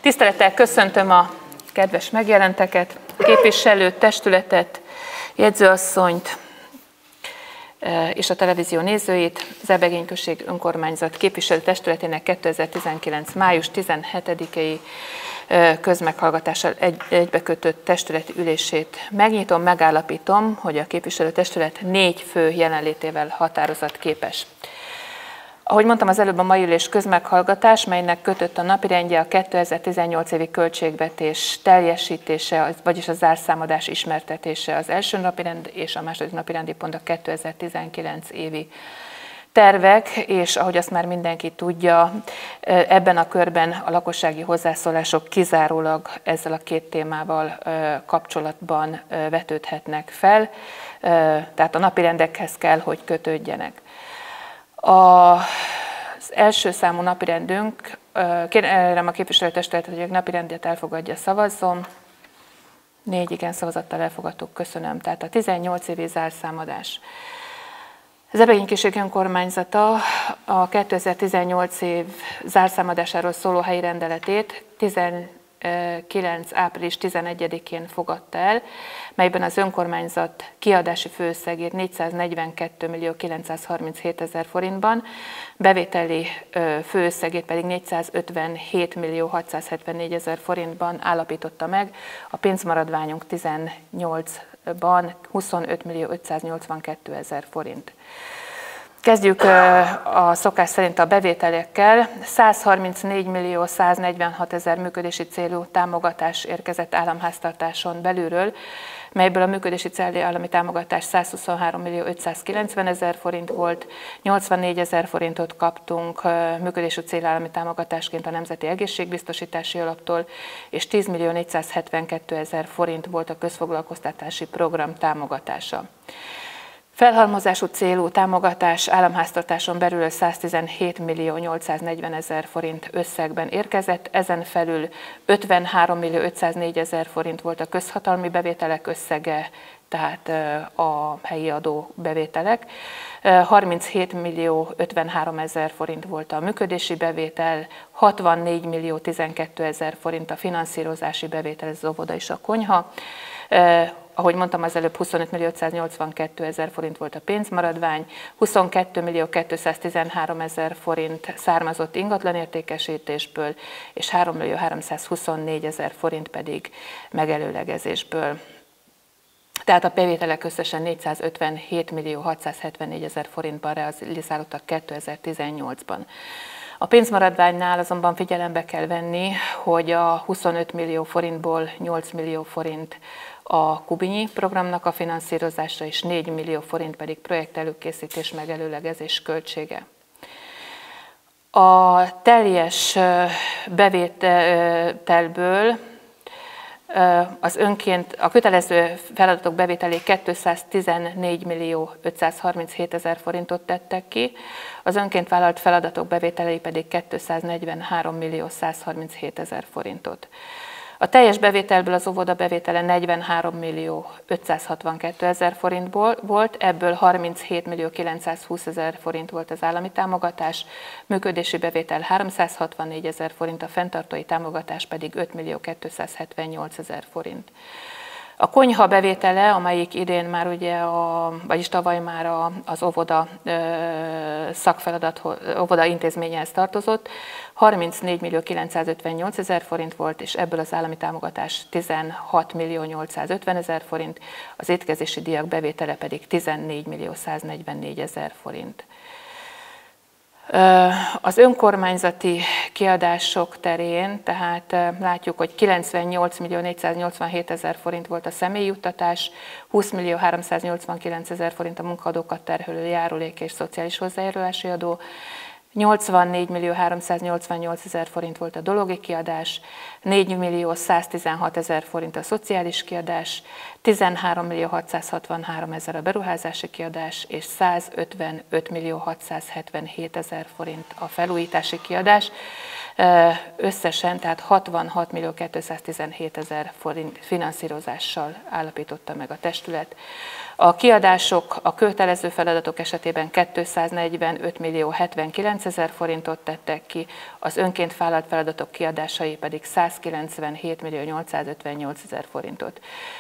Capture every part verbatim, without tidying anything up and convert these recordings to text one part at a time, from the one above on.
Tisztelettel köszöntöm a kedves megjelenteket, képviselő testületet, jegyzőasszonyt és a televízió nézőit. Az Ebbegény község önkormányzat képviselő testületének kétezer-tizenkilenc. május tizenhetedikei közmeghallgatással egy, egybekötött testületi ülését megnyitom, megállapítom, hogy a képviselő testület négy fő jelenlétével határozatképes. Ahogy mondtam, az előbb a mai ülés közmeghallgatás, melynek kötött a napirendje a kétezer-tizennyolc évi költségvetés teljesítése, vagyis a zárszámadás ismertetése az első napirend, és a második napirendi pont a kétezer-tizenkilenc évi tervek, és ahogy azt már mindenki tudja, ebben a körben a lakossági hozzászólások kizárólag ezzel a két témával kapcsolatban vetődhetnek fel, tehát a napirendekhez kell, hogy kötődjenek. Az első számú napirendünk, kérem a képviselőtestületet, hogy a napirendet elfogadja, szavazzon. Négy igen szavazattal elfogadtuk, köszönöm. Tehát a tizennyolc évi zárszámadás. Az Ebbegény község önkormányzata a kétezer-tizennyolc év zárszámadásáról szóló helyi rendeletét tizenkilenc április tizenegyedikén fogadta el, melyben az önkormányzat kiadási főösszegét négyszáznegyvenkettő millió kilencszázharminchét ezer forintban, bevételi főösszegét pedig négyszázötvenhét millió hatszázhetvennégy ezer forintban állapította meg, a pénzmaradványunk tizennyolcban huszonöt millió ötszáznyolcvankettő ezer forint. Kezdjük a szokás szerint a bevételekkel. százharmincnégy millió száznegyvenhat ezer működési célú támogatás érkezett államháztartáson belülről, melyből a működési célú állami támogatás százhuszonhárom millió ötszázkilencven ezer forint volt, nyolcvannégy ezer forintot kaptunk működési célú állami támogatásként a Nemzeti Egészségbiztosítási Alaptól, és tíz millió négyszázhetvenkettő ezer forint volt a közfoglalkoztatási program támogatása. Felhalmozású célú támogatás államháztartáson belül száztizenhét millió nyolcszáznegyven ezer forint összegben érkezett, ezen felül ötvenhárom millió ötszáznégy ezer forint volt a közhatalmi bevételek összege, tehát a helyi adó bevételek, harminchét millió ötvenhárom ezer forint volt a működési bevétel, hatvannégy millió tizenkettő ezer forint a finanszírozási bevétel, ez az óvoda és a konyha. Ahogy mondtam az előbb, huszonöt millió ötszáznyolcvankettő ezer forint volt a pénzmaradvány, huszonkettő millió kétszáztizenhárom ezer forint származott ingatlanértékesítésből, és három millió háromszázhuszonnégy ezer forint pedig megelőlegezésből. Tehát a bevételek összesen négyszázötvenhét millió hatszázhetvennégy ezer forintban realizálódtak kétezer-tizennyolcban. A pénzmaradványnál azonban figyelembe kell venni, hogy a huszonöt millió forintból nyolc millió forint a Kubinyi programnak a finanszírozása, és négy millió forint pedig projektelőkészítés megelőlegezés költsége. A teljes bevételből az önként a kötelező feladatok bevételé kétszáztizennégy millió ötszázharminchét ezer forintot tettek ki, az önként vállalt feladatok bevételei pedig kétszáznegyvenhárom millió százharminchét ezer forintot. A teljes bevételből az óvoda bevétele negyvenhárom millió ötszázhatvankettő ezer forintból volt, ebből harminchét millió kilencszázhúsz ezer forint volt az állami támogatás, működési bevétel háromszázhatvannégy ezer forint, a fenntartói támogatás pedig öt millió kétszázhetvennyolc ezer forint. A konyha bevétele, amelyik idén már ugye, a, vagyis tavaly már a, az óvoda szakfeladat, óvoda intézményehez tartozott, harmincnégy millió kilencszázötvennyolc ezer forint volt, és ebből az állami támogatás tizenhat millió nyolcszázötven ezer forint, az étkezési díjak bevétele pedig tizennégy millió száznegyvennégy ezer forint. Az önkormányzati kiadások terén, tehát látjuk, hogy kilencvennyolc millió négyszáznyolcvanhét ezer forint volt a személyi juttatás, húsz millió háromszáznyolcvankilenc ezer forint a munkaadókat terhelő járulék és szociális hozzájárulási adó, nyolcvannégy millió háromszáznyolcvannyolc ezer forint volt a dologi kiadás, négy millió száztizenhat ezer forint a szociális kiadás, tizenhárom millió hatszázhatvanhárom ezer a beruházási kiadás, és százötvenöt millió hatszázhetvenhét ezer forint a felújítási kiadás. Összesen, tehát hatvanhat millió kétszáztizenhétezer forint finanszírozással állapította meg a testület. A kiadások a kötelező feladatok esetében kétszáznegyvenöt millió hetvenkilencezer forintot tettek ki, az önként vállalt feladatok kiadásai pedig százkilencvenhét millió nyolcszázötvennyolcezer forintot.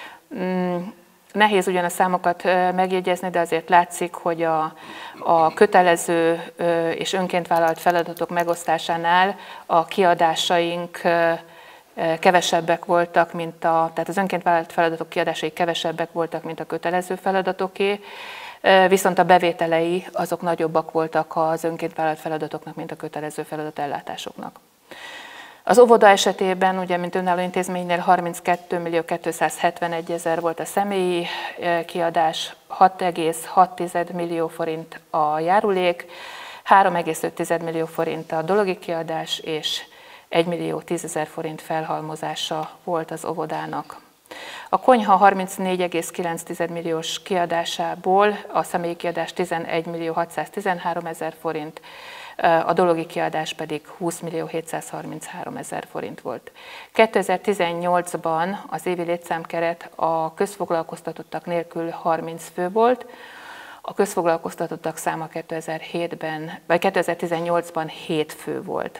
Nehéz ugyan a számokat megjegyezni, de azért látszik, hogy a, a kötelező és önként vállalt feladatok megosztásánál a kiadásaink kevesebbek voltak, mint a, tehát az önként vállalt feladatok kiadásai kevesebbek voltak, mint a kötelező feladatoké, viszont a bevételei azok nagyobbak voltak az önként vállalt feladatoknak, mint a kötelező feladatellátásoknak. Az óvoda esetében, ugye, mint önálló intézménynél harminckettő millió kétszázhetvenegy volt a személyi kiadás, hat egész hat millió forint a járulék, három egész öt millió forint a dologi kiadás, és egy millió tízezer forint felhalmozása volt az óvodának. A konyha harmincnégy egész kilenc milliós kiadásából a személyi kiadás tizenegy millió hatszáztizenhárom ezer forint, a dologi kiadás pedig húsz millió hétszázharminchárom ezer forint volt. kétezer-tizennyolcban az évi létszámkeret a közfoglalkoztatottak nélkül harminc fő volt, a közfoglalkoztatottak száma kétezer-hétben, vagy kétezer-tizennyolcban hét fő volt.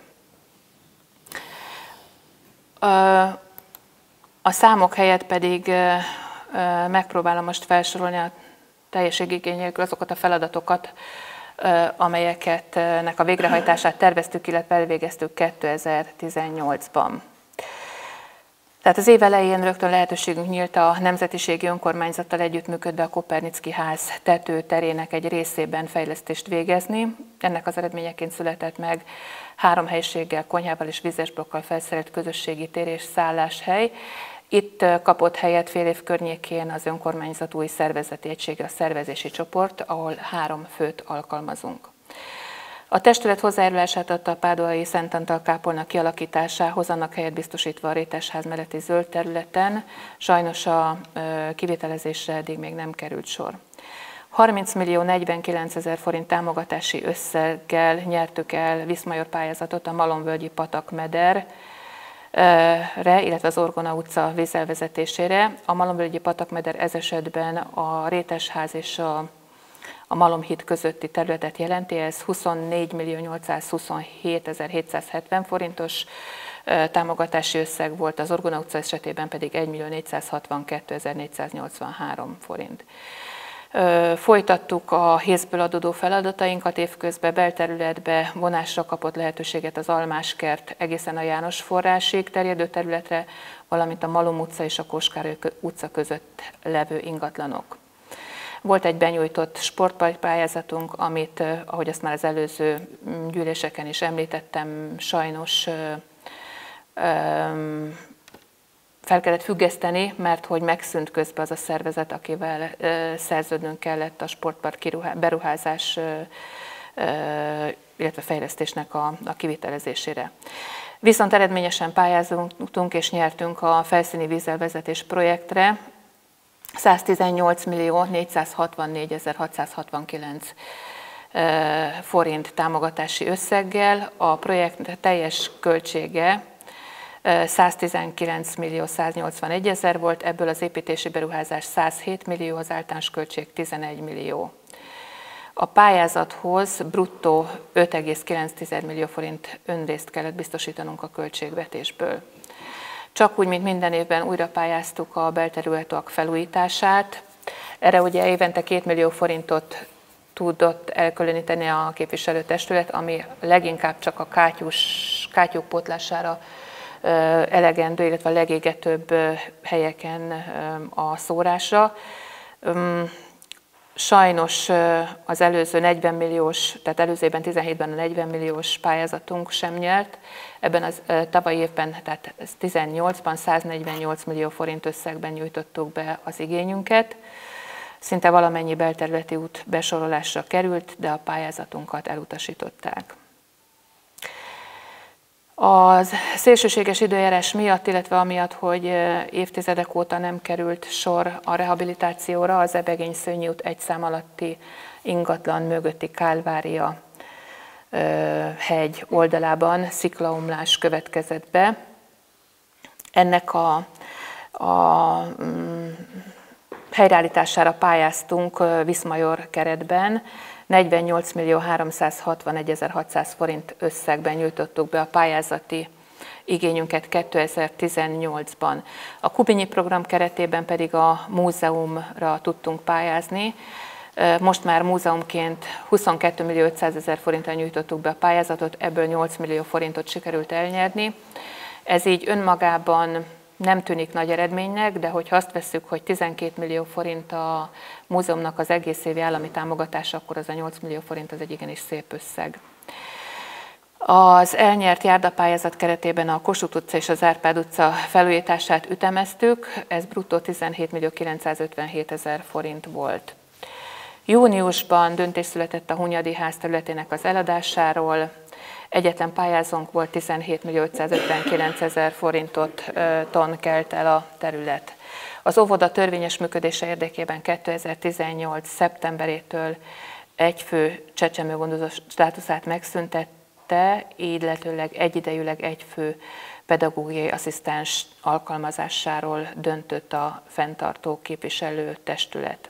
A számok helyett pedig megpróbálom most felsorolni a teljességigény nélkül azokat a feladatokat, amelyeket nek a végrehajtását terveztük, illetve elvégeztük kétezer-tizennyolcban. Tehát az év elején rögtön lehetőségünk nyílt a Nemzetiségi Önkormányzattal együttműködve a Kopernicki ház tetőterének egy részében fejlesztést végezni. Ennek az eredményeként született meg három helyiséggel, konyhával és vízesblokkal felszerelt közösségi tér és szálláshely. Itt kapott helyet fél év környékén az önkormányzat új szervezeti egysége, a szervezési csoport, ahol három főt alkalmazunk. A testület hozzájárulását adta a Páduai Szent Antal kápolna kialakításához, annak helyet biztosítva a Rétesház melletti zöld területen, sajnos a kivitelezésre eddig még nem került sor. harminc millió negyvenkilencezer forint támogatási összeggel nyertük el Viszmajor pályázatot a Malomvölgyi patakmederre, illetve az Orgona utca vízelvezetésére. A Malomvölgyi patakmeder ez esetben a Rétesház és a a Malomhíd közötti területet jelenti, ez huszonnégy millió nyolcszázhuszonhét ezer hétszázhetven forintos támogatási összeg volt, az Orgona utca esetében pedig egy millió négyszázhatvankettő ezer négyszáznyolcvanhárom forint. Folytattuk a hézből adódó feladatainkat, évközben belterületbe vonásra kapott lehetőséget az Almáskert egészen a János forrásig terjedő területre, valamint a Malom utca és a Kóskároly utca között levő ingatlanok. Volt egy benyújtott sportpályázatunk, amit, ahogy azt már az előző gyűléseken is említettem, sajnos fel kellett függeszteni, mert hogy megszűnt közben az a szervezet, akivel szerződnünk kellett a sportpark beruházás, illetve fejlesztésnek a, a kivitelezésére. Viszont eredményesen pályáztunk és nyertünk a felszíni vízelvezetés projektre, száztizennyolc millió négyszázhatvannégy ezer hatszázhatvankilenc forint támogatási összeggel. A projekt teljes költsége száztizenkilenc millió száznyolcvanegy ezer volt, ebből az építési beruházás százhét millió, az általános költség tizenegy millió. A pályázathoz bruttó öt egész kilenc millió forint önrészt kellett biztosítanunk a költségvetésből. Csak úgy, mint minden évben újra pályáztuk a belterületek felújítását. Erre ugye évente két millió forintot tudott elkülöníteni a képviselőtestület, ami leginkább csak a kátyús, kátyúk pótlására elegendő, illetve a legégetőbb helyeken a szórásra. Sajnos az előző negyven milliós, tehát előző évben tizenhétben a negyven milliós pályázatunk sem nyert. Ebben az tavalyi évben, tehát tizennyolcban száznegyvennyolc millió forint összegben nyújtottuk be az igényünket. Szinte valamennyi belterületi út besorolásra került, de a pályázatunkat elutasították. Az szélsőséges időjárás miatt, illetve amiatt, hogy évtizedek óta nem került sor a rehabilitációra, az Ebegény-Szőnyi út egy szám alatti ingatlan mögötti Kálvária hegy oldalában sziklaomlás következett be. Ennek a, a helyreállítására pályáztunk Viszmajor keretben, negyvennyolc millió háromszázhatvanegy-ezer-hatszáz forint összegben nyújtottuk be a pályázati igényünket kétezer-tizennyolcban. A Kubinyi program keretében pedig a múzeumra tudtunk pályázni. Most már múzeumként huszonkettő millió ötszázezer forintra nyújtottuk be a pályázatot, ebből nyolc millió forintot sikerült elnyerni. Ez így önmagában nem tűnik nagy eredménynek, de hogyha azt vesszük, hogy tizenkét millió forint a múzeumnak az egész évi állami támogatása, akkor az a nyolc millió forint az egy igenis szép összeg. Az elnyert járdapályázat keretében a Kossuth utca és az Árpád utca felújítását ütemeztük, ez bruttó tizenhét millió kilencszázötvenhétezer forint volt. Júniusban döntés született a Hunyadi ház területének az eladásáról, egyetlen pályázónk volt, tizenhét millió ötszázötvenkilencezer forintot ton kelt el a terület. Az óvoda törvényes működése érdekében kétezer-tizennyolc. szeptemberétől egy fő csecsemőgondozó státuszát megszüntette, illetőleg egyidejűleg egy fő pedagógiai asszisztens alkalmazásáról döntött a fenntartó képviselő testület.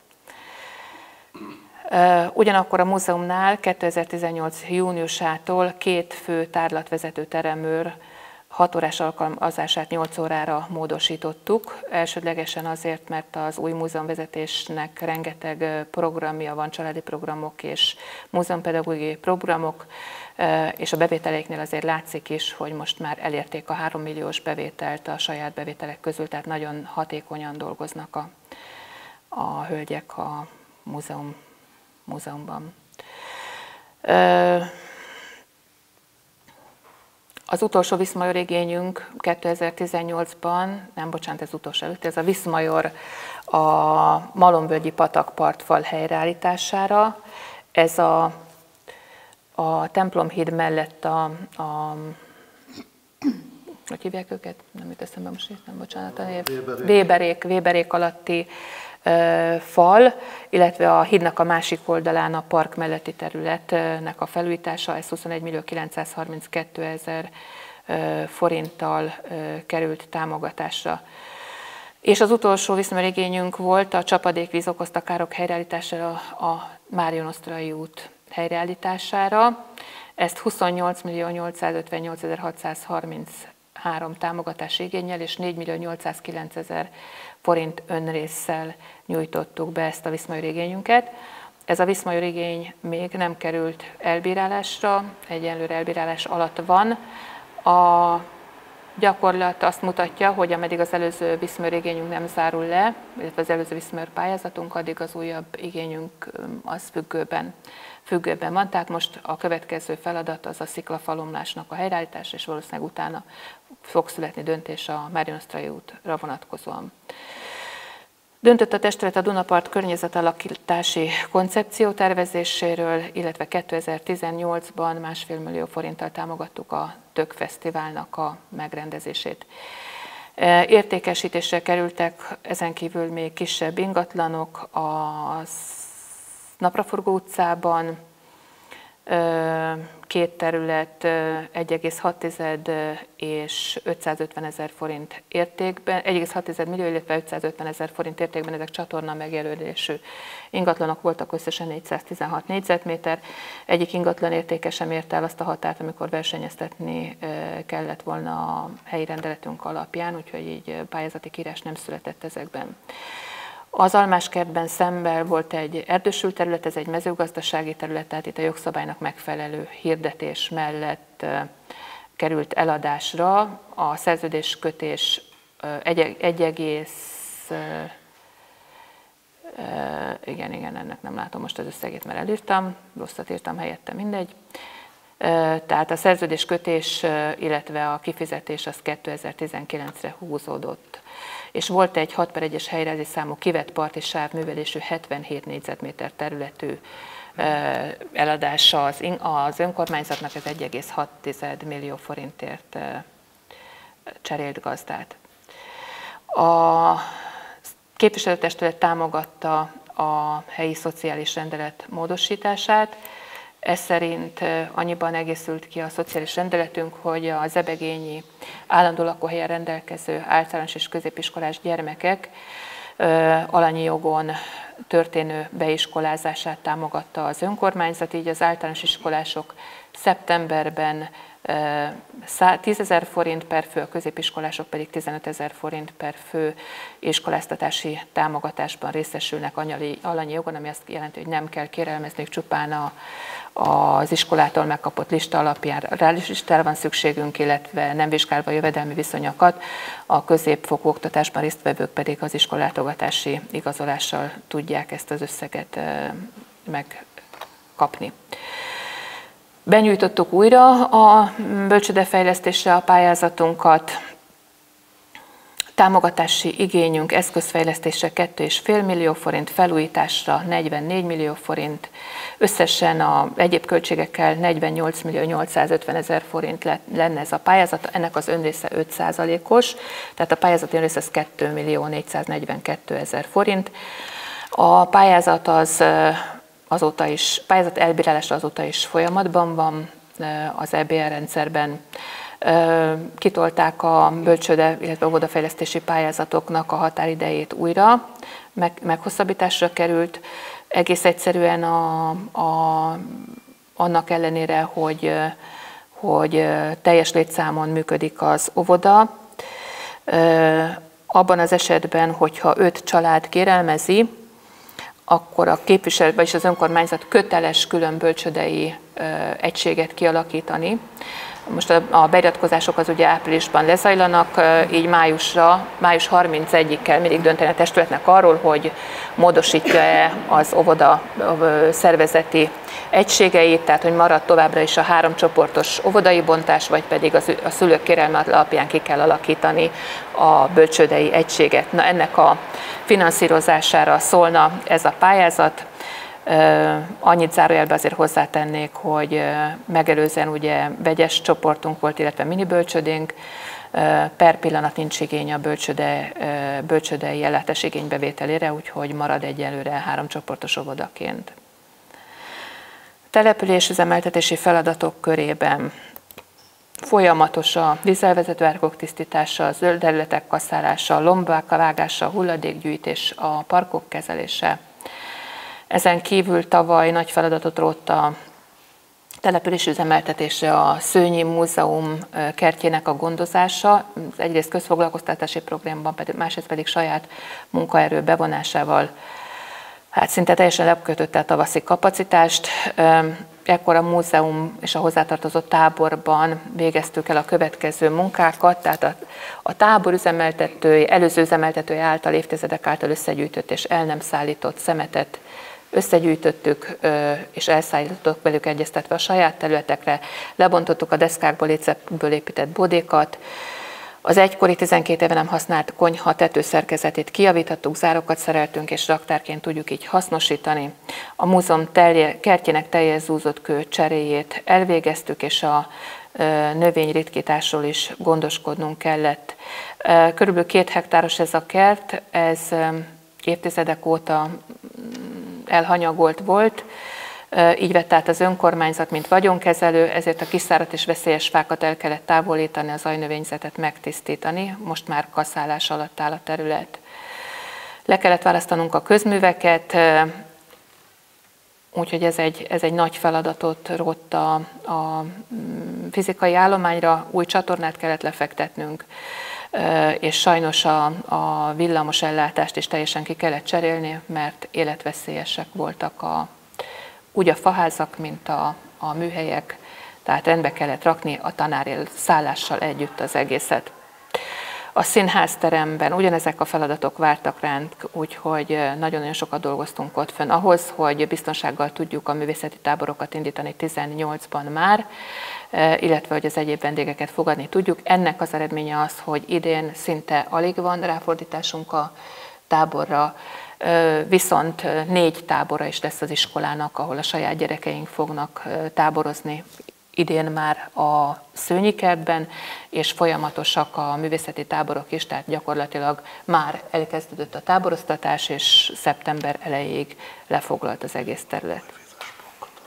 Ugyanakkor a múzeumnál kétezer-tizennyolc. júniusától két fő tárlatvezető teremőr hat órás alkalmazását nyolc órára módosítottuk. Elsődlegesen azért, mert az új múzeumvezetésnek rengeteg programja van, családi programok és múzeumpedagógiai programok, és a bevételeiknél azért látszik is, hogy most már elérték a három milliós bevételt a saját bevételek közül, tehát nagyon hatékonyan dolgoznak a, a hölgyek a múzeum, múzeumban. Az utolsó Viszmajor igényünk kétezer-tizennyolcban, nem bocsánat, ez utolsó előtt, ez a Viszmajor a Malomvölgyi patakpartfal helyreállítására. Ez a, a templomhíd mellett a, a hogy hívják őket? Nem jut eszembe most nem bocsánat, a név. Weberék, Weberék alatti ö, fal, illetve a hídnak a másik oldalán a park melletti területnek a felújítása, ez huszonegy millió kilencszázharminckétezer forinttal ö, került támogatásra. És az utolsó Viszmajor igényünk volt a csapadékvíz okozta károk helyreállítására, a Márion-Osztrai út helyreállítására. Ezt huszonnyolc millió nyolcszázötvennyolcezer-hatszázharminchárom támogatási igénnyel és négy millió nyolcszázkilencezer forint önrésszel nyújtottuk be ezt a Viszmajor igényünket. Ez a Viszmajor igény még nem került elbírálásra, egyenlőre elbírálás alatt van. A gyakorlat azt mutatja, hogy ameddig az előző Viszmajor igényünk nem zárul le, illetve az előző Viszmajor pályázatunk, addig az újabb igényünk az függőben, függőben van. Tehát most a következő feladat az a sziklafalomlásnak a helyreállítása, és valószínűleg utána fog születni döntés a Márion-Osztrai útra vonatkozóan. Döntött a testület a Dunapart környezetalakítási koncepció tervezéséről, illetve kétezer-tizennyolcban másfél millió forinttal támogattuk a Tök Fesztiválnak a megrendezését. Értékesítésre kerültek ezen kívül még kisebb ingatlanok a Napraforgó utcában, két terület egy egész hat és ötszázötven ezer forint értékben, egy egész hat millió, illetve ötszázötven ezer forint értékben, ezek csatorna megjelölésű ingatlanok voltak, összesen négyszáztizenhat négyzetméter. Egyik ingatlan értéke sem érte el azt a határt, amikor versenyeztetni kellett volna a helyi rendeletünk alapján, úgyhogy így pályázati kiírás nem született ezekben. Az Almáskertben szemben volt egy erdősült terület, ez egy mezőgazdasági terület, tehát itt a jogszabálynak megfelelő hirdetés mellett került eladásra. A szerződéskötés egy egész, igen, igen, ennek nem látom most az összegét, mert elírtam, rosszat írtam helyette, mindegy. Tehát a szerződéskötés, illetve a kifizetés az kétezer-tizenkilencre húzódott. És volt egy hat per egyes helyreállítási számú kivett parti sáv művelésű hetvenhét négyzetméter területű eladása az, az önkormányzatnak, ez egy egész hat millió forintért cserélt gazdát. A képviselőtestület támogatta a helyi szociális rendelet módosítását. Ez szerint annyiban egészült ki a szociális rendeletünk, hogy a zebegényi állandó lakóhelyen rendelkező általános és középiskolás gyermekek alanyi jogon történő beiskolázását támogatta az önkormányzat, így az általános iskolások szeptemberben tízezer forint per fő, a középiskolások pedig tizenötezer forint per fő iskoláztatási támogatásban részesülnek alanyi jogon, ami azt jelenti, hogy nem kell kérelmezniük, csupán a, az iskolától megkapott lista alapján reális listára van szükségünk, illetve nem vizsgálva a jövedelmi viszonyokat, a középfokú oktatásban résztvevők pedig az iskolátogatási igazolással tudják ezt az összeget megkapni. Benyújtottuk újra a bölcsődefejlesztésre a pályázatunkat. Támogatási igényünk eszközfejlesztésre két egész öt millió forint, felújításra negyvennégy millió forint, összesen a egyéb költségekkel negyvennyolc millió nyolcszázötven ezer forint lenne ez a pályázat, ennek az önrésze öt százalékos, tehát a pályázati önrésze az két millió négyszáznegyvenkét ezer forint. A pályázat az azóta is, pályázat elbírálása azóta is folyamatban van az é bé er rendszerben. Kitolták a bölcsőde, illetve óvodafejlesztési pályázatoknak a határidejét újra, meg, meghosszabbításra került. Egész egyszerűen a, a, annak ellenére, hogy, hogy teljes létszámon működik az óvoda, abban az esetben, hogyha öt család kérelmezi, akkor a képviselő, vagyis az önkormányzat köteles külön bölcsődei egységet kialakítani. Most a beiratkozások az ugye áprilisban lezajlanak, így májusra, május harmincegyedikéig kell mindig dönteni a testületnek arról, hogy módosítja-e az óvoda szervezeti egységeit, tehát hogy marad továbbra is a három csoportos óvodai bontás, vagy pedig a szülők kérelme alapján ki kell alakítani a bölcsődei egységet. Na, ennek a finanszírozására szólna ez a pályázat. Annyit zárójelbe azért hozzátennék, hogy megelőzően ugye vegyes csoportunk volt, illetve mini bölcsödénk, per pillanat nincs igény a bölcsöde, bölcsödei ellátás igénybevételére, úgyhogy marad egyelőre három csoportos óvodaként. Településüzemeltetési feladatok körében folyamatos a vízelvezető árkok tisztítása, a zöld területek kaszálása, a lombák vágása, a hulladékgyűjtés, a parkok kezelése. Ezen kívül tavaly nagy feladatot rótt a településüzemeltetésre a Szőnyi Múzeum kertjének a gondozása, egyrészt közfoglalkoztatási programban, másrészt pedig saját munkaerő bevonásával hát szinte teljesen lekötötte a tavaszi kapacitást. Ekkor a múzeum és a hozzátartozó táborban végeztük el a következő munkákat, tehát a, a tábor üzemeltetői, előző üzemeltetői által évtizedek által összegyűjtött és el nem szállított szemetet összegyűjtöttük és elszállítottuk velük egyeztetve a saját területekre, lebontottuk a deszkákból, lécekből épített bodékat, az egykori tizenkét éve nem használt konyha tetőszerkezetét kijavítottuk, zárokat szereltünk és raktárként tudjuk így hasznosítani. A múzeum telje, kertjének teljes zúzott kő cseréjét elvégeztük, és a növényritkításról is gondoskodnunk kellett. Körülbelül két hektáros ez a kert, ez évtizedek óta elhanyagolt volt, így vett át az önkormányzat, mint vagyonkezelő, ezért a kiszáradt és veszélyes fákat el kellett távolítani, az ajnövényzetet megtisztítani, most már kaszálás alatt áll a terület. Le kellett választanunk a közműveket, úgyhogy ez egy, ez egy nagy feladatot rótt a, a fizikai állományra, új csatornát kellett lefektetnünk, és sajnos a, a villamos ellátást is teljesen ki kellett cserélni, mert életveszélyesek voltak a, úgy a faházak, mint a, a műhelyek, tehát rendbe kellett rakni a tanári szállással együtt az egészet. A színházteremben ugyanezek a feladatok vártak ránk, úgyhogy nagyon-nagyon sokat dolgoztunk ott fönn ahhoz, hogy biztonsággal tudjuk a művészeti táborokat indítani tizennyolcban már, illetve hogy az egyéb vendégeket fogadni tudjuk. Ennek az eredménye az, hogy idén szinte alig van ráfordításunk a táborra, viszont négy tábora is lesz az iskolának, ahol a saját gyerekeink fognak táborozni. Idén már a Szőnyi kertben, és folyamatosak a művészeti táborok is, tehát gyakorlatilag már elkezdődött a táboroztatás, és szeptember elejéig lefoglalt az egész terület.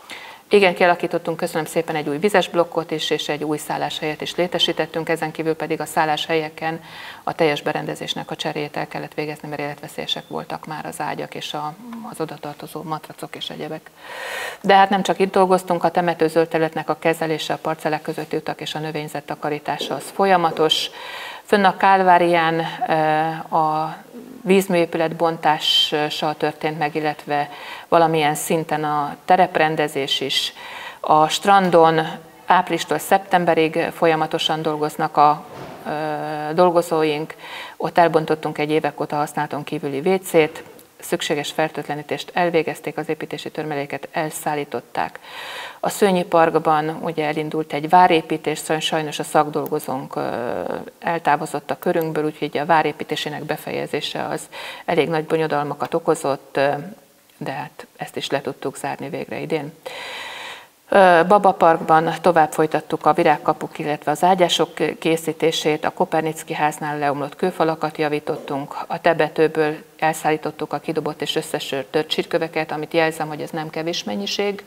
Igen, kialakítottunk, köszönöm szépen, egy új vizes blokkot is, és egy új szálláshelyet is létesítettünk, ezen kívül pedig a szálláshelyeken a teljes berendezésnek a cseréjét el kellett végezni, mert életveszélyesek voltak már az ágyak és a, az odatartozó matracok és egyebek. De hát nem csak itt dolgoztunk, a temetőzöld területnek a kezelése, a parcellák közötti utak és a növényzet takarítása az folyamatos. Fönn a Kálvárián a vízműépület bontással történt meg, illetve valamilyen szinten a tereprendezés is. A strandon áprilistól szeptemberig folyamatosan dolgoznak a dolgozóink, ott elbontottunk egy évek óta használaton kívüli vécét, szükséges fertőtlenítést elvégezték, az építési törmeléket elszállították. A Szőnyi Parkban ugye elindult egy várépítés, sajnos a szakdolgozónk eltávozott a körünkből, úgyhogy a várépítésének befejezése az elég nagy bonyodalmakat okozott, de hát ezt is le tudtuk zárni végre idén. Baba Parkban tovább folytattuk a virágkapuk, illetve az ágyások készítését, a Kopernicki háznál leomlott kőfalakat javítottunk, a Tebetőből elszállítottuk a kidobott és összesört csirköveket, amit jelzem, hogy ez nem kevés mennyiség.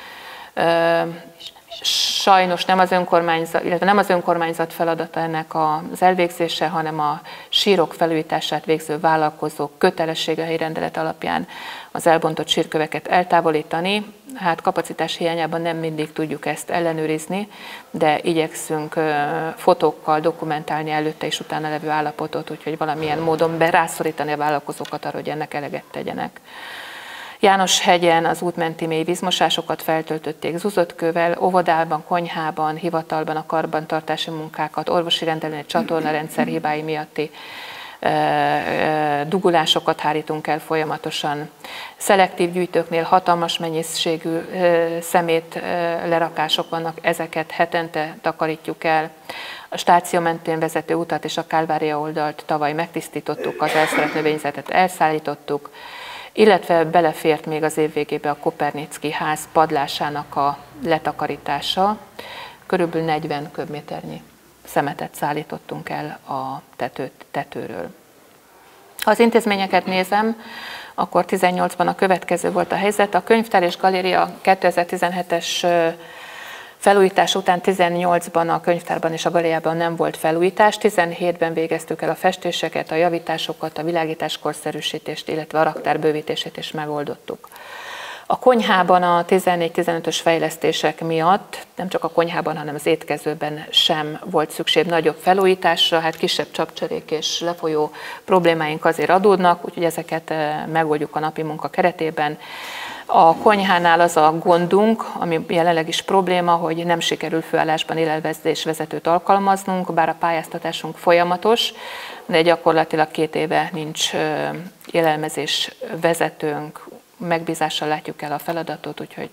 Sajnos nem az önkormányzat, illetve nem az önkormányzat feladata ennek az elvégzése, hanem a sírok felújítását végző vállalkozók kötelessége a helyi rendelet alapján az elbontott sírköveket eltávolítani. Hát kapacitás hiányában nem mindig tudjuk ezt ellenőrizni, de igyekszünk fotókkal dokumentálni előtte és utána levő állapotot, úgyhogy valamilyen módon rászorítani a vállalkozókat arra, hogy ennek eleget tegyenek. Jánoshegyen az útmenti mély vízmosásokat feltöltötték zuzottkővel, óvodában, konyhában, hivatalban a karbantartási munkákat, orvosi rendelőn egy csatornarendszer hibái miatti dugulásokat hárítunk el folyamatosan. Szelektív gyűjtőknél hatalmas mennyiségű szemét lerakások vannak, ezeket hetente takarítjuk el. A stáció mentén vezető utat és a Kálvária oldalt tavaly megtisztítottuk, az elszállt növényzetet elszállítottuk, illetve belefért még az év végébe a Kopernicki ház padlásának a letakarítása. Körülbelül negyven köbméternyi szemetet szállítottunk el a tetőt, tetőről. Ha az intézményeket nézem, akkor tizennyolcban a következő volt a helyzet. A könyvtár és galéria kétezer-tizenhetes felújítás után tizennyolcban a könyvtárban és a galériában nem volt felújítás, tizenhétben végeztük el a festéseket, a javításokat, a világítás korszerűsítést, illetve a raktár bővítését is megoldottuk. A konyhában a tizennégy-tizenötös fejlesztések miatt, nem csak a konyhában, hanem az étkezőben sem volt szükség nagyobb felújításra, hát kisebb csapcserék és lefolyó problémáink azért adódnak, úgyhogy ezeket megoldjuk a napi munka keretében. A konyhánál az a gondunk, ami jelenleg is probléma, hogy nem sikerül főállásban élelmezés vezetőt alkalmaznunk, bár a pályáztatásunk folyamatos, de gyakorlatilag két éve nincs élelmezés vezetőnk, megbízással látjuk el a feladatot, úgyhogy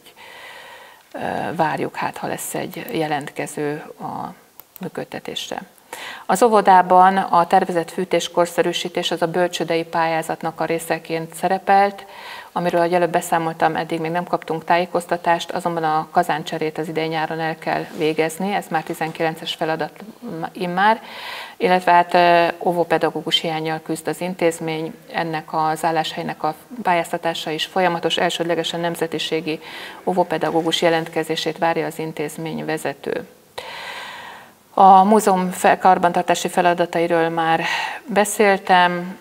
várjuk, hát ha lesz egy jelentkező a működtetésre. Az óvodában a tervezett fűtéskorszerűsítés az a bölcsődei pályázatnak a részeként szerepelt, amiről ahogy előbb beszámoltam, eddig még nem kaptunk tájékoztatást, azonban a kazáncserét az idei nyáron el kell végezni, ez már tizenkilences feladat immár, illetve hát óvópedagógus hiánnyal küzd az intézmény, ennek az álláshelynek a pályáztatása is folyamatos, elsődlegesen nemzetiségi óvópedagógus jelentkezését várja az intézmény vezető. A múzeum karbantartási feladatairól már beszéltem,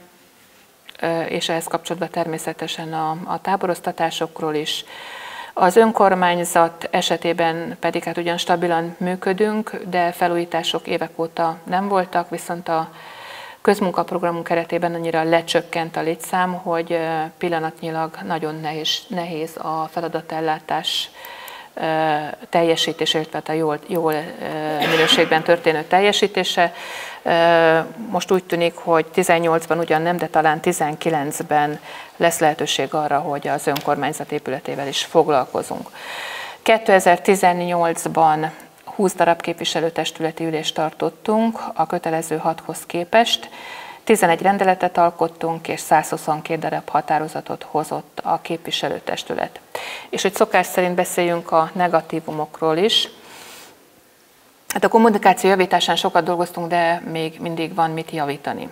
és ehhez kapcsolatban természetesen a, a táboroztatásokról is. Az önkormányzat esetében pedig hát ugyan stabilan működünk, de felújítások évek óta nem voltak, viszont a közmunkaprogramunk keretében annyira lecsökkent a létszám, hogy pillanatnyilag nagyon nehéz, nehéz a feladatellátás teljesítése, illetve a jól, jól minőségben történő teljesítése. Most úgy tűnik, hogy tizennyolcban ugyan nem, de talán tizenkilencben lesz lehetőség arra, hogy az önkormányzat épületével is foglalkozunk. kétezer-tizennyolcban húsz darab képviselőtestületi ülést tartottunk a kötelező hathoz képest, tizenegy rendeletet alkottunk, és százhuszonkét darab határozatot hozott a képviselőtestület. És hogy szokás szerint beszéljünk a negatívumokról is. Hát a kommunikáció javításán sokat dolgoztunk, de még mindig van mit javítani.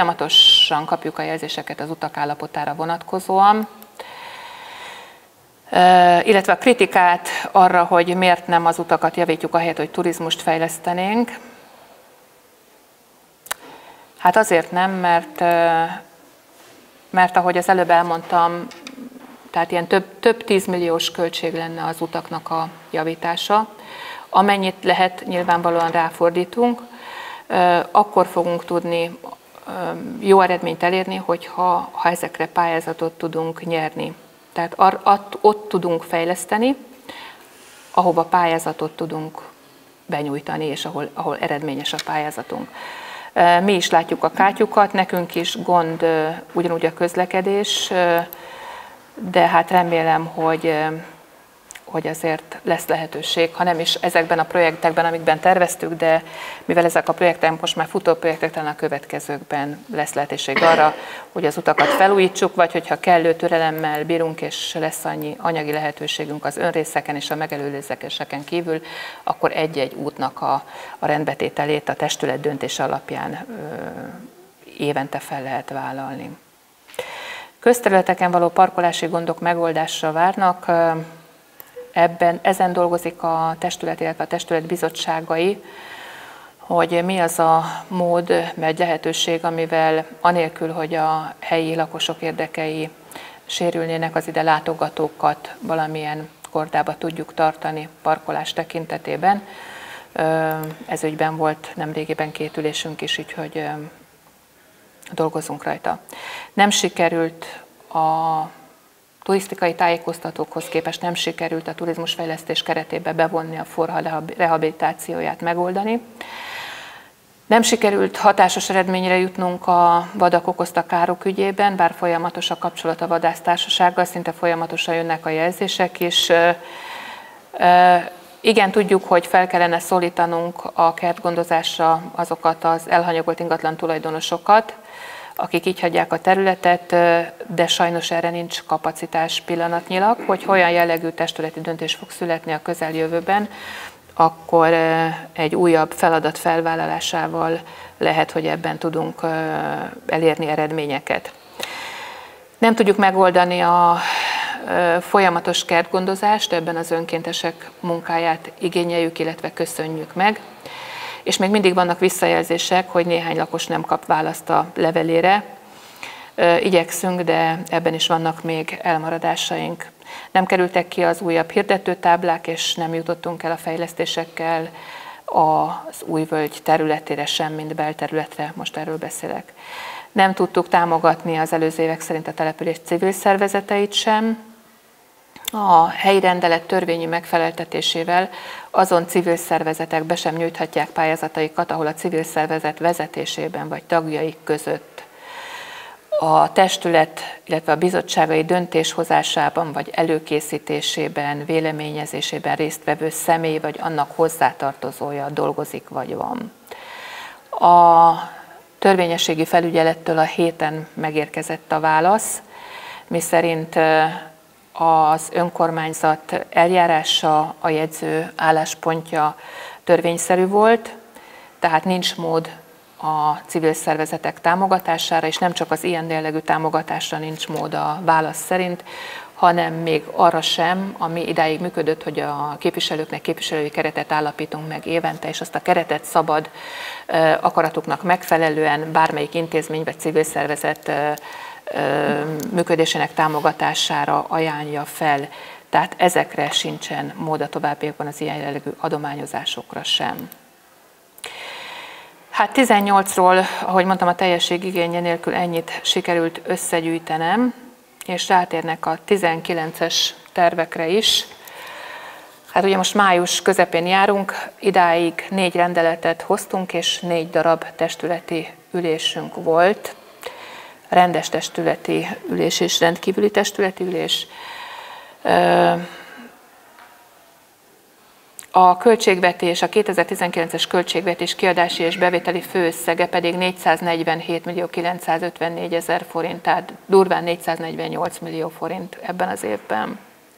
Folyamatosan kapjuk a jelzéseket az utak állapotára vonatkozóan. illetve a kritikát arra, hogy miért nem az utakat javítjuk ahelyett, hogy turizmust fejlesztenénk. Hát azért nem, mert, mert ahogy az előbb elmondtam, tehát ilyen több, több tízmilliós költség lenne az utaknak a javítása. Amennyit lehet, nyilvánvalóan ráfordítunk, akkor fogunk tudni jó eredményt elérni, hogyha ha ezekre pályázatot tudunk nyerni. Tehát ott tudunk fejleszteni, ahova pályázatot tudunk benyújtani, és ahol, ahol eredményes a pályázatunk. Mi is látjuk a kátyukat, nekünk is gond ugyanúgy a közlekedés, de hát remélem, hogy, hogy azért lesz lehetőség, ha nem is ezekben a projektekben, amikben terveztük, de mivel ezek a projektek most már futó projektek, talán a következőkben lesz lehetőség arra, hogy az utakat felújítsuk, vagy hogyha kellő türelemmel bírunk, és lesz annyi anyagi lehetőségünk az önrészeken és a megelőzéseken kívül, akkor egy-egy útnak a, a rendbetételét a testület döntése alapján ö, évente fel lehet vállalni. Közterületeken való parkolási gondok megoldásra várnak. Ebben, ezen dolgozik a testület, illetve a testület bizottságai, hogy mi az a mód, vagy lehetőség, amivel anélkül, hogy a helyi lakosok érdekei sérülnének, az ide látogatókat valamilyen kordába tudjuk tartani parkolás tekintetében. Ez ügyben volt nemrégiben két ülésünk is, úgyhogy dolgozunk rajta. Nem sikerült a turisztikai tájékoztatókhoz képest nem sikerült a turizmusfejlesztés keretébe bevonni a forha rehabilitációját megoldani. Nem sikerült hatásos eredményre jutnunk a vadak okozta károk ügyében, bár folyamatos a kapcsolat a vadásztársasággal, szinte folyamatosan jönnek a jelzések is. Igen, tudjuk, hogy fel kellene szólítanunk a kertgondozásra azokat az elhanyagolt ingatlan tulajdonosokat, akik így hagyják a területet, de sajnos erre nincs kapacitás pillanatnyilag, hogy olyan jellegű testületi döntés fog születni a közeljövőben, akkor egy újabb feladat felvállalásával lehet, hogy ebben tudunk elérni eredményeket. Nem tudjuk megoldani a folyamatos kertgondozást, ebben az önkéntesek munkáját igényeljük, illetve köszönjük meg. És még mindig vannak visszajelzések, hogy néhány lakos nem kap választ a levelére. Igyekszünk, de ebben is vannak még elmaradásaink. Nem kerültek ki az újabb hirdetőtáblák, és nem jutottunk el a fejlesztésekkel az Újvölgy területére sem, mint belterületre, most erről beszélek. Nem tudtuk támogatni az előző évek szerint a település civil szervezeteit sem. A helyi rendelet törvényi megfeleltetésével azon civil szervezetek be sem nyújthatják pályázataikat, ahol a civil szervezet vezetésében vagy tagjaik között a testület, illetve a bizottságai döntéshozásában vagy előkészítésében, véleményezésében résztvevő személy vagy annak hozzátartozója dolgozik vagy van. A törvényességi felügyelettől a héten megérkezett a válasz, miszerint az önkormányzat eljárása, a jegyző álláspontja törvényszerű volt, tehát nincs mód a civil szervezetek támogatására, és nem csak az ilyen jellegű támogatásra nincs mód a válasz szerint, hanem még arra sem, ami idáig működött, hogy a képviselőknek képviselői keretet állapítunk meg évente, és azt a keretet szabad akaratuknak megfelelően bármelyik intézmény vagy civil szervezet működésének támogatására ajánlja fel. Tehát ezekre sincsen mód a továbbiakban, az ilyen jellegű adományozásokra sem. Hát tizennyolcról, ahogy mondtam, a teljesség igénye nélkül ennyit sikerült összegyűjtenem, és rátérnek a tizenkilences tervekre is. Hát ugye most május közepén járunk, idáig négy rendeletet hoztunk, és négy darab testületi ülésünk volt. Rendes testületi ülés és rendkívüli testületi ülés. A költségvetés, a kétezer-tizenkilences költségvetés kiadási és bevételi főösszege pedig négyszáznegyvenhét millió kilencszázötvennégy ezer forint, tehát durván négyszáznegyvennyolc millió forint ebben az évben.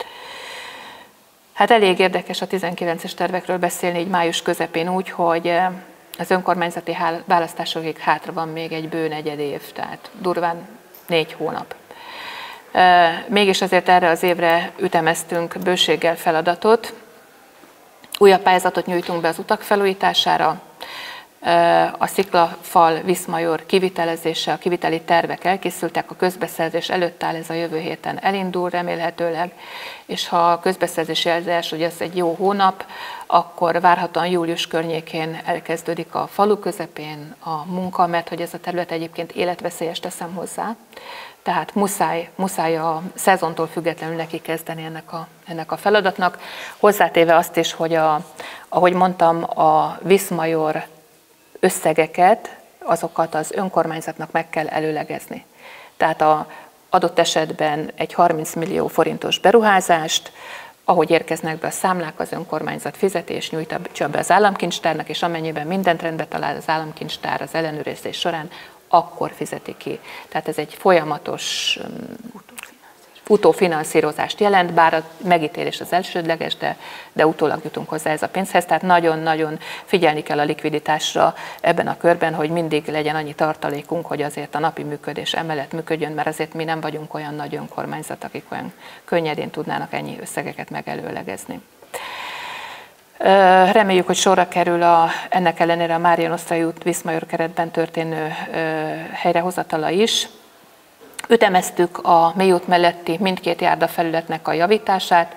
Hát elég érdekes a tizenkilences tervekről beszélni így május közepén úgy, hogy az önkormányzati választásokig hátra van még egy bő negyed év, tehát durván négy hónap. Mégis azért erre az évre ütemeztünk bőséggel feladatot. Újabb pályázatot nyújtunk be az utak felújítására, a sziklafal Viszmajor kivitelezése, a kiviteli tervek elkészültek, a közbeszerzés előtt áll, ez a jövő héten elindul remélhetőleg, és ha a közbeszerzési eljárás, hogy ez egy jó hónap, akkor várhatóan július környékén elkezdődik a falu közepén a munka, mert hogy ez a terület egyébként életveszélyes, teszem hozzá. Tehát muszáj, muszáj a szezontól függetlenül neki kezdeni ennek a, ennek a feladatnak. Hozzátéve azt is, hogy a, ahogy mondtam, a Viszmajor összegeket, azokat az önkormányzatnak meg kell előlegezni. Tehát a adott esetben egy harminc millió forintos beruházást, ahogy érkeznek be a számlák, az önkormányzat fizetés nyújtja be az államkincstárnak, és amennyiben mindent rendbe talál az államkincstár az ellenőrzés során, akkor fizeti ki. Tehát ez egy folyamatos utófinanszírozást jelent, bár a megítélés az elsődleges, de, de utólag jutunk hozzá ez a pénzhez, tehát nagyon-nagyon figyelni kell a likviditásra ebben a körben, hogy mindig legyen annyi tartalékunk, hogy azért a napi működés emellett működjön, mert azért mi nem vagyunk olyan nagy önkormányzat, akik olyan könnyedén tudnának ennyi összegeket megelőlegezni. Reméljük, hogy sorra kerül a, ennek ellenére a Mária Nosztrai út Viszmajor keretben történő helyrehozatala is. Ütemeztük a mélyút melletti mindkét járdafelületnek a javítását.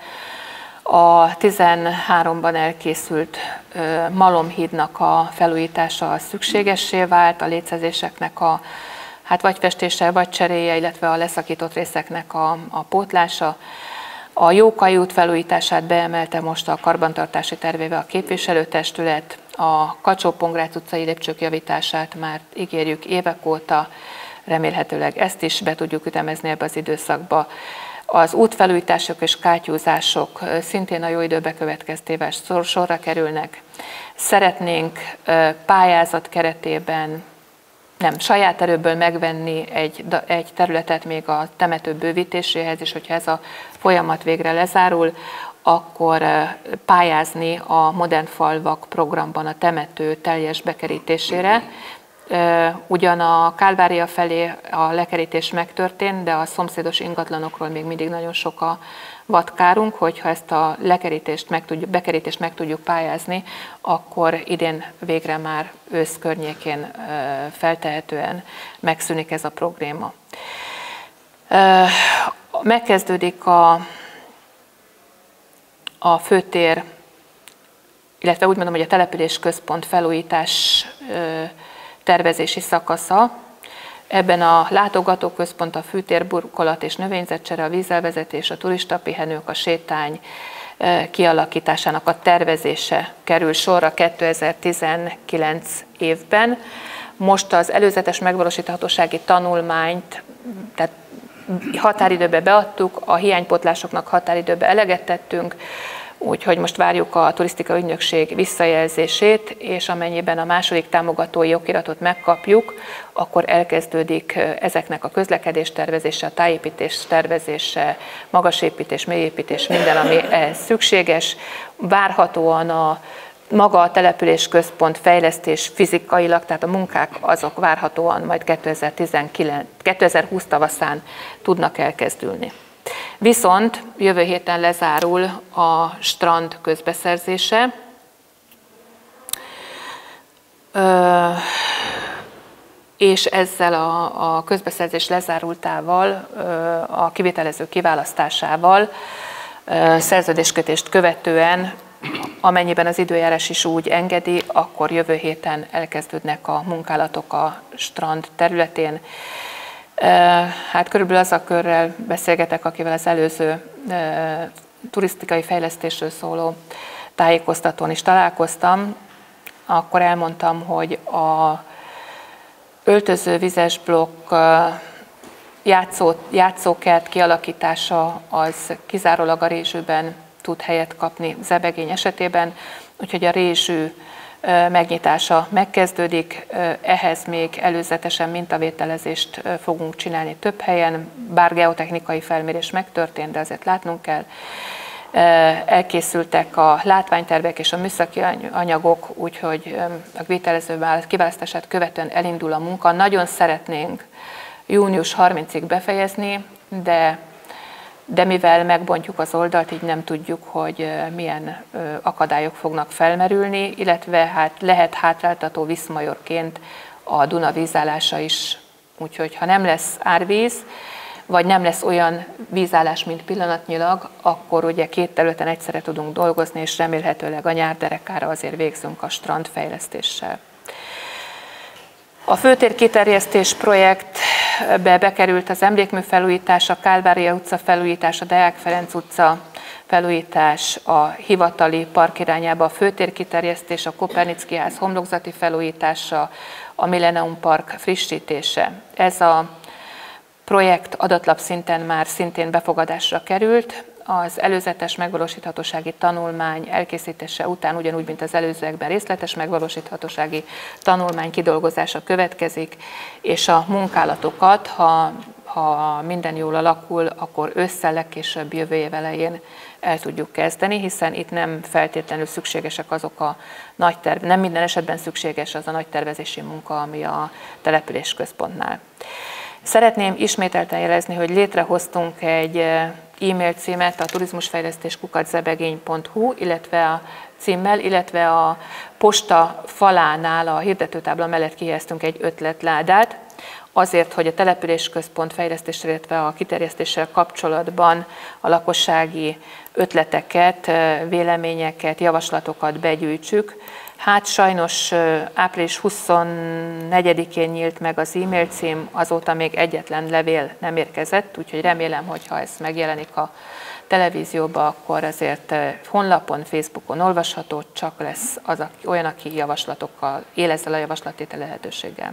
A tizenháromban elkészült Malomhídnak a felújítása szükségessé vált, a létezéseknek a hát vagy festése, vagy cseréje, illetve a leszakított részeknek a, a pótlása. A Jókai út felújítását beemelte most a karbantartási tervébe a képviselőtestület, a Kacsó-Pongrác utcai lépcsők javítását már ígérjük évek óta, remélhetőleg ezt is be tudjuk ütemezni ebbe az időszakba. Az útfelújítások és kátyúzások szintén a jó időbe következtével sorra kerülnek. Szeretnénk pályázat keretében nem saját erőből megvenni egy, egy területet még a temető bővítéséhez, és hogyha ez a folyamat végre lezárul, akkor pályázni a Modern Falvak programban a temető teljes bekerítésére. Ugyan a Kálvária felé a lekerítés megtörtént, de a szomszédos ingatlanokról még mindig nagyon sok a vadkárunk, hogyha ezt a lekerítést meg tudjuk, bekerítést meg tudjuk pályázni, akkor idén végre már ősz környékén feltehetően megszűnik ez a probléma. Megkezdődik a, a főtér, illetve úgy mondom, hogy a településközpont felújítás tervezési szakasza. Ebben a látogatóközpont, a fűtérburkolat és növényzetcsere, a vízelvezetés, a turistapihenők, a sétány kialakításának a tervezése kerül sorra kétezer-tizenkilenc évben. Most az előzetes megvalósíthatósági tanulmányt, tehát határidőbe beadtuk, a hiánypotlásoknak határidőbe eleget tettünk, úgyhogy most várjuk a turisztikai ügynökség visszajelzését, és amennyiben a második támogatói okiratot megkapjuk, akkor elkezdődik ezeknek a közlekedés tervezése, a tájépítés tervezése, magasépítés, mélyépítés, minden, ami ehhez szükséges. Várhatóan a maga a településközpont fejlesztés fizikailag, tehát a munkák azok várhatóan majd kétezer-húsz tavaszán tudnak elkezdülni. Viszont jövő héten lezárul a strand közbeszerzése. És ezzel a, a közbeszerzés lezárultával, a kivitelező kiválasztásával, szerződéskötést követően, amennyiben az időjárás is úgy engedi, akkor jövő héten elkezdődnek a munkálatok a strand területén. Hát körülbelül az a körrel beszélgetek, akivel az előző turisztikai fejlesztésről szóló tájékoztatón is találkoztam, akkor elmondtam, hogy a öltöző vizes blokk játszó, játszókert kialakítása az kizárólag a rézsűben tud helyet kapni zebegény esetében, úgyhogy a rézsű megnyitása megkezdődik, ehhez még előzetesen mintavételezést fogunk csinálni több helyen, bár geotechnikai felmérés megtörtént, de azért látnunk kell. Elkészültek a látványtervek és a műszaki anyagok, úgyhogy a vételező kiválasztását követően elindul a munka. Nagyon szeretnénk június harmincadikáig befejezni, de, de mivel megbontjuk az oldalt, így nem tudjuk, hogy milyen akadályok fognak felmerülni, illetve hát lehet hátráltató viszmajorként a Duna vízállása is. Úgyhogy ha nem lesz árvíz, vagy nem lesz olyan vízállás, mint pillanatnyilag, akkor ugye két területen egyszerre tudunk dolgozni, és remélhetőleg a nyár derekára azért végzünk a strandfejlesztéssel. A főtér kiterjesztés projektbe bekerült az emlékmű felújítás, a Kálvária utca felújítás, a Deák Ferenc utca felújítás, a hivatali park irányába a főtér kiterjesztés, a Kopernicki ház homlokzati felújítása, a Millennium Park frissítése. Ez a projekt adatlap szinten már szintén befogadásra került. Az előzetes megvalósíthatósági tanulmány elkészítése után ugyanúgy, mint az előzőekben részletes megvalósíthatósági tanulmány kidolgozása következik, és a munkálatokat, ha, ha minden jól alakul, akkor ősszel, legkésőbb jövő év elején el tudjuk kezdeni, hiszen itt nem feltétlenül szükségesek azok a nagy terv, nem minden esetben szükséges az a nagy tervezési munka, ami a településközpontnál. Szeretném ismételten jelezni, hogy létrehoztunk egy e-mail címet, a turizmusfejlesztés kukac zebegény pont hu, illetve a címmel, illetve a posta falánál a hirdetőtábla mellett kihelyeztünk egy ötletládát, azért, hogy a településközpont fejlesztéssel, illetve a kiterjesztéssel kapcsolatban a lakossági ötleteket, véleményeket, javaslatokat begyűjtsük. Hát sajnos április huszonnegyedikén nyílt meg az e-mail cím, azóta még egyetlen levél nem érkezett, úgyhogy remélem, hogy ha ez megjelenik a televízióba, akkor azért honlapon, Facebookon olvasható, csak lesz az, olyan, aki javaslatokkal él ezzel a javaslattétel lehetőséggel.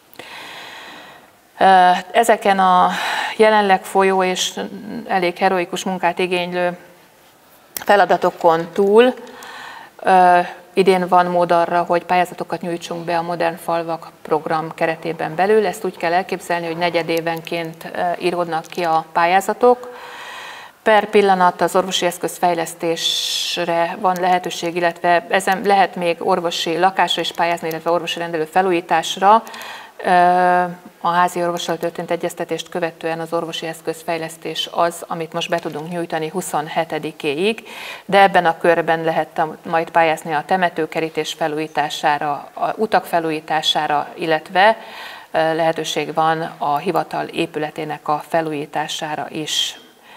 Ezeken a jelenleg folyó és elég heroikus munkát igénylő feladatokon túl idén van mód arra, hogy pályázatokat nyújtsunk be a Modern Falvak program keretében belül. Ezt úgy kell elképzelni, hogy negyedévenként íródnak ki a pályázatok. Per pillanat az orvosi eszköz fejlesztésre van lehetőség, illetve ezen lehet még orvosi lakásra is pályázni, illetve orvosi rendelő felújításra. A házi orvossal történt egyeztetést követően az orvosi eszközfejlesztés az, amit most be tudunk nyújtani huszonhetedikéig, de ebben a körben lehet majd pályázni a temetőkerítés felújítására, a utak felújítására, illetve lehetőség van a hivatal épületének a felújítására is.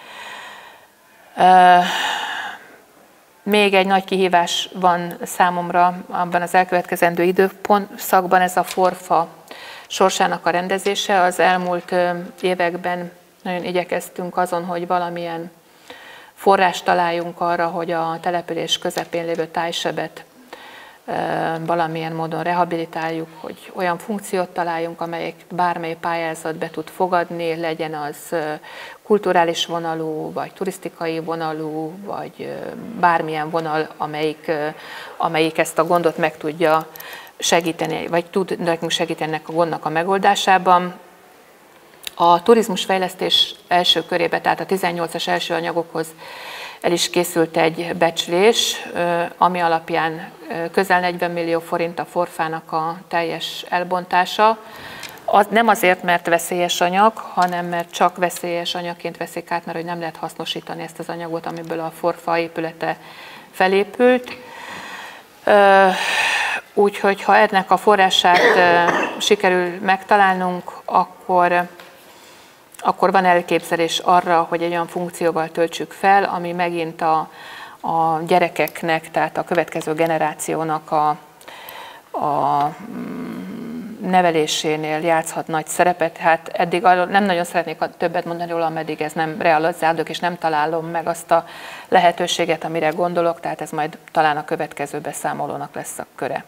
Még egy nagy kihívás van számomra abban az elkövetkezendő időszakban, ez a forfa sorsának a rendezése. Az elmúlt években nagyon igyekeztünk azon, hogy valamilyen forrást találjunk arra, hogy a település közepén lévő tájsebet valamilyen módon rehabilitáljuk, hogy olyan funkciót találjunk, amelyik bármely pályázat be tud fogadni, legyen az kulturális vonalú, vagy turisztikai vonalú, vagy bármilyen vonal, amelyik, amelyik ezt a gondot meg tudja segíteni, vagy tud nekünk segíteni ennek a gondnak a megoldásában. A turizmusfejlesztés első körébe, tehát a tizennyolcas első anyagokhoz el is készült egy becslés, ami alapján közel negyven millió forint a forfának a teljes elbontása. Az nem azért, mert veszélyes anyag, hanem mert csak veszélyes anyagként veszik át, mert hogy nem lehet hasznosítani ezt az anyagot, amiből a forfa épülete felépült. Úgyhogy ha ennek a forrását sikerül megtalálnunk, akkor, akkor van elképzelés arra, hogy egy olyan funkcióval töltsük fel, ami megint a, a gyerekeknek, tehát a következő generációnak a, a nevelésénél játszhat nagy szerepet. Hát eddig nem nagyon szeretnék többet mondani róla, ameddig ez nem realizálódik, és nem találom meg azt a lehetőséget, amire gondolok, tehát ez majd talán a következő beszámolónak lesz a köre.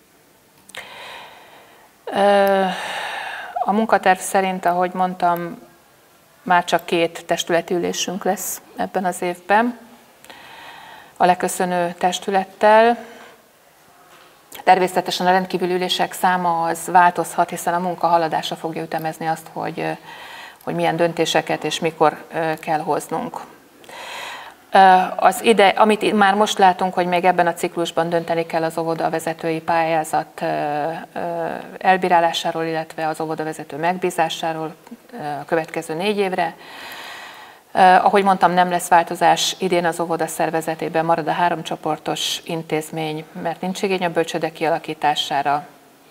A munkaterv szerint, ahogy mondtam, már csak két testületi ülésünk lesz ebben az évben, a leköszönő testülettel. Természetesen a rendkívüli ülések száma az változhat, hiszen a munka haladása fogja ütemezni azt, hogy, hogy milyen döntéseket és mikor kell hoznunk. Az ide, amit már most látunk, hogy még ebben a ciklusban dönteni kell az óvodavezetői pályázat elbírálásáról, illetve az óvodavezető megbízásáról a következő négy évre. Uh, ahogy mondtam, nem lesz változás idén az óvoda szervezetében, marad a három csoportos intézmény, mert nincs igény a bölcsőde kialakítására.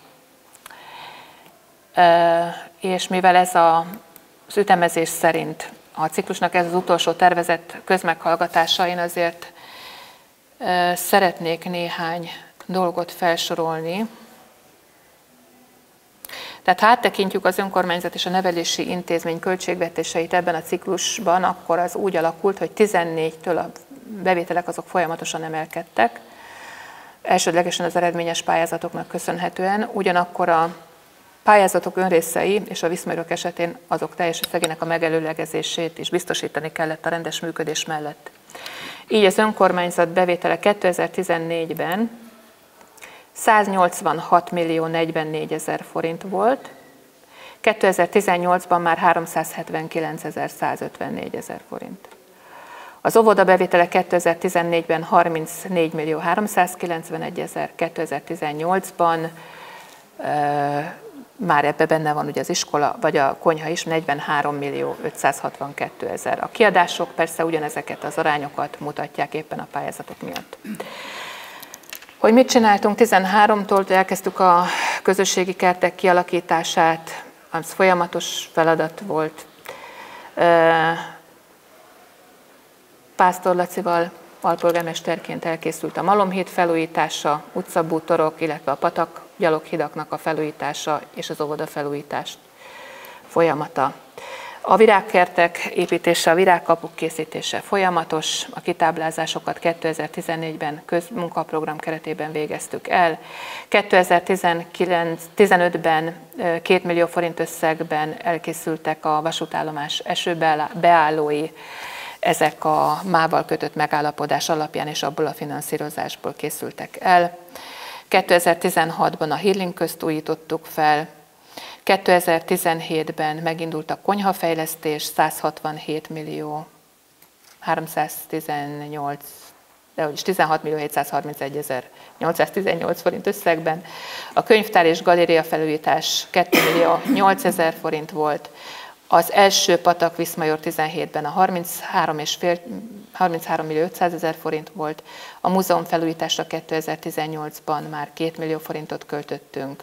Uh, és mivel ez a, az ütemezés szerint a ciklusnak ez az utolsó tervezett közmeghallgatása, én azért uh, szeretnék néhány dolgot felsorolni. Tehát ha áttekintjük az önkormányzat és a nevelési intézmény költségvetéseit ebben a ciklusban, akkor az úgy alakult, hogy tizennégytől a bevételek azok folyamatosan emelkedtek, elsődlegesen az eredményes pályázatoknak köszönhetően, ugyanakkor a pályázatok önrészei és a viszmajorok esetén azok teljes összegének a megelőlegezését is biztosítani kellett a rendes működés mellett. Így az önkormányzat bevétele kétezer-tizennégyben száznyolcvanhat millió negyvennégyezer forint volt, kétezer-tizennyolcban már háromszázhetvenkilencezer-százötvennégyezer forint. Az óvoda bevétele kétezer-tizennégyben harmincnégy millió háromszázkilencvenegyezer, kétezer-tizennyolcban e, már ebbe benne van ugye az iskola, vagy a konyha is, negyvenhárom millió ötszázhatvankétezer. A kiadások persze ugyanezeket az arányokat mutatják éppen a pályázatok miatt. Hogy mit csináltunk tizenháromtól, elkezdtük a közösségi kertek kialakítását, az folyamatos feladat volt. Pásztor Lacival alpolgármesterként elkészült a Malomhíd felújítása, utcabútorok, illetve a patak gyaloghidaknak a felújítása és az óvoda felújítást folyamata. A virágkertek építése, a virágkapuk készítése folyamatos, a kitáblázásokat kétezer-tizennégyben közmunkaprogram keretében végeztük el. kétezer-tizenötben két millió forint összegben elkészültek a vasútállomás esőbeállói, ezek a mával kötött megállapodás alapján és abból a finanszírozásból készültek el. kétezer-tizenhatban a Healing közt újítottuk fel, kétezer-tizenhétben megindult a konyhafejlesztés, százhatvanhét millió háromszáztizennyolc, de úgyis tizenhat millió hétszázharmincegyezer-nyolcszáztizennyolc forint összegben. A könyvtár és galéria felújítás két millió nyolcezer forint volt. Az első patak Viszmajor tizenhétben a harminchárom millió ötszázezer forint volt. A múzeum felújításra kétezer-tizennyolcban már két millió forintot költöttünk.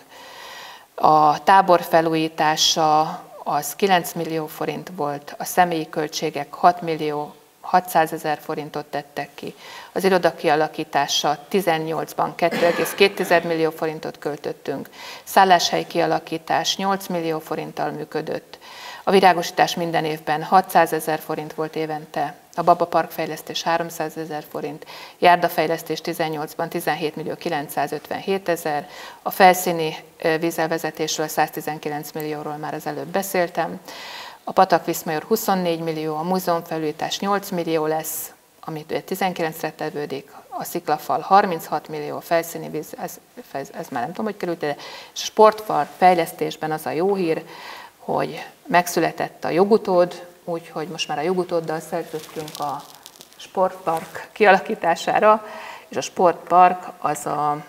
A tábor felújítása az kilenc millió forint volt, a személyi költségek hat millió hatszázezer forintot tettek ki. Az iroda kialakítása tizennyolcban két egész két millió forintot költöttünk. Szálláshely kialakítás nyolc millió forinttal működött. A virágosítás minden évben hatszázezer forint volt évente, a Baba Park fejlesztés háromszázezer forint, járdafejlesztés tizennyolcban tizenhét millió kilencszázötvenhétezer, a felszíni vízelvezetésről száztizenkilenc millióról már az előbb beszéltem, a Patak Viszmajor huszonnégy millió, a múzeum felújítás nyolc millió lesz, amit tizenkilencre tevődik, a sziklafal harminchat millió, a felszíni víz, ez, ez, ez már nem tudom, hogy került, de és a sportfal fejlesztésben az a jó hír, hogy megszületett a jogutód, úgyhogy most már a jogutóddal szerződtünk a sportpark kialakítására, és a sportpark az a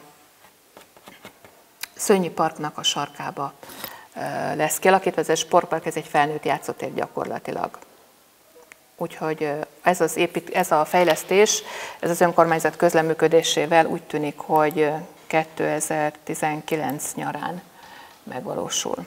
Szönnyi Parknak a sarkába lesz kialakítva. Ez a sportpark, ez egy felnőtt játszótér gyakorlatilag. Úgyhogy ez, az épít, ez a fejlesztés, ez az önkormányzat közleműködésével úgy tűnik, hogy kétezer-tizenkilenc nyarán megvalósul.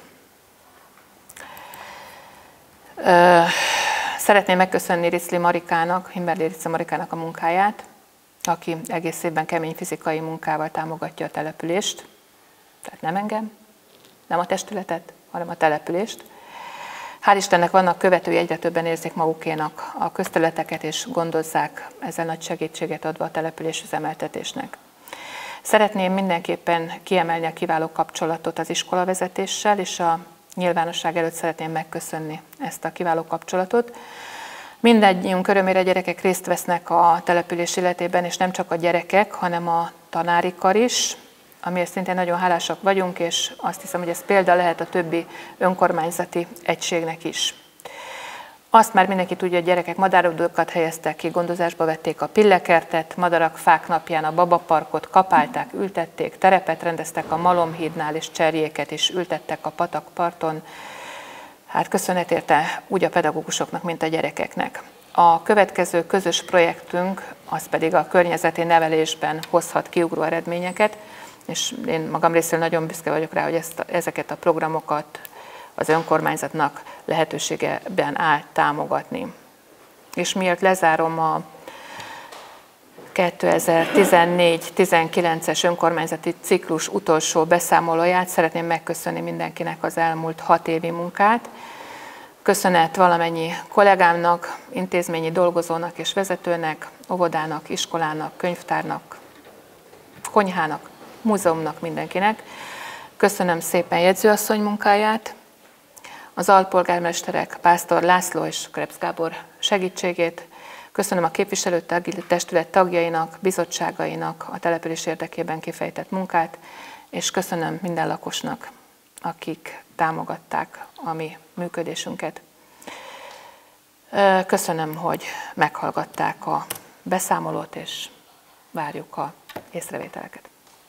Szeretném megköszönni Ricli Marikának, Himberli Ricli Marikának a munkáját, aki egész évben kemény fizikai munkával támogatja a települést, tehát nem engem, nem a testületet, hanem a települést. Hál' Istennek vannak követői, egyre többen érzik magukénak a közterületeket, és gondozzák, ezzel nagy segítséget adva a település üzemeltetésnek. Szeretném mindenképpen kiemelni a kiváló kapcsolatot az iskolavezetéssel, és a nyilvánosság előtt szeretném megköszönni ezt a kiváló kapcsolatot. Mindegyünk örömére gyerekek részt vesznek a település életében, és nem csak a gyerekek, hanem a tanári kar is, amiért szintén nagyon hálásak vagyunk, és azt hiszem, hogy ez példa lehet a többi önkormányzati egységnek is. Azt már mindenki tudja, hogy gyerekek madárodókat helyeztek ki, gondozásba vették a Pillekertet, Madarak Fák napján a Baba Parkot kapálták, ültették, terepet rendeztek a Malomhídnál, és cserjéket is ültettek a patakparton. Hát köszönet érte úgy a pedagógusoknak, mint a gyerekeknek. A következő közös projektünk, az pedig a környezeti nevelésben hozhat kiugró eredményeket, és én magam részéről nagyon büszke vagyok rá, hogy ezt, ezeket a programokat az önkormányzatnak lehetőségeben áll támogatni. És miért lezárom a kétezer-tizennégy tizenkilences önkormányzati ciklus utolsó beszámolóját, szeretném megköszönni mindenkinek az elmúlt hat évi munkát. Köszönet valamennyi kollégámnak, intézményi dolgozónak és vezetőnek, óvodának, iskolának, könyvtárnak, konyhának, múzeumnak, mindenkinek. Köszönöm szépen jegyzőasszony munkáját, az alpolgármesterek Pásztor László és Krebs Gábor segítségét. Köszönöm a képviselőtestület tagjainak, bizottságainak a település érdekében kifejtett munkát, és köszönöm minden lakosnak, akik támogatták a mi működésünket. Köszönöm, hogy meghallgatták a beszámolót, és várjuk a észrevételeket.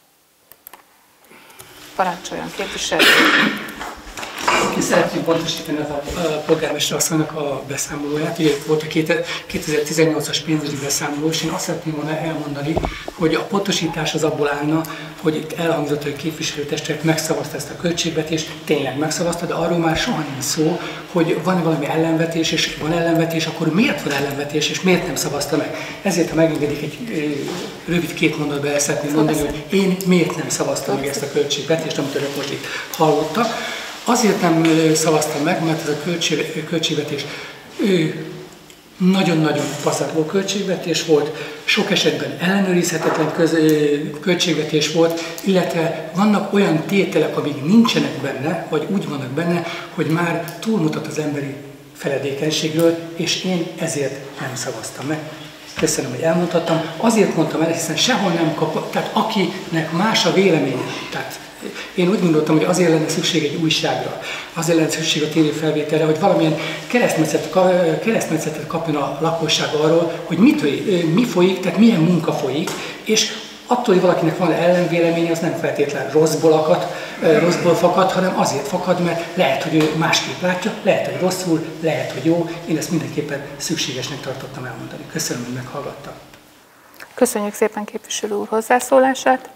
Parancsoljon képviselő! Ki szeretném pontosítani az a polgármester asszonynak a beszámolóját. Ugye volt a kétezer-tizennyolcas pénzügyi beszámoló, és én azt szeretném volna elmondani, hogy a pontosítás az abból állna, hogy itt elhangzott, hogy a képviselőtestület megszavazta ezt a költségvetést, tényleg megszavazta, de arról már soha nincs szó, hogy van valami ellenvetés, és van ellenvetés, akkor miért van ellenvetés, és miért nem szavazta meg. Ezért, ha megengedik, egy rövid két mondatban el szeretném mondani, hogy én miért nem szavaztam meg ezt a költségvetést, amit önök most itt hallottak. Azért nem szavaztam meg, mert ez a költségvetés nagyon-nagyon pazarló költségvetés volt, sok esetben ellenőrizhetetlen köz, költségvetés volt, illetve vannak olyan tételek, amik nincsenek benne, vagy úgy vannak benne, hogy már túlmutat az emberi feledékenységről, és én ezért nem szavaztam meg. Köszönöm, hogy elmondhattam. Azért mondtam el, hiszen sehol nem kapott, tehát akinek más a véleménye, tehát én úgy gondoltam, hogy azért lenne szükség egy újságra, azért lenne szükség a tévéfelvételre, hogy valamilyen keresztmetszetet, keresztmetszetet kapjon a lakosság arról, hogy mit, mi folyik, tehát milyen munka folyik, és attól, hogy valakinek van ellenvéleménye, az nem feltétlenül rosszból akad, rosszból fakad, hanem azért fakad, mert lehet, hogy ő másképp látja, lehet, hogy rosszul, lehet, hogy jó. Én ezt mindenképpen szükségesnek tartottam elmondani. Köszönöm, hogy meghallgattam. Köszönjük szépen képviselő úr hozzászólását.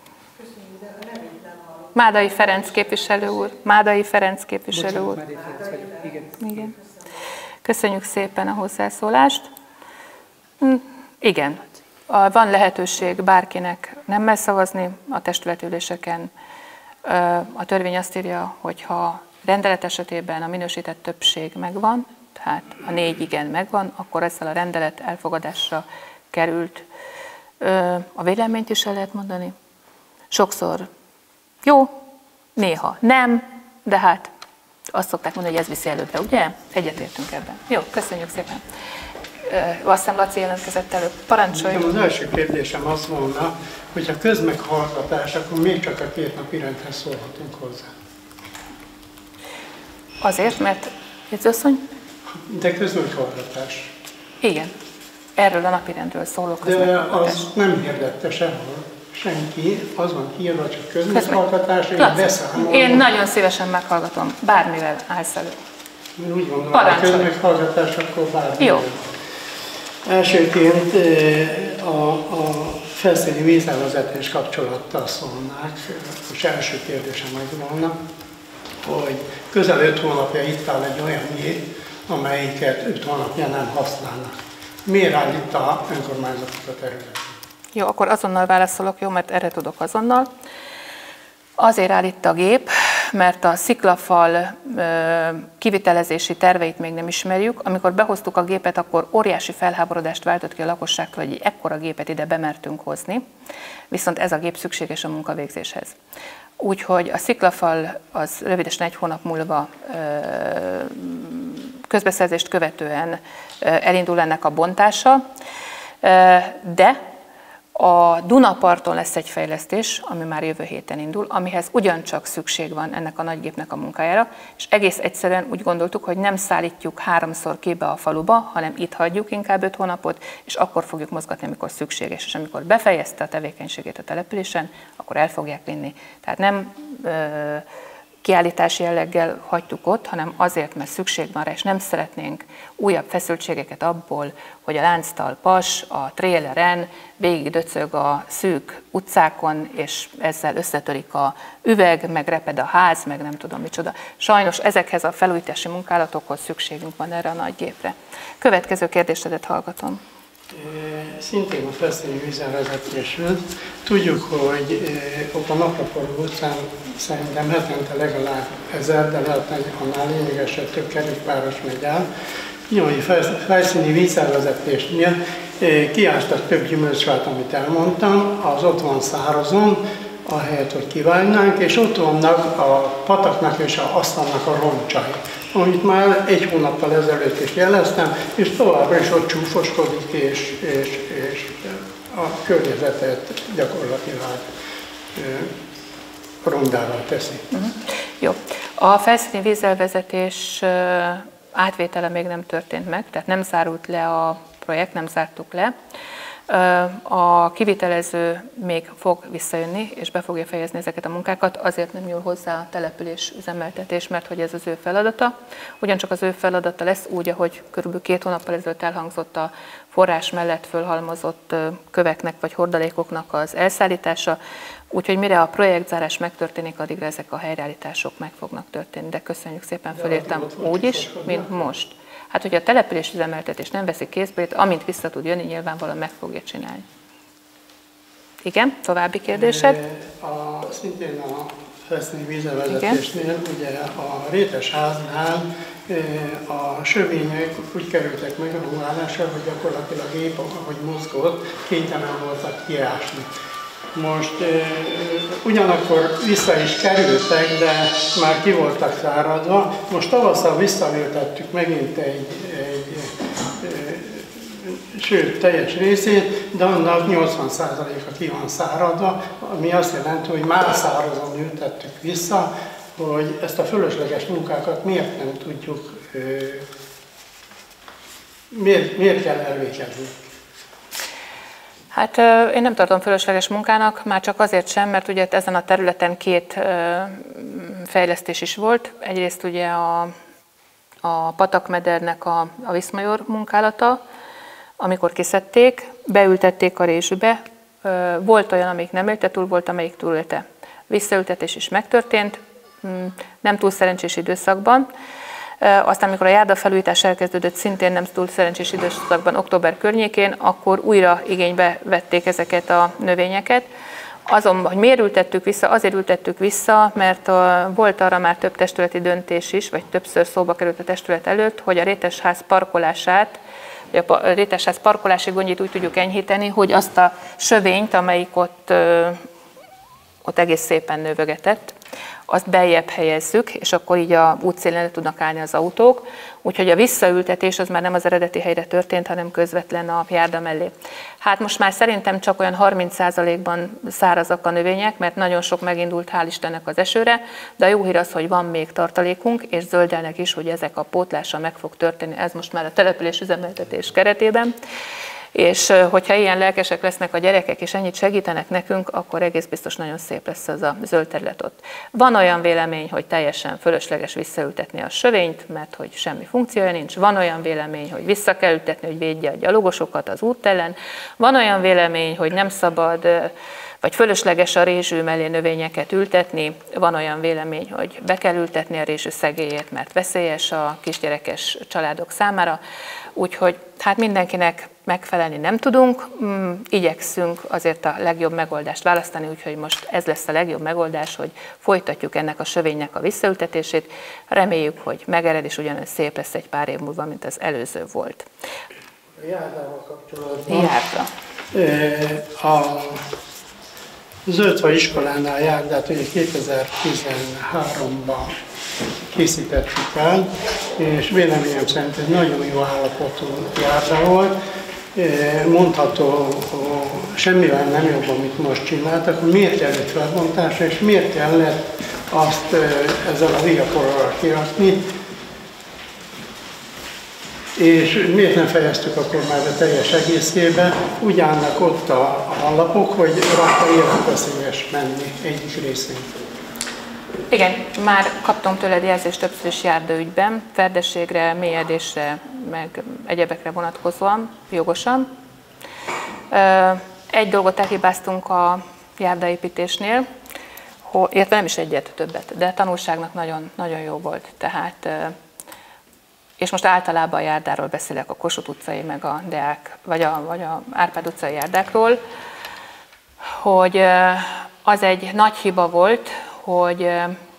Mádai Ferenc képviselő úr. Mádai Ferenc képviselő úr. Mádai Ferenc vagyok. Igen. Igen. Köszönjük szépen a hozzászólást. Igen, van lehetőség bárkinek nemmel szavazni a testületüléseken. A törvény azt írja, hogy ha rendelet esetében a minősített többség megvan, tehát a négy igen megvan, akkor ezzel a rendelet elfogadásra került. A véleményt is el lehet mondani. Sokszor jó, néha nem, de hát azt szokták mondani, hogy ez viszi előbbre, ugye? Egyetértünk ebben. Jó, köszönjük szépen. Azt hiszem, Laci jelentkezett előbb. Parancsolj! Az első kérdésem az volna, hogy ha közmeghallgatás, akkor még csak a két napi rendhez szólhatunk hozzá. Azért, mert jegyzőasszony? De közmeghallgatás. Igen. Erről a napirendről szóló közmeghallgatás. De az nem hirdette sehol. Senki, az van kiírva, csak közmeghallgatás, és beszámolom. Én nagyon szívesen meghallgatom, bármivel állsz elő. Én úgy gondolom, hogy a közmeghallgatás, akkor bármivel. Jó. Elsőként a, a felszíni vízelvezetés kapcsolattal szólnák, és első kérdésem meg volna, hogy közel öt hónapja itt áll egy olyan jég, amelyiket öt hónapja nem használnak. Miért áll itt a önkormányzatok a területen? Jó, akkor azonnal válaszolok, jó, mert erre tudok azonnal. Azért áll itt a gép, mert a sziklafal kivitelezési terveit még nem ismerjük. Amikor behoztuk a gépet, akkor óriási felháborodást váltott ki a lakosságtól, hogy egy ekkora gépet ide bemertünk hozni, viszont ez a gép szükséges a munkavégzéshez. Úgyhogy a sziklafal az rövidesen egy hónap múlva közbeszerzést követően elindul ennek a bontása, de a Dunaparton lesz egy fejlesztés, ami már jövő héten indul, amihez ugyancsak szükség van ennek a nagygépnek a munkájára, és egész egyszerűen úgy gondoltuk, hogy nem szállítjuk háromszor ki be a faluba, hanem itt hagyjuk inkább öt hónapot, és akkor fogjuk mozgatni, amikor szükséges, és amikor befejezte a tevékenységét a településen, akkor el fogják vinni. Tehát nem ö, kiállítási jelleggel hagytuk ott, hanem azért, mert szükség van rá, és nem szeretnénk újabb feszültségeket abból, hogy a lánctalpas a trélleren végig döcög a szűk utcákon, és ezzel összetörik a üveg, meg reped a ház, meg nem tudom micsoda. Sajnos ezekhez a felújítási munkálatokhoz szükségünk van erre a nagy gépre. Következő kérdésedet hallgatom. Szintén a Felszíni vízelvezetésről. Tudjuk, hogy ott a Napraforgó utcán szerintem hetente legalább ezer, de lehet, hogy annál lényegesen több kerékpáros megy el. Nyilván felszíni vízelvezetés miatt kiástak több gyümölcsfát, amit elmondtam, az ott van szárazon, ahelyett, hogy kivágnánk, és ott vannak a pataknak és a asztalnak a roncsai, amit már egy hónappal ezelőtt is jeleztem, és továbbra is ott csúfoskodik, és, és, és a környezetet gyakorlatilag rondává teszi. Uh-huh. Jó. A felszíni vízelvezetés átvétele még nem történt meg, tehát nem zárult le a projekt, nem zártuk le. A kivitelező még fog visszajönni, és be fogja fejezni ezeket a munkákat, azért nem nyúl hozzá a település üzemeltetés, mert hogy ez az ő feladata. Ugyancsak az ő feladata lesz úgy, ahogy körülbelül két hónappal ezelőtt elhangzott a forrás mellett fölhalmozott köveknek vagy hordalékoknak az elszállítása, úgyhogy mire a projektzárás megtörténik, addigra ezek a helyreállítások meg fognak történni. De köszönjük szépen, fölírtam úgy is, mint most. Hát, hogyha a település üzemeltetés nem veszi kézbe, amint vissza tud jönni, nyilvánvalóan meg fogja csinálni. Igen, további kérdésed? A, szintén a felszíni vízelvezetésnél, ugye a rétesháznál a sövények úgy kerültek meg a ruhálásra, hogy gyakorlatilag épp ahogy mozgott, kénytelen voltak kiásni. Most ugyanakkor vissza is kerültek, de már ki voltak száradva. Most tavasszal visszaültettük megint egy, egy, egy sőt, teljes részét, de annak nyolcvan százaléka ki van száradva, ami azt jelenti, hogy már szárazon ültettük vissza, hogy ezt a fölösleges munkákat miért nem tudjuk, miért, miért kell elvégezni. Hát én nem tartom fölösleges munkának, már csak azért sem, mert ugye ezen a területen két fejlesztés is volt. Egyrészt ugye a, a patakmedernek a, a Viszmajor munkálata, amikor kiszedték, beültették a rézsübe, volt olyan, amelyik nem élte túl, volt, amelyik túlélte. Visszaültetés is megtörtént, nem túl szerencsés időszakban. Aztán, amikor a járdafelújítás elkezdődött, szintén nem túl szerencsés időszakban, október környékén, akkor újra igénybe vették ezeket a növényeket. Azonban, hogy miért ültettük vissza? Azért ültettük vissza, mert a, volt arra már több testületi döntés is, vagy többször szóba került a testület előtt, hogy a rétesház parkolását, vagy a rétesház parkolási gondjait úgy tudjuk enyhíteni, hogy azt a sövényt, amelyik ott, ott egész szépen növögetett, azt beljebb helyezzük, és akkor így a útszélen le tudnak állni az autók. Úgyhogy a visszaültetés az már nem az eredeti helyre történt, hanem közvetlen a járda mellé. Hát most már szerintem csak olyan harminc százalékban szárazak a növények, mert nagyon sok megindult, hál' Istennek az esőre, de a jó hír az, hogy van még tartalékunk, és zöldelnek is, hogy ezek a pótlása meg fog történni, ez most már a település üzemeltetés keretében. És hogyha ilyen lelkesek lesznek a gyerekek, és ennyit segítenek nekünk, akkor egész biztos nagyon szép lesz az a zöld terület ott. Van olyan vélemény, hogy teljesen fölösleges visszaültetni a sövényt, mert hogy semmi funkciója nincs. Van olyan vélemény, hogy vissza kell ültetni, hogy védje a gyalogosokat az út ellen. Van olyan vélemény, hogy nem szabad, vagy fölösleges a rézsű mellé növényeket ültetni. Van olyan vélemény, hogy be kell ültetni a rézsű szegélyét, mert veszélyes a kisgyerekes családok számára. Úgyhogy hát mindenkinek megfelelni nem tudunk, igyekszünk azért a legjobb megoldást választani, úgyhogy most ez lesz a legjobb megoldás, hogy folytatjuk ennek a sövénynek a visszaültetését. Reméljük, hogy megered, és ugyanolyan szép lesz egy pár év múlva, mint az előző volt. A járdával kapcsolatban. Járda. A Zöldfaj iskolánál járdát ugye kétezer-tizenháromban készítettük el, és véleményem szerint egy nagyon jó állapotú járda volt. Mondható, semmivel nem jobb, amit most csináltak, hogy miért kellett felbontásra, és miért kellett azt ezzel a viakorral kirakni, és miért nem fejeztük akkor már a teljes egészébe, úgy állnak ott a, a lapok, hogy rajta életveszélyes menni egyik részén. Igen, már kaptunk tőled jelzést többször is járdaügyben, ferdességre, mélyedésre, meg egyebekre vonatkozóan, jogosan. Egy dolgot elhibáztunk a járdaépítésnél, illetve nem is egyet, többet, de tanulságnak nagyon, nagyon jó volt. Tehát, és most általában a járdáról beszélek, a Kossuth utcai, meg a Deák, vagy a, vagy a Árpád utcai járdákról, hogy az egy nagy hiba volt, hogy,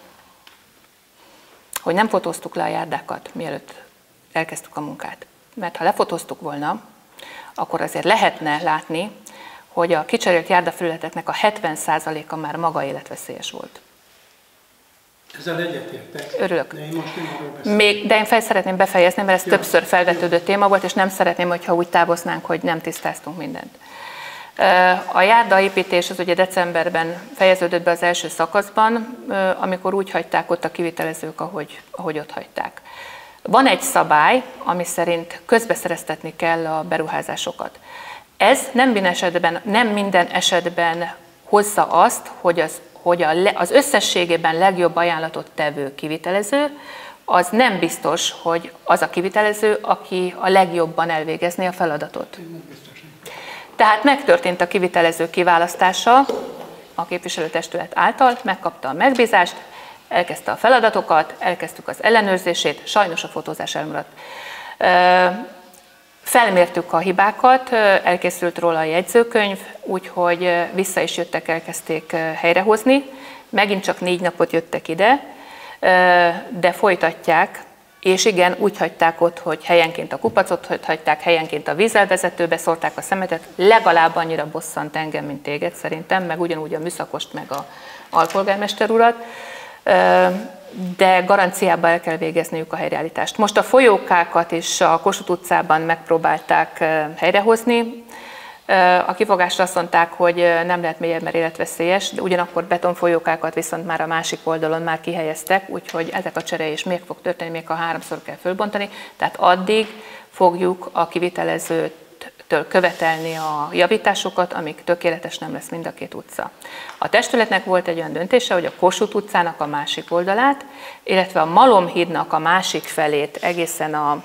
hogy nem fotóztuk le a járdákat, mielőtt elkezdtük a munkát. Mert ha lefotóztuk volna, akkor azért lehetne látni, hogy a kicserélt járdafelületeknek a hetven százaléka már maga életveszélyes volt. Ezzel egyetértek. Örülök. De én most nem arról beszélek. Még, de én fel szeretném befejezni, mert ez Ja. többször felvetődő téma volt, és nem szeretném, hogyha úgy távoznánk, hogy nem tisztáztunk mindent. A járdaépítés az ugye decemberben fejeződött be az első szakaszban, amikor úgy hagyták ott a kivitelezők, ahogy, ahogy ott hagyták. Van egy szabály, ami szerint közbeszereztetni kell a beruházásokat. Ez nem minden esetben, nem minden esetben hozza azt, hogy az, hogy a, az összességében legjobb ajánlatot tevő kivitelező, az nem biztos, hogy az a kivitelező, aki a legjobban elvégezné a feladatot. Tehát megtörtént a kivitelező kiválasztása a képviselőtestület által, megkapta a megbízást, elkezdte a feladatokat, elkezdtük az ellenőrzését, sajnos a fotózás elmaradt. Felmértük a hibákat, elkészült róla a jegyzőkönyv, úgyhogy vissza is jöttek, elkezdték helyrehozni. Megint csak négy napot jöttek ide, de folytatják, és igen, úgy hagyták ott, hogy helyenként a kupacot hagyták, helyenként a vízelvezetőbe szórták a szemetet, legalább annyira bosszant engem, mint téged szerintem, meg ugyanúgy a műszakost, meg a alpolgármester urat, de garanciában el kell végezniük a helyreállítást. Most a folyókákat is a Kossuth utcában megpróbálták helyrehozni. A kifogásra azt mondták, hogy nem lehet mélyebb, mert életveszélyes, de ugyanakkor betonfolyókákat viszont már a másik oldalon már kihelyeztek, úgyhogy ezek a csere is még fog történni, még ha háromszor kell fölbontani, tehát addig fogjuk a kivitelezőtől követelni a javításokat, amíg tökéletes nem lesz mind a két utca. A testületnek volt egy olyan döntése, hogy a Kossuth utcának a másik oldalát, illetve a Malomhídnak a másik felét egészen a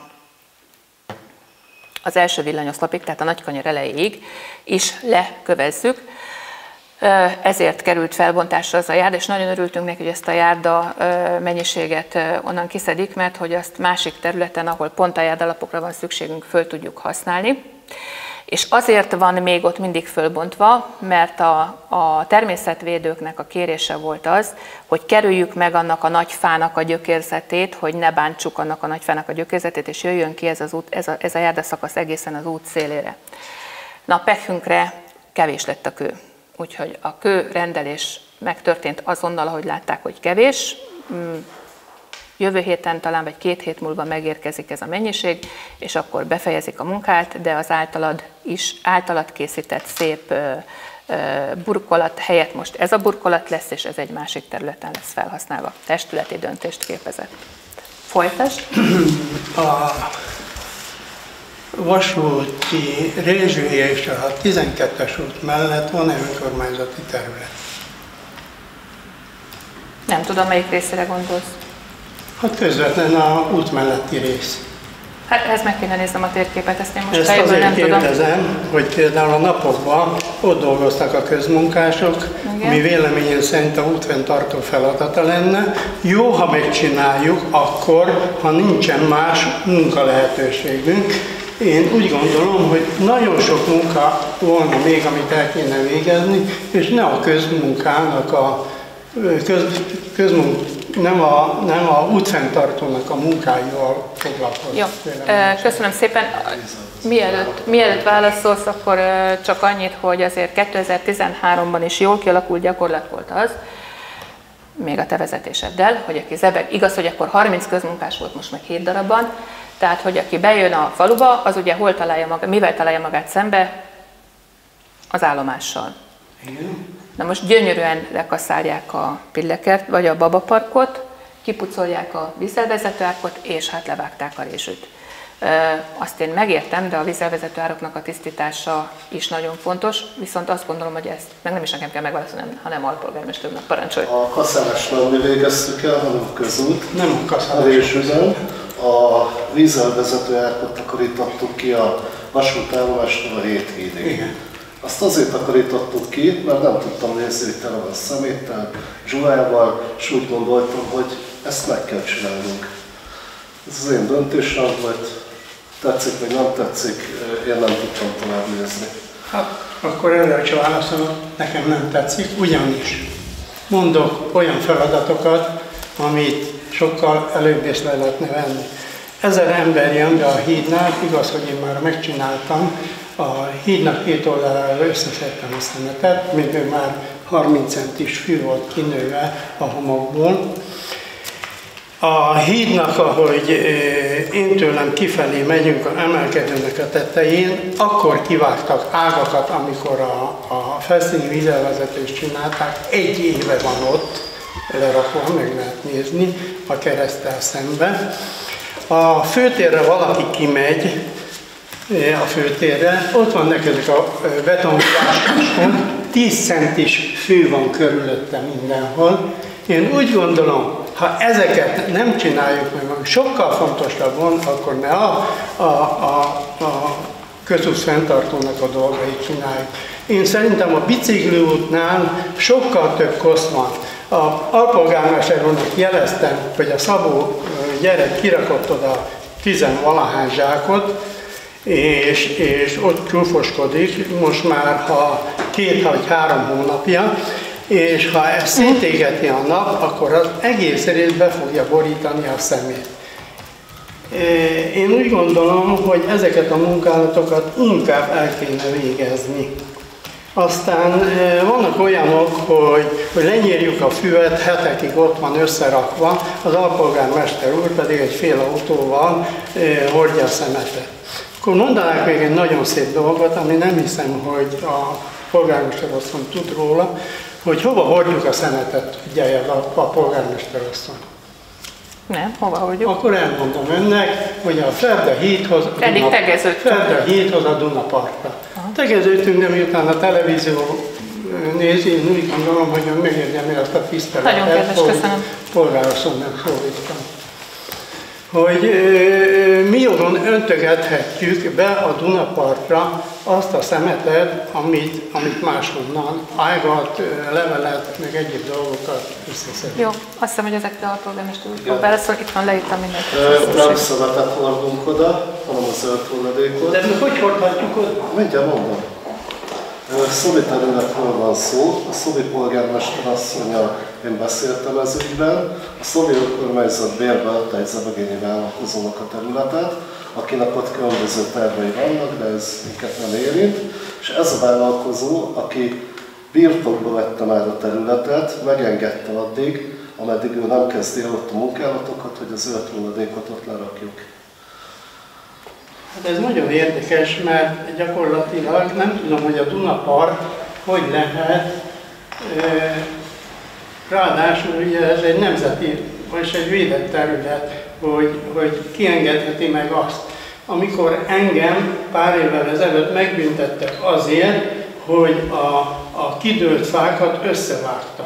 az első villanyoszlopig, tehát a Nagykanyar elejéig is lekövezzük. Ezért került felbontásra az a járda, és nagyon örültünk neki, hogy ezt a járda mennyiséget onnan kiszedik, mert hogy azt másik területen, ahol pont a járdalapokra van szükségünk, föl tudjuk használni. És azért van még ott mindig fölbontva, mert a, a természetvédőknek a kérése volt az, hogy kerüljük meg annak a nagy fának a gyökérzetét, hogy ne bántsuk annak a nagy fának a gyökérzetét, és jöjjön ki ez, az út, ez, a, ez a járdaszakasz egészen az út szélére. Na, a pekünkre kevés lett a kő. Úgyhogy a kő rendelés megtörtént azonnal, ahogy látták, hogy kevés. Jövő héten talán, vagy két hét múlva megérkezik ez a mennyiség, és akkor befejezik a munkát, de az általad is, általad készített szép ö, ö, burkolat helyett most ez a burkolat lesz, és ez egy másik területen lesz felhasználva. Testületi döntést képezett. Folytasd. A vasúti Rézsői és a tizenkettes út mellett van-e önkormányzati terület? Nem tudom, melyik részére gondolsz. Hát közvetlen a út melletti rész. Hát ez meg kéne néznem a térképet, ezt én most Ezt fejből nem azért tudom. kérdezem, hogy például a napokban ott dolgoztak a közmunkások, Igen. ami véleményem szerint a útfenntartó feladata lenne. Jó, ha megcsináljuk, akkor, ha nincsen más munka lehetőségünk. Én úgy gondolom, hogy nagyon sok munka volna még, amit el kéne végezni, és ne a közmunkának a köz, közmunk, nem a, nem a útfenntartónak a munkáival foglalkozni. Jó, köszönöm szépen. Mielőtt, mielőtt válaszolsz, akkor csak annyit, hogy azért kétezer-tizenháromban is jól kialakult gyakorlat volt az, még a te vezetéseddel, hogy aki zebeg, igaz, hogy akkor harminc közmunkás volt, most meg hét darabban, tehát, hogy aki bejön a faluba, az ugye hol találja magát, mivel találja magát szembe? Az állomással. Igen. Na most gyönyörűen lekaszálják a Pillekert, vagy a Babaparkot, kipucolják a vízzelvezetőárkot, és hát levágták a Rézsőt. Azt én megértem, de a vízelvezető ároknak a tisztítása is nagyon fontos, viszont azt gondolom, hogy ezt meg nem is nekem kell megválaszolni, hanem alpolgármester úrnak parancsolj. A kaszállást nem mi végeztük el, hanem a közút. Nem a kaszállást. A Résüzen. A vízelvezető árkot takarítottuk ki a vasútállomástól a hét hídig. Igen. Azt azért takarítottuk ki, mert nem tudtam nézni, hogy tele van szeméttel, zsújával, és úgy gondoltam, hogy ezt meg kell csinálnunk. Ez az én döntésem volt, tetszik vagy nem tetszik, én nem tudtam tovább nézni. Hát akkor erre csak válaszolom, nekem nem tetszik, ugyanis mondok olyan feladatokat, amit sokkal előbb is le lehetne venni. Ezer ember jön be a hídnál, igaz, hogy én már megcsináltam, a hídnak két oldalára összeszedtem a szemetet, még már harminc centis fű volt kinőve a homokból. A hídnak, ahogy én tőlem kifelé megyünk, emelkedőnek a tetején, akkor kivágtak ágakat, amikor a, a felszíni vízelvezetést csinálták, egy éve van ott, lerakva, meg lehet nézni a kereszttel szembe. A főtérre valaki kimegy, a főtérre, ott van neked a betonviláskon, tíz centis fű van körülötte mindenhol. Én úgy gondolom, ha ezeket nem csináljuk meg, meg sokkal fontosabb van, akkor ne a, a, a, a közút fenntartónak a dolgait csináljuk. Én szerintem a bicikliútnál sokkal több kosz van. A alpolgármester úrnak jeleztem, hogy a Szabó gyerek kirakott oda tizenvalahány zsákot, és, és ott csúfoskodik, most már ha két vagy három hónapja, és ha ezt szétégeti a nap, akkor az egész részt be fogja borítani a szemét. Én úgy gondolom, hogy ezeket a munkálatokat inkább el kéne végezni. Aztán vannak olyanok, hogy, hogy lenyírjuk a füvet, hetekig ott van összerakva, az alpolgármester úr pedig egy fél autóval hordja a szemetet. Akkor mondanák még egy nagyon szép dolgot, ami nem hiszem, hogy a polgármester asszony tud róla, hogy hova hordjuk a szemetet, ugye a, a polgármester asszony. Nem, hova hordjuk? Akkor elmondom önnek, hogy a Ferde hídhoz, a Eddig Duna, tegeződtünk. Ferde hídhoz a Dunapartra. Tegeződtünk, de miután a televízió nézi, én úgy gondolom, hogy ön megérdemli azt a tiszteletet. Nagyon kedves, köszönöm. Polgárasszonynak szólítom. Hogy ö, mi jogon öntögethetjük be a Dunapartra azt a szemetet, amit, amit máshonnan, ágat, levelet, meg egyéb dolgokat összeszedünk. Jó, azt hiszem, hogy ezekre a polgármester úr fog válaszolni, itt van, leírtam mindent. Nem szemetet hordunk oda, hanem a zöld hulladékot. De mi hogy hordhatjuk oda? Mindjárt mondom. Szobi területről van szó, a Szobi polgármester asszonnyal én beszéltem ez ügyben. A Szobi önkormányzat bérbeadta egy zebegényi vállalkozónak a területet, akinek ott különböző tervei vannak, de ez minket nem érint. És ez a vállalkozó, aki birtokba vette már a területet, megengedte addig, ameddig ő nem kezdi el ott a munkálatokat, hogy a zöld hulladékot ott lerakjuk. Hát ez nagyon érdekes, mert gyakorlatilag nem tudom, hogy a Dunapart hogy lehet, ráadásul ugye ez egy nemzeti, vagy egy védett terület, hogy, hogy kiengedheti meg azt. Amikor engem pár évvel ezelőtt megbüntettek azért, hogy a, a kidőlt fákat összevágtam.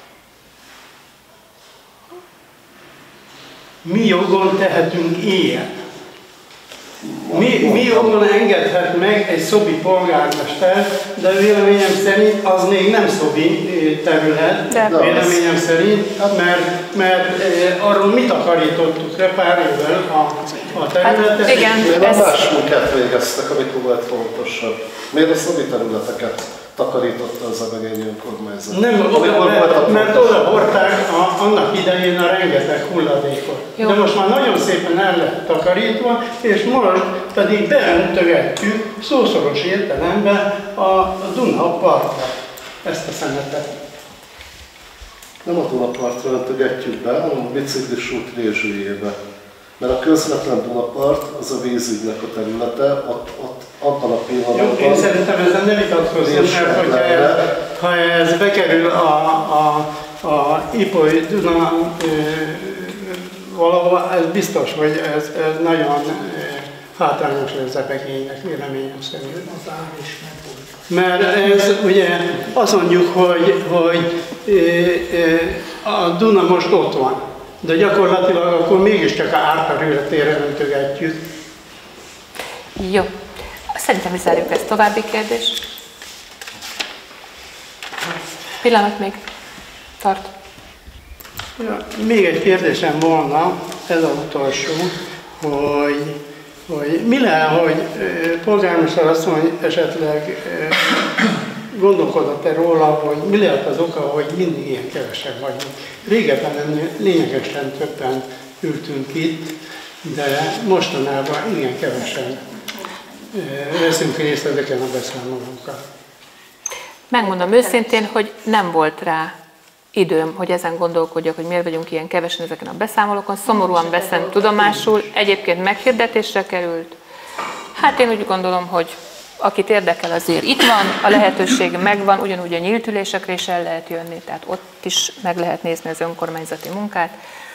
Mi jogon tehetünk ilyet? Mi, mi jogon engedhet meg egy szobi polgármester, de véleményem szerint az még nem szobi terület, de véleményem szerint, mert, mert arról mit takarítottuk le pár évvel a, a területet. Hát igen, miért ez... a más munkát végeztek, amikor volt fontosabb? Miért a szobi területeket takarította az zebegényi önkormányzat? Nem, oda, mert, mert oda hordták a, annak idején a rengeteg hulladékot. Jó. De most már nagyon szépen el lett takarítva, és most pedig beöntögetjük szószoros értelemben a, a Dunapartra ezt a szemetet. Nem a Dunapartra öntögetjük be, hanem a biciklis út Rézsüljébe. Mert a közvetlen Dunapart az a vízügynek a területe, ott, ott abban a pillanatban... Jó, én szerintem ezzel nem vitatkozom, mert hogyha ez, ha ez bekerül a, a, a Ipoly Duna valahol, ez biztos, hogy ez, ez nagyon hátrányos lesz Zebegénynek, véleményem szerint. Mert ez ugye azt mondjuk, hogy, hogy a Duna most ott van, de gyakorlatilag akkor mégiscsak a Árpa területére öntögetjük. Jó. Szerintem is zárjuk ezt. További kérdés? Pillanat még. Tart. Ja, még egy kérdésem volna, ez az utolsó, hogy, hogy mi lehet, hogy polgármester asszony esetleg gondolkodott-e róla, hogy mi lehet az oka, hogy mindig ilyen kevesebb vagyunk. Régebben lényegesen többen ültünk itt, de mostanában igen kevesen veszünk részt ezeken a beszámolókkal. Megmondom őszintén, hogy nem volt rá időm, hogy ezen gondolkodjak, hogy miért vagyunk ilyen kevesen ezeken a beszámolókon. Szomorúan veszem tudomásul, egyébként meghirdetésre került. Hát én úgy gondolom, hogy akit érdekel, azért itt van, a lehetőség megvan, ugyanúgy a nyílt ülésekre is el lehet jönni, tehát ott is meg lehet nézni az önkormányzati munkát.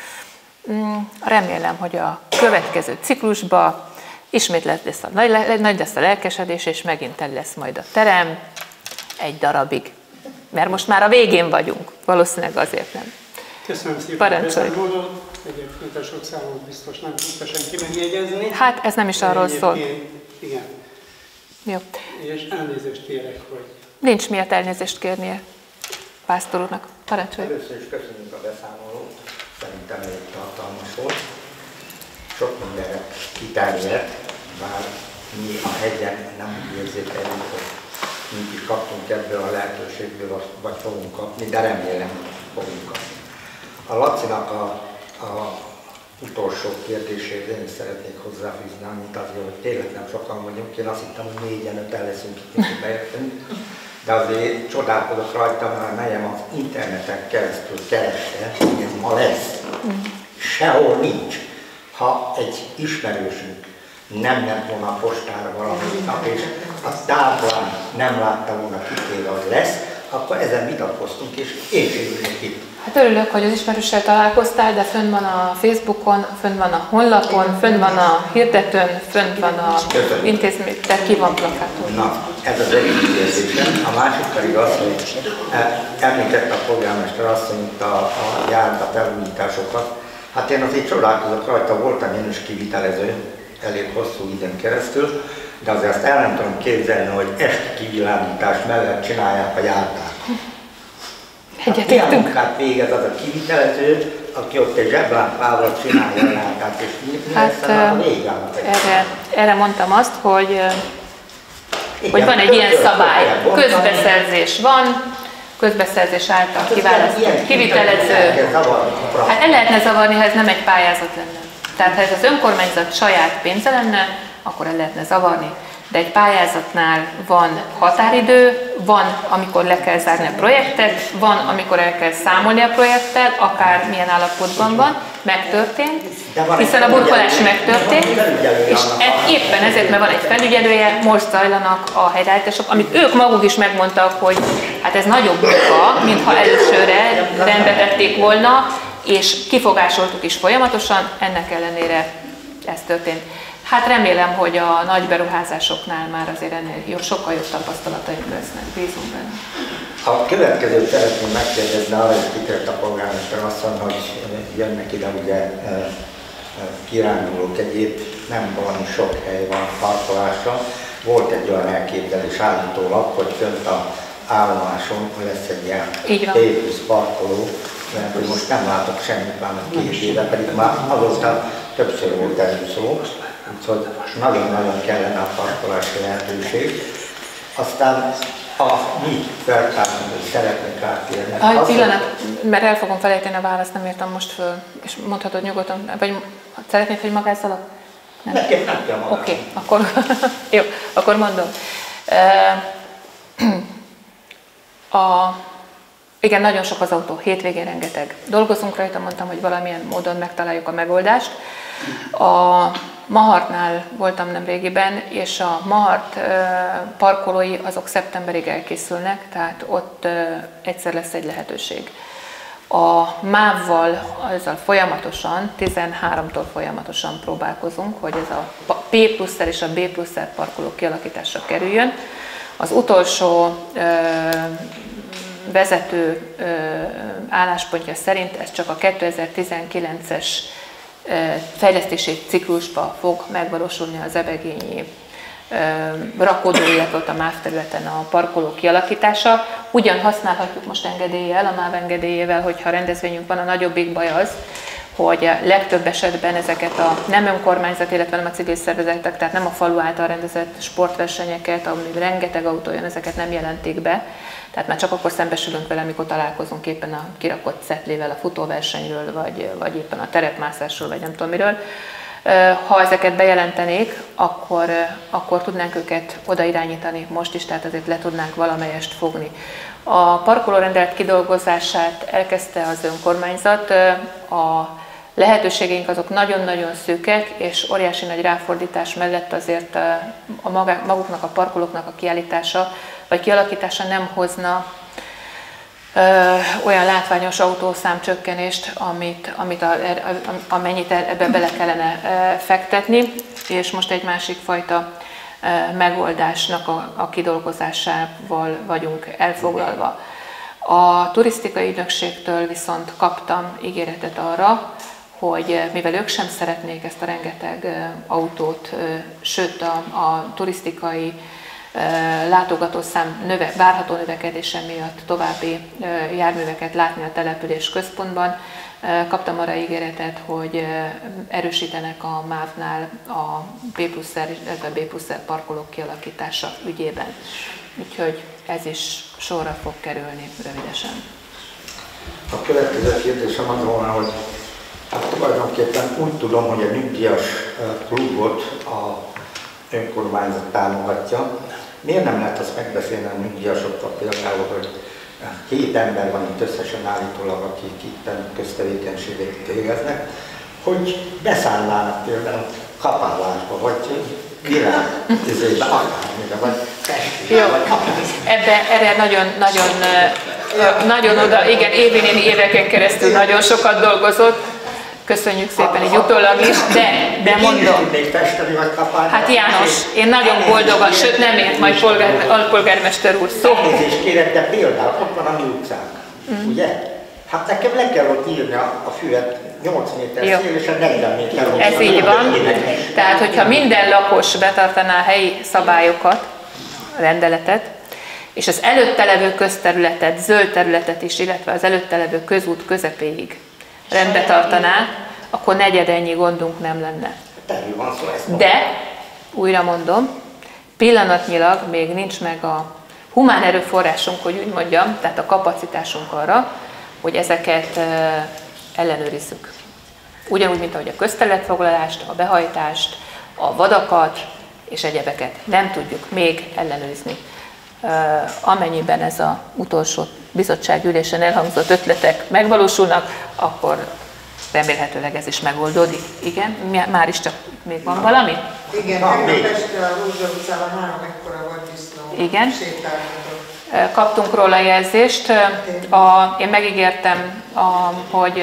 Remélem, hogy a következő ciklusban ismét lesz a, nagy lesz a lelkesedés, és megint el lesz majd a terem egy darabig. Mert most már a végén vagyunk, valószínűleg azért nem. Köszönöm szépen. Parancsolj. Egyébként a sok számot biztos nem tudta senki megjegyezni. Hát ez nem is arról szól. Igen. Jó. És elnézést kérek, hogy... Nincs miért elnézést kérnie Pásztor úrnak. Parancsolj. Először is köszönjük a beszámolót. Szerintem elég tartalmas volt. Sok mindenre kiterjedt, bár mi a hegyen nem úgy érzékeljük, hogy mi is kaptunk ebből a lehetőségből, vagy fogunk kapni, de remélem, hogy fogunk kapni. A Lacinak a, a utolsó kérdését én is szeretnék hozzáfűzni, annyit azért, hogy tényleg nem sokan vagyunk. Én azt hittem, hogy négyen, öten leszünk itt, mint bejöttünk. De azért csodálkozok rajta, mert a nejem az interneten keresztül kereste, hogy ez ma lesz. Sehol nincs. Ha egy ismerősünk nem ment volna a postára valamelyik nap, és a táblán nem látta volna kitéve, hogy lesz, akkor ezen vitatkoztunk, és én sem ülnék itt. Hát örülök, hogy az ismerőssel találkoztál, de fönn van a Facebookon, fönn van a honlapon, fönn van a hirdetőn, fönn van a intézmény, tehát ki van plakától. Na, ez az egyik érzésem. A másik pedig az, hogy említette a polgármester asszonyt a, a járda felújításokat. Hát én azért csodálkozok rajta, voltam én is kivitelező elég hosszú időn keresztül, de azért azt el nem tudom képzelni, hogy esti kivilágítás mellett csinálják a járdát. Hát ilyen munkát végez az a kivitelező, aki ott egy zseblámpával csinálja a járdát, és mi hát, lesz a végának? Erre, erre mondtam azt, hogy, igen, hogy van egy ilyen szabály, közbeszerzés van, közbeszerzés által kiválasztott kivitelező. Hát el lehetne zavarni, ha ez nem egy pályázat lenne. Tehát ha ez az önkormányzat saját pénze lenne, akkor el lehetne zavarni. De egy pályázatnál van határidő, van, amikor le kell zárni a projektet, van, amikor el kell számolni a projekttel, akár milyen állapotban van, megtörtént, hiszen a burkolás megtörtént, és éppen ezért, mert van egy felügyelője, most zajlanak a helyreállítások, amit ők maguk is megmondtak, hogy hát ez nagyobb munka, mintha elősőre rendbe tették volna, és kifogásoltuk is folyamatosan, ennek ellenére ez történt. Hát remélem, hogy a nagy beruházásoknál már azért ennél jobb, sokkal jobb tapasztalataink lesznek, bízunk benne. A következőt szeretném megkérdezni, arra is kitért a polgármester asszony, hogy jönnek ide ugye kirándulók, egyéb nem valami sok hely van parkolásra. Volt egy olyan elképzelés állítólag, hogy fönt a állomáson lesz egy ilyen épüsz parkoló, mert hogy most nem látok semmit már két éve, pedig már azóta többször volt erről szó, úgyhogy nagyon-nagyon kellene a parkolási lehetőség. Aztán a mi feltárunk, hogy szeretnék átérni. Egy pillanat, mert el fogom felejteni a választ, nem értem most föl, és mondhatod nyugodtan, vagy szeretnéd, hogy magázzalak? Nem, nem, nem kell magát. Oké, okay, akkor, jó, akkor mondom. A, igen, nagyon sok az autó, hétvégén rengeteg. Dolgozunk rajta, mondtam, hogy valamilyen módon megtaláljuk a megoldást. A Mahartnál voltam nemrégiben, és a Mahart parkolói azok szeptemberig elkészülnek, tehát ott egyszer lesz egy lehetőség. A MÁV-val azzal folyamatosan, tizenháromtól folyamatosan próbálkozunk, hogy ez a P plusz R és a B plusz R parkoló kialakításra kerüljön. Az utolsó ö, vezető ö, álláspontja szerint ez csak a kétezer-tizenkilences ö, fejlesztési ciklusba fog megvalósulni az ebegényi rakodó, illetve ott a MÁV területen a parkoló kialakítása. Ugyan használhatjuk most engedéllyel, a MÁV engedélyével, hogyha rendezvényünk van, a nagyobbik baj az, hogy a legtöbb esetben ezeket a nem önkormányzat, illetve nem a civil szervezetek, tehát nem a falu által rendezett sportversenyeket, ahol rengeteg autó jön, ezeket nem jelentik be. Tehát már csak akkor szembesülünk vele, amikor találkozunk éppen a kirakott szetlével a futóversenyről, vagy, vagy éppen a terepmászásról, vagy nem tudom miről. Ha ezeket bejelentenék, akkor, akkor tudnánk őket oda irányítani most is, tehát azért le tudnánk valamelyest fogni. A parkolórendelet kidolgozását elkezdte az önkormányzat, a lehetőségeink azok nagyon-nagyon szűkek, és óriási nagy ráfordítás mellett azért a maguknak a parkolóknak a kiállítása vagy kialakítása nem hozna Ö, olyan látványos autószám csökkenést, amit, amit a, amennyit ebbe bele kellene e, fektetni, és most egy másik fajta e, megoldásnak a, a kidolgozásával vagyunk elfoglalva. A turisztikai ügynökségtől viszont kaptam ígéretet arra, hogy mivel ők sem szeretnék ezt a rengeteg autót, sőt a, a turisztikai látogatószám növe, várható növekedése miatt további járműveket látni a település központban. Kaptam arra ígéretet, hogy erősítenek a MÁV-nál a B plusz R, illetve B plusz R parkolók kialakítása ügyében. Úgyhogy ez is sorra fog kerülni rövidesen. A következő kérdésem az volna, hogy hát tulajdonképpen úgy tudom, hogy a nyugdíjas klubot a önkormányzat támogatja. Miért nem lehet azt megbeszélni a nyugdíjasokkal például, hogy hét ember van itt összesen állítólag, akik itt köztevékenységet végeznek, hogy beszállnának például kapálásba, vagy világtizébe, akármire, vagy festésbe, vagy Ebbe, erre nagyon, nagyon, nagyon oda, igen, Évi éveken keresztül nagyon sokat dolgozott. Köszönjük szépen így utólag is, de, de mondom. Hát János, én nagyon boldogan, sőt nem én, majd polgár, alpolgármester úr szó. Elnézést kérek, de például ott van a mi utcánk, mm. ugye? Hát nekem le kell ott írni a füvet nyolc méter szél és a negyven méter. Ez így van. Tehát, hogyha minden lakos betartaná a helyi szabályokat, a rendeletet, és az előtte levő közterületet, zöld területet is, illetve az előtte levő közút közepéig rendbe tartaná, akkor negyed ennyi gondunk nem lenne. De, újra mondom, pillanatnyilag még nincs meg a humán erőforrásunk, hogy úgy mondjam, tehát a kapacitásunk arra, hogy ezeket ellenőrizzük. Ugyanúgy, mint ahogy a közterületfoglalást, a behajtást, a vadakat és egyebeket nem tudjuk még ellenőrizni. Amennyiben ez az utolsó bizottságülésen elhangzott ötletek megvalósulnak, akkor remélhetőleg ez is megoldódik. Igen? Már is csak még van valami? Igen, tegnap este a Rózsa utcában három ekkora volt disznó. Igen. Kaptunk róla jelzést. A, én megígértem, a, hogy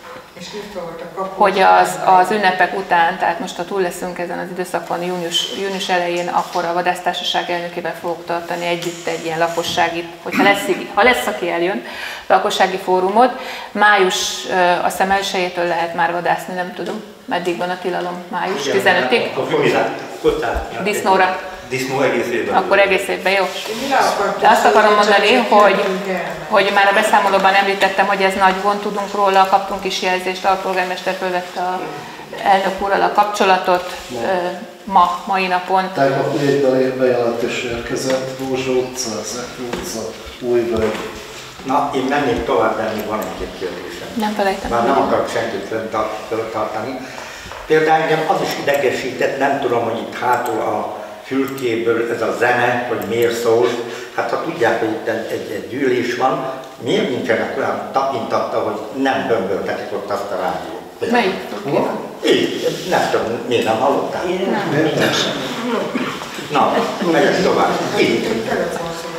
hogy az, az ünnepek után, tehát most ha túl leszünk ezen az időszakon, június, június elején, akkor a vadásztársaság elnökével fogok tartani együtt egy ilyen lakossági, hogyha lesz, ha lesz, aki eljön, lakossági fórumot. Május, azt hiszem elsejétől lehet már vadászni, nem tudom, meddig van a tilalom, május tizenötödig? Disznóra. Disznó egész évben. Akkor egész évben, jó. De azt akarom mondani, hogy, hogy már a beszámolóban említettem, hogy ez nagy gond, tudunk róla, kaptunk is jelzést, a polgármester fölvette a elnök úrral a kapcsolatot ma, mai napon. Tegnap négyben bejelentés érkezett, Rózsa utca, Zekő utca, Újvölgy. Na, én mennék tovább, de még van egy kérdésem. Nem felejtem. Már nem akarok senkit föltartani. Például engem az is idegesített, nem tudom, hogy itt hátul a fülkéből ez a zene, hogy miért szól. Hát ha tudják, hogy itt egy, egy, egy gyűlés van, miért nincsenek olyan tapintatta, hogy nem bömböltetik ott azt a rádiót? Melyik? Így, nem tudom, miért nem hallottál? Nem. Na, megyek tovább. Így.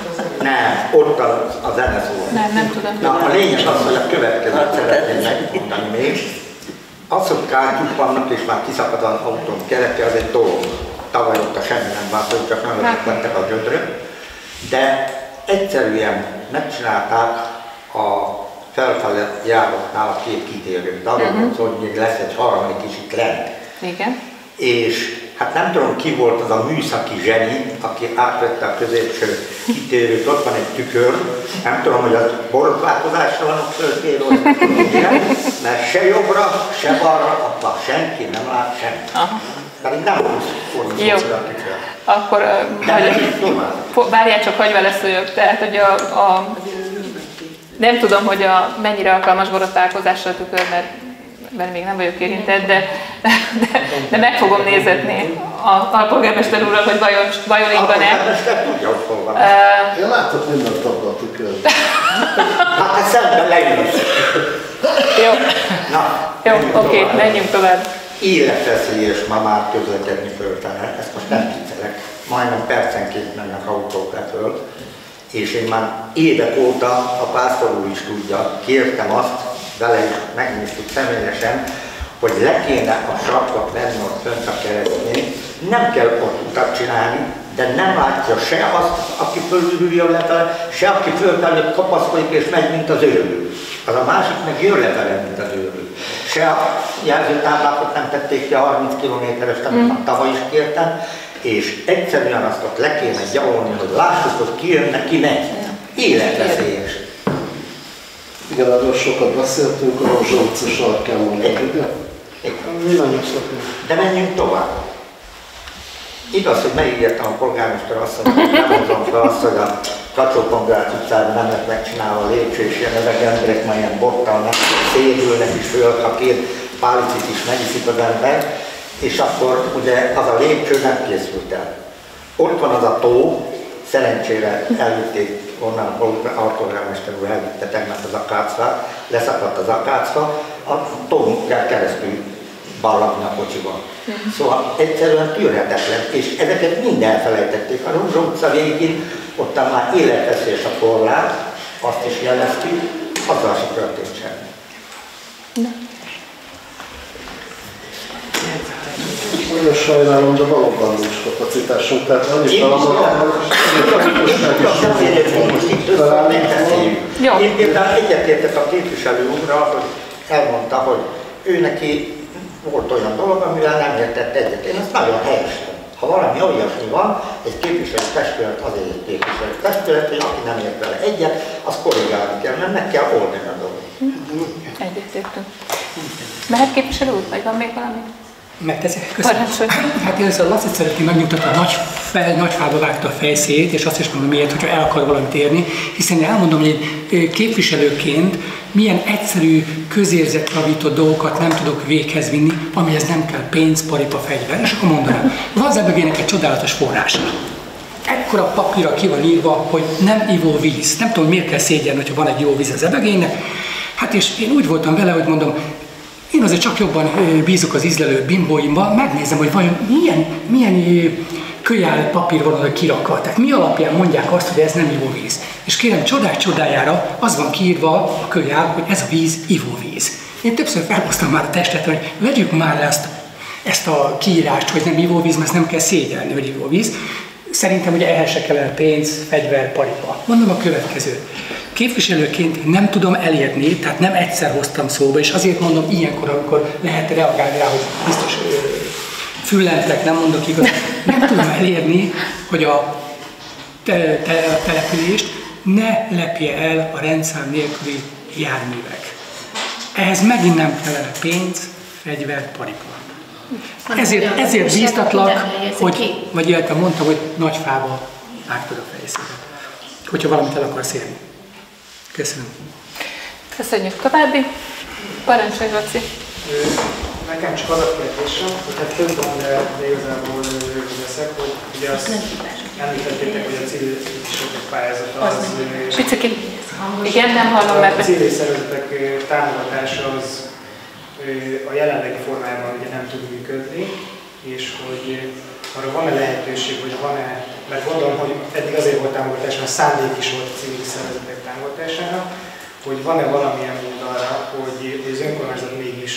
Nem, ott a, a zene szól. Nem, nem tudom. Na, a lényeg az, hogy a következőt szeretném megmondani még. Az, hogy kártyúk vannak, és már kiszakad az autón kereke, az egy dolog. Tavaly ott a semmi nem változott, csak nem lettek a gyödrök. De egyszerűen megcsinálták a felfelé járatnál a két kitérőt, de arról uh-huh. hogy még lesz egy harmadik is itt lent. Igen. És hát nem tudom ki volt az a műszaki zseni, aki átvette a középső kitérőt, ott van egy tükör, nem tudom, hogy az borotválkozásra van ott föltérő, mert se jobbra, se balra, abban senki nem lát semmit. Aha. Pedig nem fordulsz a tükör. Akkor hogy, várjál csak, hogy beleszóljak. Tehát, hogy a, a, nem tudom, hogy a, mennyire alkalmas borotválkozásra a tükör, mert mert még nem vagyok érintett, de, de, de meg fogom nézetni a alpolgármester úrral, hogy vajon, vajon így van-e. Alpolgármester tudja, hogy hol van. Uh, Én látok mindent abban a tükörben. Hát szemben leülsz. Jó, Na, jó, oké, okay, menjünk tovább. Életveszélyes ma már közlekedni fölfele, ezt most nem viccelek. Majdnem percenként mennek autók le föl. És én már évek óta, a pásztor úr is tudja, kértem azt, vele is megnéztük személyesen, hogy le kéne a sarkat lenni ott fönt a keresztnél. Nem kell ott utat csinálni, de nem látja se azt, aki fölülül lefele, se aki fölfelé kapaszkodik és megy, mint az őrül. Az a másik meg jön lefele, mint az őrül. Se a jelzőtáblákat nem tették ki a harminc kilométeres, amit mm. tavaly is kértem, és egyszerűen azt ott le kéne gyalolni, hogy lássuk, hogy ki jönne, ki megy. Életveszélyes. Igen, erről sokat beszéltünk, a Rózsa utca sarkán mondjuk, ugye? Mi nagyon szokni. De menjünk tovább. Igaz, hogy megígértem a polgármester azt, hogy nem hozom fel azt, hogy a Kacsó-Pongrác utcában nem lett megcsinálva a lépcső, és ilyen öreg emberek már ilyen bottalnak, szédülnek is föl, ha két pálicit is megiszik az ember, és akkor ugye az a lépcső nem készült el. Ott van az a tó, szerencsére elvitték onnan a polgármester úr elvitte tegnap az akácra, leszakadt az akácra, a tón kell keresztül ballagni a kocsival. Mm. Szóval egyszerűen tűrhetetlen, és ezeket mind elfelejtették. A Rózsa utca végén, ott már életveszélyes a korlát, azt is jeleztük, azzal se történt semmi. Nagyon sajnálom, de valóban nincs kapacitásunk, tehát annyit feladok, Én például egyetértek a képviselő úrral, hogy elmondta, hogy ő neki volt olyan dolog, amivel nem értett egyet. Én ezt nagyon helyesen. Ha valami olyasmi van, egy képviselő testület azért egy képviselő testület, hogy aki nem ért vele egyet, az korrigálni kell, mert meg kell oldani a dolgot. Egyetértünk. Mehet képviselő úr, vagy van még valami? Megteszek, köszönöm. Hát először Lacit szeretném megnyugtatni, hogy nagy, fel, nagy fába vágta a fejszét, és azt is mondom miért, hogyha el akar valamit érni, hiszen én elmondom, hogy egy képviselőként milyen egyszerű, közérzetjavító dolgokat nem tudok véghez vinni, amihez nem kell pénz, paripa, fegyver, és akkor mondanám. Van az ebögének egy csodálatos forrása. Ekkora papírra ki van írva, hogy nem ivóvíz. Nem tudom, miért kell szégyen, hogyha van egy jó víz az ebögének. Hát és én úgy voltam vele, hogy mondom, én azért csak jobban bízok az ízlelő bimbóimban, megnézem, hogy vajon milyen, milyen kölyál papír van oda kirakva. Tehát mi alapján mondják azt, hogy ez nem ivóvíz. És kérem, csodák csodájára az van kiírva a kölyál, hogy ez a víz ivóvíz. Én többször felhoztam már a testet, hogy vegyük már le ezt, ezt a kiírást, hogy nem ivóvíz, mert nem kell szégyelni, hogy ivóvíz. Szerintem ugye ehhez se kell pénz, fegyver, paripa. Mondom a következőt. Képviselőként nem tudom elérni, tehát nem egyszer hoztam szóba, és azért mondom ilyenkor, amikor lehet reagálni rá, hogy biztos füllentek, nem mondok igaz. Nem tudom elérni, hogy a te, te, települést ne lepje el a rendszám nélküli járművek. Ehhez megint nem kellene pénz, fegyver, paripa. Ezért, ezért bíztatlak, hogy, vagy illetve mondtam, hogy nagy fába vágtad a fejszédet, hogyha valamit el akarsz érni. Köszönöm. Köszönjük. További. Parancsolj, Laci. Nekem csak az a kérdésem, hogy hát több van, de, de igazából rövid leszek, hogy ugye azt említettétek, hogy a civil szervezetek pályázata az... Picikét. Igen, nem hallom, mert... A civil szervezetek támogatása az a jelenlegi formájában ugye nem tud működni, és hogy arra van-e lehetőség, hogy van-e, mert gondolom, hogy eddig azért volt támogatás, mert szándék is volt a civil szervezetek támogatására, hogy van-e valamilyen mód arra, hogy az önkormányzat mégis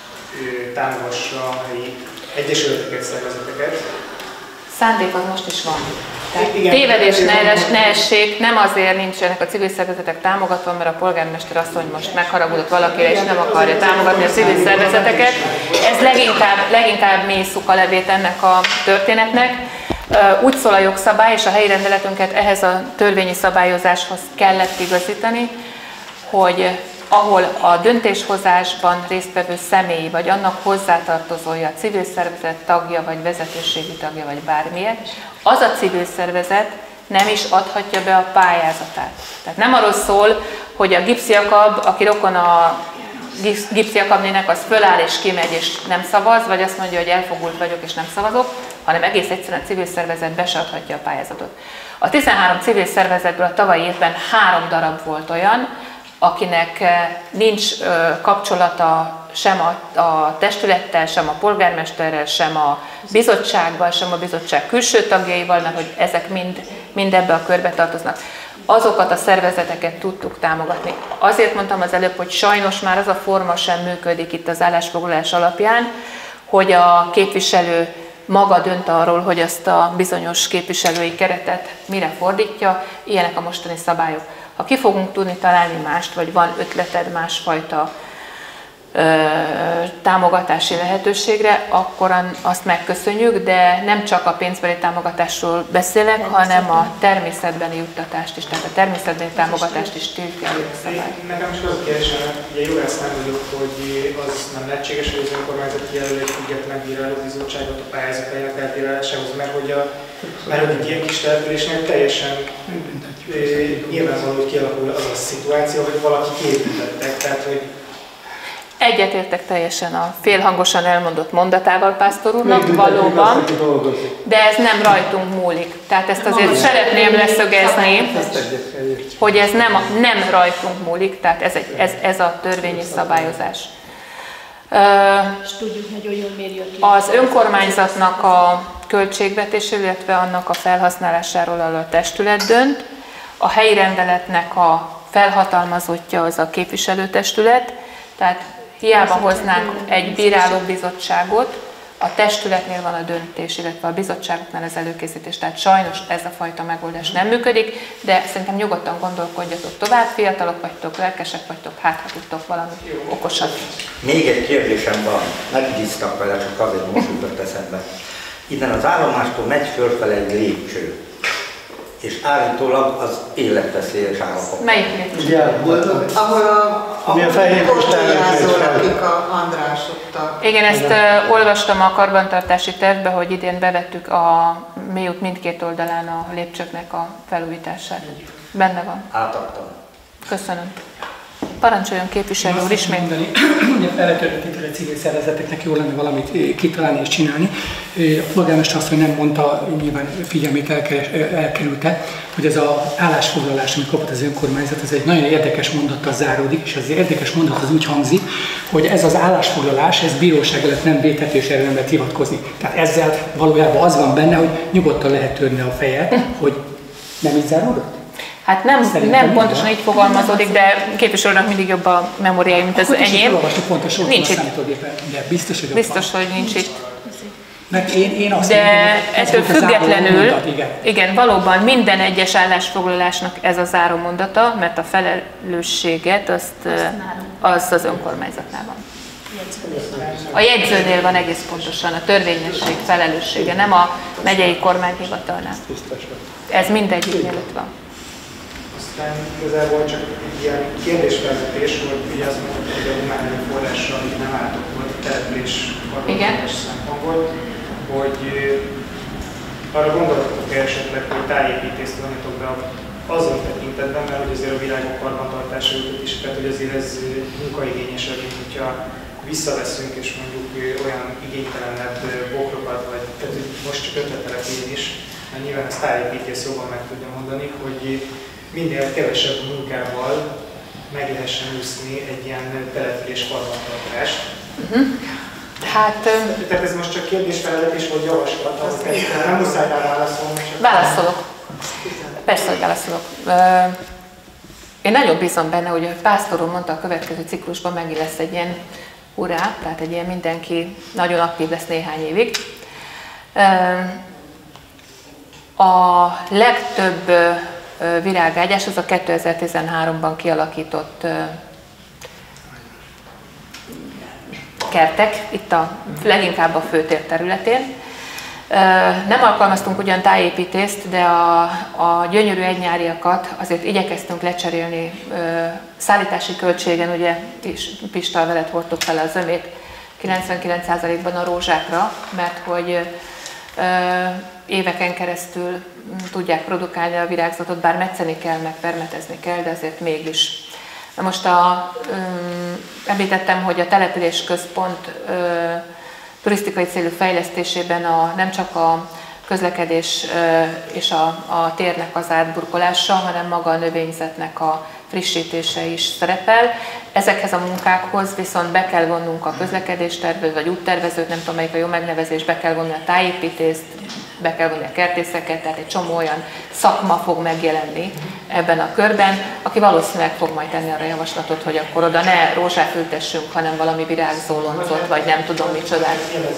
ő, támogassa a helyi egyesületeket, szervezeteket. Szándék az most is van. Tehát Igen, tévedés ne, van, ne essék, nem azért nincsenek a civil szervezetek támogatva, mert a polgármester asszony most megharagudott valakire és nem akarja támogatni a civil szervezeteket. Ez leginkább, leginkább mély szukalevét ennek a történetnek. Úgy szól a jogszabály, és a helyi rendeletünket ehhez a törvényi szabályozáshoz kellett igazítani, hogy ahol a döntéshozásban résztvevő személy, vagy annak hozzátartozója, civil szervezet tagja, vagy vezetőségi tagja, vagy bármilyen, az a civil szervezet nem is adhatja be a pályázatát. Tehát nem arról szól, hogy a Gipsz Jakab, aki rokon a Gipsz Jakabnének, az föláll és kimegy és nem szavaz, vagy azt mondja, hogy elfogult vagyok és nem szavazok, hanem egész egyszerűen a civil szervezet be se adhatja a pályázatot. A tizenhárom civil szervezetből a tavalyi évben három darab volt olyan, akinek nincs kapcsolata sem a, a testülettel, sem a polgármesterrel, sem a bizottsággal, sem a bizottság külső tagjaival, mert hogy ezek mind, mind ebbe a körbe tartoznak. Azokat a szervezeteket tudtuk támogatni. Azért mondtam az előbb, hogy sajnos már az a forma sem működik itt az állásfoglalás alapján, hogy a képviselő maga dönt arról, hogy azt a bizonyos képviselői keretet mire fordítja, ilyenek a mostani szabályok. Ha ki fogunk tudni találni mást, vagy van ötleted másfajta ö, támogatási lehetőségre, akkor azt megköszönjük, de nem csak a pénzbeli támogatásról beszélek, hanem a természetbeni juttatást is, tehát a természetbeni támogatást is tiltja a jogszabály. Nekem is az a kérdésem, ugye jogász nem vagyok, hogy az nem lehetséges, hogy az önkormányzat kijelöl egy független bírálóbizottságot a pályázatainak elbírálásához, mert hogy a Mert hogy egy ilyen kis településnél teljesen nyilvánvaló, hogy kialakul az a szituáció, hogy valaki képítettek, tehát hogy... Egyetértek teljesen a félhangosan elmondott mondatával Pásztor úrnak, valóban, de ez nem rajtunk múlik. Tehát ezt azért szeretném leszögezni, hogy ez nem, nem rajtunk múlik, tehát ez, egy, ez, ez a törvényi szabályozás. És tudjuk nagyon jól, miért jött ki. Az önkormányzatnak a költségvetésről, illetve annak a felhasználásáról a testület dönt. A helyi rendeletnek a felhatalmazottja az a képviselőtestület, tehát hiába hoznánk egy bírálóbizottságot, a testületnél van a döntés, illetve a bizottságoknál az előkészítés, tehát sajnos ez a fajta megoldás nem működik, de szerintem nyugodtan gondolkodjatok tovább, fiatalok vagytok, lelkesek vagytok, hát ha tudtok valami okosat. Még egy kérdésem van, megbíztak vele, csak azért most jutott eszembe. Innen az állomástól megy fölfele egy lépcső, és állítólag az életveszélyes állapot. Melyik lépcső? Ugye, Ahol a, a korcsolyázó lakik a András ott a... Igen, ezt uh, olvastam a karbantartási tervbe, hogy idén bevettük a mélyút mindkét oldalán a lépcsőknek a felújítását. Benne van. Átadtam. Köszönöm. Parancsoljon képviselő úr ismét. Mondani, hogy a felvetődött a civil szervezeteknek jó lenne valamit kitalálni és csinálni. A polgármester azt, hogy nem mondta, nyilván figyelmét elkerülte, hogy ez az állásfoglalás, amit kapott az önkormányzat, ez egy nagyon érdekes mondattal záródik, és az érdekes mondat az úgy hangzik, hogy ez az állásfoglalás, ez bíróság előtt nem védhető, és erre nem lehet hivatkozni. Tehát ezzel valójában az van benne, hogy nyugodtan lehet törni a fejet, hogy nem így záródott? Hát nem, nem pontosan így fogalmazódik, de képviselőnek mindig jobb a memóriája, mint az enyém. Pontosan, nincs itt. De biztos, hogy Biztos, hogy nincs itt. Mert én, én azt de mondom, ettől függetlenül, mondat, igen. igen, valóban minden egyes állásfoglalásnak ez a záró mondata, mert a felelősséget azt, az az önkormányzatnál van. A jegyzőnél van egész pontosan a törvényesség felelőssége, nem a megyei kormányhivatalnál. Ez mindegyiknél ott van. Aztán igazából csak egy ilyen kérdésfelvetés, hogy ugye azt mondtuk, hogy a humán erőforrással nem álltok volt a település karbantartás szempontból, hogy arra gondoltok esetleg, hogy tájépítést vonjatok be azon tekintetben, mert hogy azért a világok karbantartása jutott is, tehát hogy azért ez munkaigényesebb, mint hogyha visszaveszünk és mondjuk olyan igénytelenebb bokrokat, vagy tehát most csak ötletelek én is, mert nyilván ezt tájépítés jobban meg tudja mondani, hogy minél kevesebb munkával meg lehessen úszni egy ilyen település karbantartást. Uh-huh. Hát... Tehát ez most csak kérdésfelvetés vagy javaslat, nem muszáj rá válaszolni. Válaszolok. Persze, hogy válaszolok. Én nagyon bízom benne, hogy a pásztor úr mondta, a következő ciklusban megint lesz egy ilyen urá, tehát egy ilyen mindenki nagyon aktív lesz néhány évig. A legtöbb virágágyás az a kétezer-tizenháromban kialakított kertek, itt a leginkább a főtér területén. Nem alkalmaztunk ugyan tájépítést, de a, a gyönyörű egynyáriakat azért igyekeztünk lecserélni szállítási költségen, ugye Pista veled hordtuk fel az ömét kilencvenkilenc százalékban a rózsákra, mert hogy éveken keresztül tudják produkálni a virágzatot, bár metszeni kell, meg permetezni kell, de azért mégis. Na most a, említettem, hogy a település központ turisztikai célú fejlesztésében a, nem csak a közlekedés és a, a térnek az átburkolása, hanem maga a növényzetnek a frissítése is szerepel. Ezekhez a munkákhoz viszont be kell vonnunk a közlekedéstervezőt, vagy úttervezőt, nem tudom melyik a jó megnevezés, be kell vonni a tájépítést, be kell vonni a kertészeket, tehát egy csomó olyan szakma fog megjelenni ebben a körben, aki valószínűleg fog majd tenni arra javaslatot, hogy akkor oda ne rózsát ültessünk, hanem valami virágzó loncot, vagy nem tudom micsodát.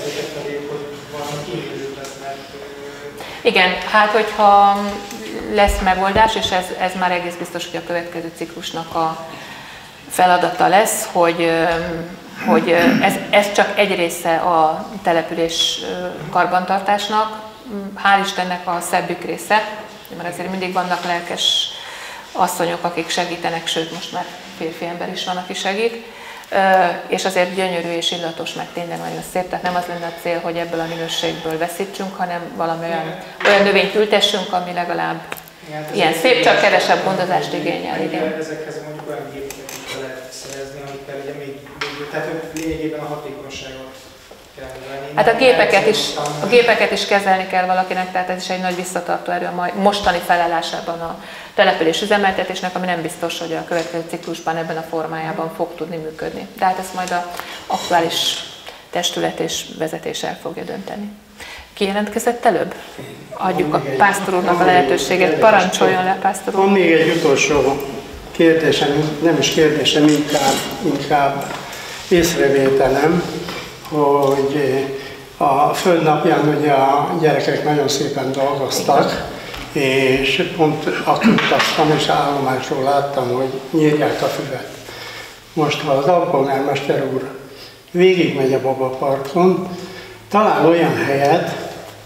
Igen, hát hogyha lesz megoldás, és ez, ez már egész biztos, hogy a következő ciklusnak a feladata lesz, hogy, hogy ez, ez csak egy része a település karbantartásnak, hál' Istennek a szebbik része, mert azért mindig vannak lelkes asszonyok, akik segítenek, sőt most már férfi ember is van, aki segít, és azért gyönyörű és illatos, meg tényleg nagyon szép, tehát nem az lenne a cél, hogy ebből a minőségből veszítsünk, hanem valami olyan, olyan növényt ültessünk, ami legalább igen, ilyen szép, csak kevesebb gondozást igényel. Igen. Ezekhez mondjuk olyan gépeket is lehet szerezni, amikkel ugye még, még tehát lényegében a hatékonyságot kell venni. Hát a gépeket, is, a gépeket is kezelni kell valakinek, tehát ez is egy nagy visszatartó erő a mostani felállásában a település üzemeltetésnek, ami nem biztos, hogy a következő ciklusban ebben a formájában fog tudni működni. Tehát ezt majd az aktuális testület és vezetés el fogja dönteni. Ki jelentkezett előbb? Adjuk a pásztor úrnak a lehetőséget. Parancsoljon le, pásztor úr. Van még egy utolsó kérdésem, nem is kérdésem, inkább, inkább észrevételem, hogy a földnapján ugye a gyerekek nagyon szépen dolgoztak, és pont akutaztam, és állomásról láttam, hogy nyírják a füvet. Most, ha az alpolgármester úr végigmegy a Baba Parkon, talál olyan helyet,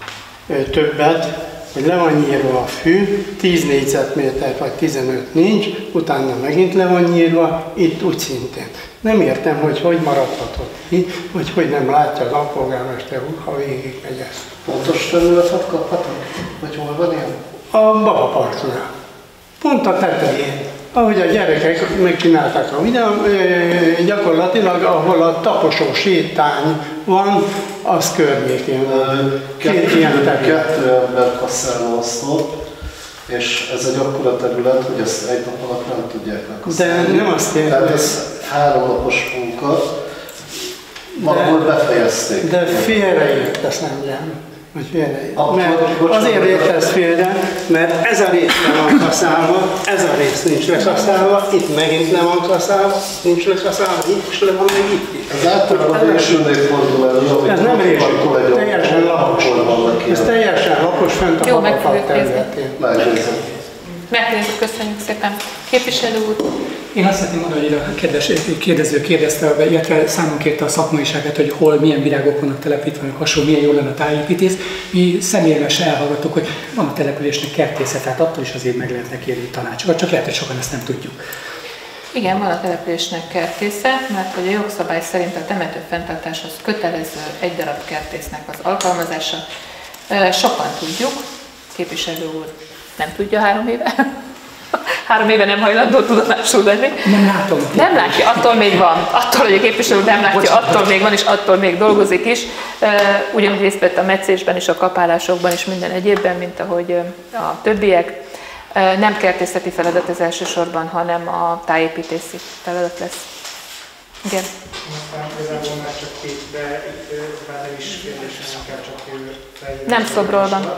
többet, hogy le van nyírva a fű, tíz négyzetméter vagy tizenöt nincs, utána megint le van nyírva, itt úgy szintén. Nem értem, hogy hogy maradhatott ki, vagy hogy nem látja az alpolgármester úr, ha végigmegy ezt. Pontos területet kaphatunk? Vagy hol van ilyen? A Baba Parknál. Pont a tetején. Ahogy a gyerekek megcsinálták a videó, gyakorlatilag ahol a taposó sétány van, az környékén van. Két ilyen terület. Kettő ember kaszálna osztott, és ez egy akkora terület, hogy ezt egy nap alatt nem tudják megkaszálni. De nem azt értem. Tehát ez három napos munka, valahol befejezték. De félreértesz engem. Mert azért értesz félre, mert ez a rész nem van kaszálva, ez a rész nincs lekaszálva, itt megint nem van kaszálva, nincs lekaszálva, itt is le van, meg itt is. Ez általában résülnék fordul elő, ez nem résül, teljesen lapos. Ez teljesen lapos, fent a Babapark területén. Megnézem. Megnézzük, köszönjük szépen. Képviselő úr. Én azt szeretném mondani, hogy a kedves kérdező kérdezte, illetve számon kérte a szakmaiságát, hogy hol, milyen virágok vannak telepítve, meg hasonló, milyen jó lenne a tájépítés. Mi személyesen elhallgattuk, hogy van a településnek kertészet, tehát attól is azért meg lehetne kérni tanácsokat, csak lehet, hogy sokan ezt nem tudjuk. Igen, van a településnek kertésze, mert hogy a jogszabály szerint a temető fenntartáshoz kötelező egy darab kertésznek az alkalmazása. Sokan tudjuk, képviselő úr nem tudja három éve. Három éve nem hajlandó tudomásul venni. Nem látom. Nem látja, attól még van. Attól, hogy a képviselő nem látja, bocsánat, attól még van, és attól még dolgozik is. Ugyanúgy részt vett a metszésben és a kapálásokban és minden egyébben, mint ahogy a többiek. Nem kertészeti feladat ez elsősorban, hanem a tájépítészi feladat lesz. Igen. Aztán igazából már csak két, de itt már nem is kérdésem, kell csak felhívni. Nem szobról van.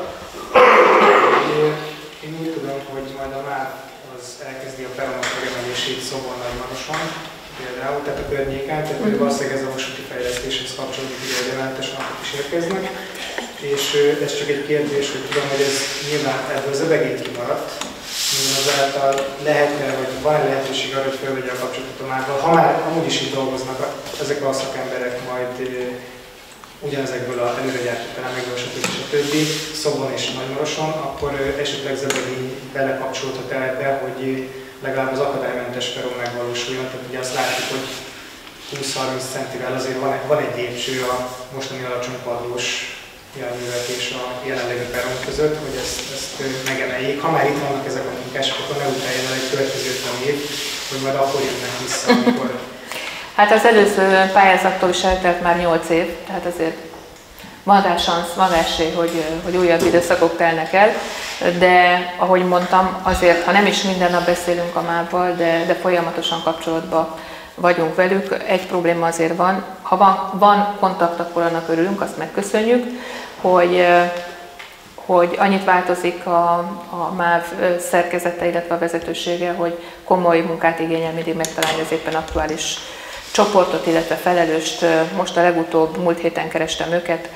Én úgy tudom, hogy majd a MÁV az elkezdi a peronok megemelését Szobon Nagymaroson, például, tehát a környéken, tehát mm. valószínűleg ez a vasúti fejlesztéshez kapcsolódik, hogy a jelentős napok is érkeznek. És ez csak egy kérdés, hogy tudom, hogy ez nyilván ebből az öbegét kimaradt, azáltal lehetne, vagy van-e lehetőség arra, hogy felvegye a kapcsolatot a MÁV-val, ha már amúgy is itt dolgoznak ezek a szakemberek majd ugyanezekből a előregyártott elemekből, stb. stb. Szobon és Nagymaroson, akkor esetleg Zebegény belekapcsolódhat ebbe, hogy legalább az akadálymentes peron megvalósuljon. Tehát ugye azt látjuk, hogy húsz-harminc centivel azért van, van egy lépcső a mostani alacsony padlós járművek és a jelenlegi peron között, hogy ezt, ezt megemeljék. Ha már itt vannak ezek a munkások, akkor ne utáljon el egy következő ötven év, hogy majd akkor jönnek vissza, amikor... Hát az előző pályázattól is eltelt már nyolc év, tehát azért van rá szansz, van esély, hogy, hogy újabb időszakok telnek el, de ahogy mondtam, azért, ha nem is minden nap beszélünk a MÁV-val, de, de folyamatosan kapcsolatban vagyunk velük, egy probléma azért van, ha van, van kontakt, akkor annak örülünk, azt megköszönjük, hogy, hogy annyit változik a, a MÁV szerkezete, illetve a vezetősége, hogy komoly munkát igényel mindig megtalálni az éppen aktuális csoportot, illetve felelőst. Most a legutóbb, múlt héten kerestem őket,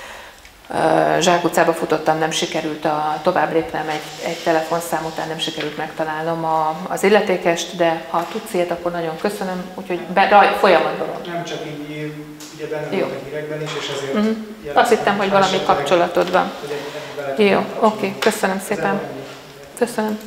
zsákutcába futottam, nem sikerült a, tovább lépnem egy, egy telefonszám után, nem sikerült megtalálnom a, az illetékest, de ha tudsz ilyet, akkor nagyon köszönöm, úgyhogy be, raj, folyamatban van. Nem csak így, ugye benne volt a hírekben is, és ezért... Mm-hmm. Azt hittem, hogy valami kapcsolatod van. Jó, oké, okay, köszönöm szépen. Köszönöm.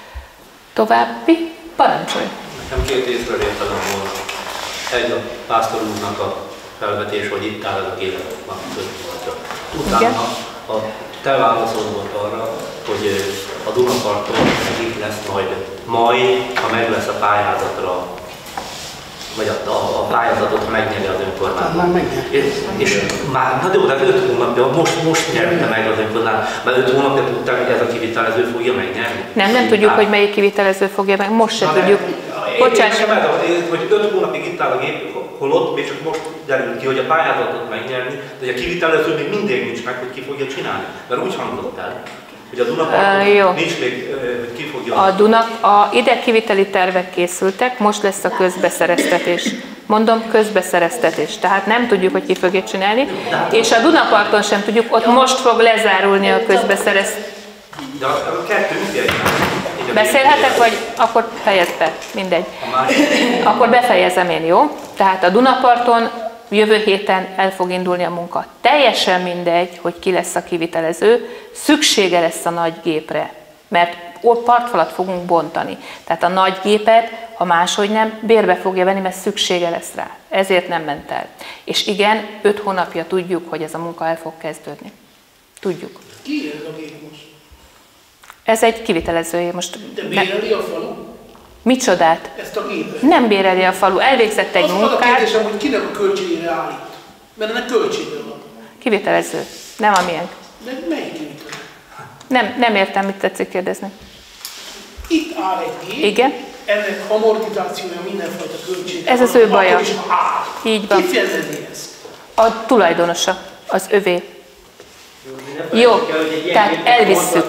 További? Parancsolj! Nekem két észrevételem volna. Egy a pásztor úrnak a felvetés, hogy itt áll ez a két központja. Utána a te válaszod volt arra, hogy a Dunaparton itt lesz majd, majd, ha meg lesz a pályázatra, vagy a, a, a pályázatot megnyeri az önkormányzat. Már megnyeri. És, és már, na jó, de öt hónapja, most, most nyerte meg az önkormányzat, mert öt hónapja tudták, hogy ez a kivitelező fogja megnyerni. Nem, nem tudjuk, hogy melyik kivitelező fogja meg, most se tudjuk. Bocsáss! Hogy öt hónapig itt áll a gép, holott még csak most derül ki, hogy a pályázatot megnyerni, de a kivitelező még mindig nincs meg, hogy ki fogja csinálni. Mert úgy hangzott el, hogy a Dunaparton uh, nincs még, hogy ki fogja... A Duna, a ide kiviteli tervek készültek, most lesz a közbeszereztetés. Mondom, közbeszereztetés. Tehát nem tudjuk, hogy ki fogja csinálni, és a Dunaparton sem tudjuk, ott most fog lezárulni a közbeszereztetés. De a kettő mit Beszélhetek, vagy akkor fejezd be, mindegy. Akkor befejezem én, jó? Tehát a Dunaparton jövő héten el fog indulni a munka. Teljesen mindegy, hogy ki lesz a kivitelező, szüksége lesz a nagy gépre, mert ott partfalat fogunk bontani. Tehát a nagy gépet, ha máshogy nem, bérbe fogja venni, mert szüksége lesz rá. Ezért nem ment el. És igen, öt hónapja tudjuk, hogy ez a munka el fog kezdődni. Tudjuk. Ki ez a gép most? Ez egy kivitelezője most. De béreli a falu? Micsodát? Ezt a gépet? Nem béreli a falu, elvégzett egy az munkát. Az a kérdésem, hogy kinek a költségére állít? Mert ennek költsége van. Kivitelező, nem a miénk. De melyik kivitelező? Nem, nem értem, mit tetszik kérdezni. Itt áll egy gép. Igen. Ennek amortizációja mindenfajta költsége. Ez az ő baja. Is, így van. Ki fizeti ezt? A tulajdonosa, az övé. Jó, Jó. Tehát elvisszük.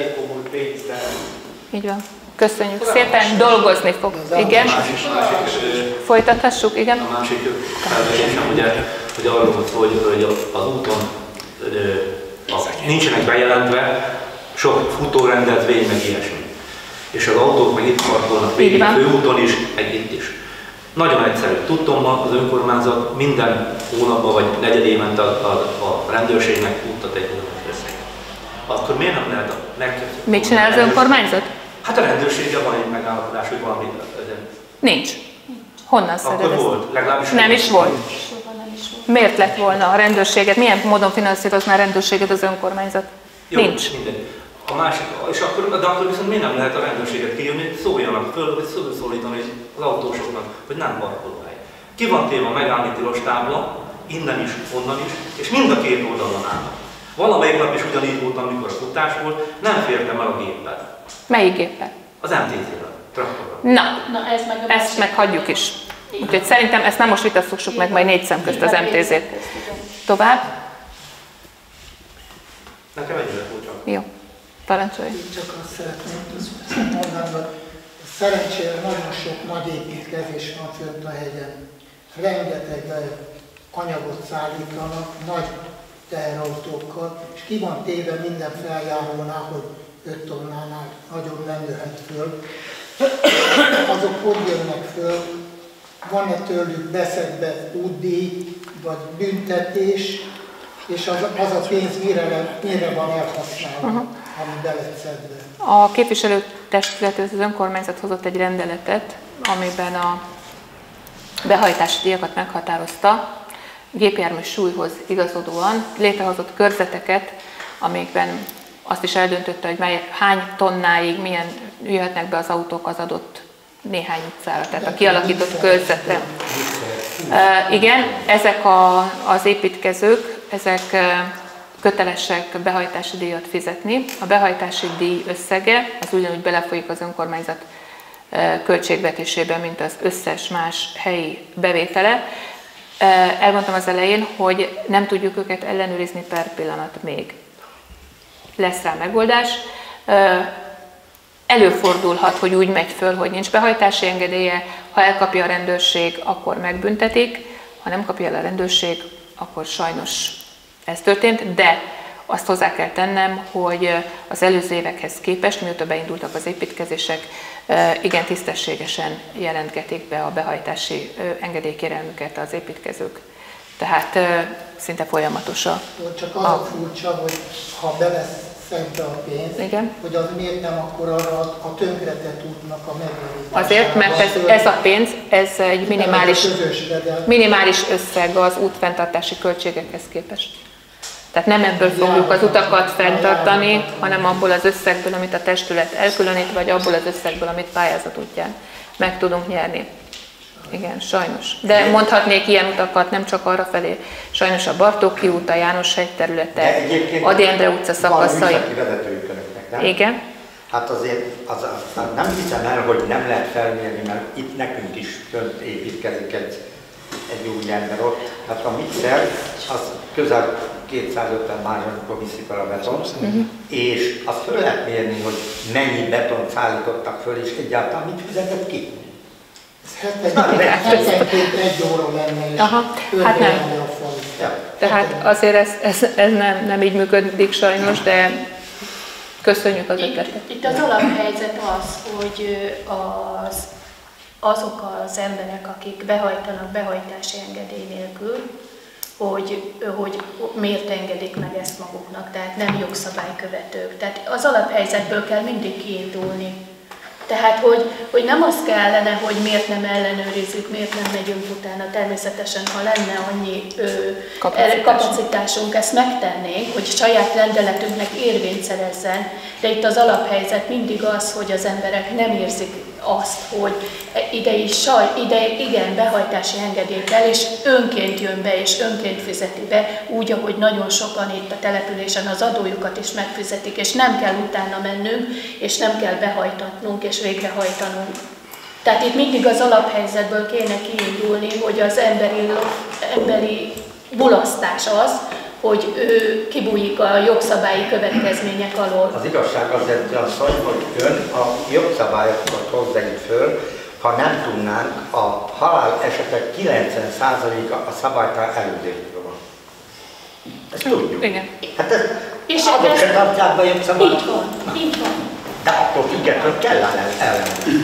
Így van. Köszönjük szépen, dolgozni fog. Igen? Folytathassuk, igen? A másik felvetésem ugye, hogy arról volt, hogy, hogy az úton a, nincsenek bejelentve sok futórendezvény, meg ilyesmi. És az autók meg itt parkolnak végig, főúton is, meg itt is. Nagyon egyszerű. Tudtom, az önkormányzat minden hónapban vagy negyed évente a, a, a rendőrségnek tudtat egy hónapos összeget. Akkor miért nem lehet a legtöbb? Mit csinál az önkormányzat? Hát a rendőrséggel van egy megállapodás, hogy valami... Nincs. Honnan szerez? Akkor volt, legalábbis... Nem is volt. Miért lett volna a rendőrséget? Milyen módon finanszírozná a rendőrséget az önkormányzat? Jó, nincs. Mindegy. A másik, és akkor, de akkor viszont miért nem lehet a rendőrséget kijönni, szóljanak föl, vagy szólítani az autósoknak, hogy nem parkolóhely. Ki van téve a megállni tilos tábla, innen is, onnan is, és mind a két oldalon állnak. Valamelyik nap is ugyanígy volt, amikor a futás volt, nem fértem el a géppel. Melyik géppel? Az em té zé-vel, traktorral. Na, Na ez meg ezt meg hagyjuk is. Úgyhogy szerintem ezt nem most vitassuk meg, majd négy szem közt az em té zét. Tovább? Nekem egyre furcsa. Jó. Parancsolj. Én csak azt szeretném mondani, hogy szerencsére nagyon sok nagy építkezés van fönt a hegyen. Rengeteg anyagot szállítanak, nagy teherautókkal, és ki van téve minden feljárónál, hogy öt tonnánál nagyobb nem jöhet föl. Azok hogy jönnek föl? Van-e tőlük beszedve útdíj, vagy büntetés, és az, az a pénz mire, mire van elhasználva, uh-huh. ami be lett szedve? A képviselőtestület, az önkormányzat hozott egy rendeletet, amiben a behajtási díjakat meghatározta, gépjármű súlyhoz igazodóan létrehozott körzeteket, amikben azt is eldöntötte, hogy mely, hány tonnáig milyen jöhetnek be az autók az adott néhány utcára, tehát a kialakított körzetre. Uh, igen, ezek a, az építkezők, ezek uh, kötelesek behajtási díjat fizetni. A behajtási díj összege az ugyanúgy belefolyik az önkormányzat uh, költségvetésébe, mint az összes más helyi bevétele. Uh, elmondtam az elején, hogy nem tudjuk őket ellenőrizni per pillanat még. Lesz rá megoldás. Uh, Előfordulhat, hogy úgy megy föl, hogy nincs behajtási engedélye, ha elkapja a rendőrség, akkor megbüntetik, ha nem kapja el a rendőrség, akkor sajnos ez történt, de azt hozzá kell tennem, hogy az előző évekhez képest, mióta beindultak az építkezések, igen tisztességesen jelentgetik be a behajtási engedélykérelmüket az építkezők. Tehát szinte folyamatos a... Csak az a, a furcsa, hogy ha be lesz szedve a pénz, igen. hogy az miért nem akkor arra a tönkretett útnak a megjavítására. Azért, mert ez, ez a pénz, ez egy minimális, minimális összeg az útfenntartási költségekhez képest. Tehát nem ebből fogjuk az utakat fenntartani, hanem abból az összegből, amit a testület elkülönít, vagy abból az összegből, amit pályázat útján meg tudunk nyerni. Igen, sajnos. De mondhatnék ilyen utakat nem csak arra felé, sajnos a Bartóki út, a János-hegy területe, Ady Endre utca szakaszai. Nem? Igen. Hát azért az, az, nem hiszem el, hogy nem lehet felmérni, mert itt nekünk is fönt építkezik egy, egy új ember ott. Hát a mixer az közel kétszázötven másodikor viszi fel a betont, uh-huh. és azt föl lehet mérni, hogy mennyi betont szállítottak föl, és egyáltalán mit fizetett ki. hetvenkét egy óra lenne, és hát nem. Tehát azért ez, ez, ez nem, nem így működik sajnos, de köszönjük az ötletet. Itt, itt az alaphelyzet az, hogy az, azok az emberek, akik behajtanak behajtási engedély nélkül, hogy, hogy miért engedik meg ezt maguknak, tehát nem jogszabálykövetők. Tehát az alaphelyzetből kell mindig kiindulni. Tehát, hogy, hogy nem az kellene, hogy miért nem ellenőrizzük, miért nem megyünk utána. Természetesen, ha lenne annyi ö, kapacitásunk. kapacitásunk, ezt megtennénk, hogy saját rendeletünknek érvényt szerezzen, de itt az alaphelyzet mindig az, hogy az emberek nem érzik azt, hogy ide is saj, ide igen, behajtási engedély kell, és önként jön be, és önként fizeti be, úgy, ahogy nagyon sokan itt a településen az adójukat is megfizetik, és nem kell utána mennünk, és nem kell behajtatnunk, és végrehajtanunk. Tehát itt mindig az alaphelyzetből kéne kiindulni, hogy az emberi, emberi mulasztás az, hogy ő kibújik a jogszabályi következmények alól. Az igazság azért az, hogy ön a jogszabályokat hozza itt föl, ha nem tudnánk, a halál esetek kilencven százaléka a szabálytalan előzésből van. Ezt tudjuk. Igen. Hát ez, és azok ez, se tartják be a jogszabályt. Így van, így van. De akkor függetlenül kellene ellenni.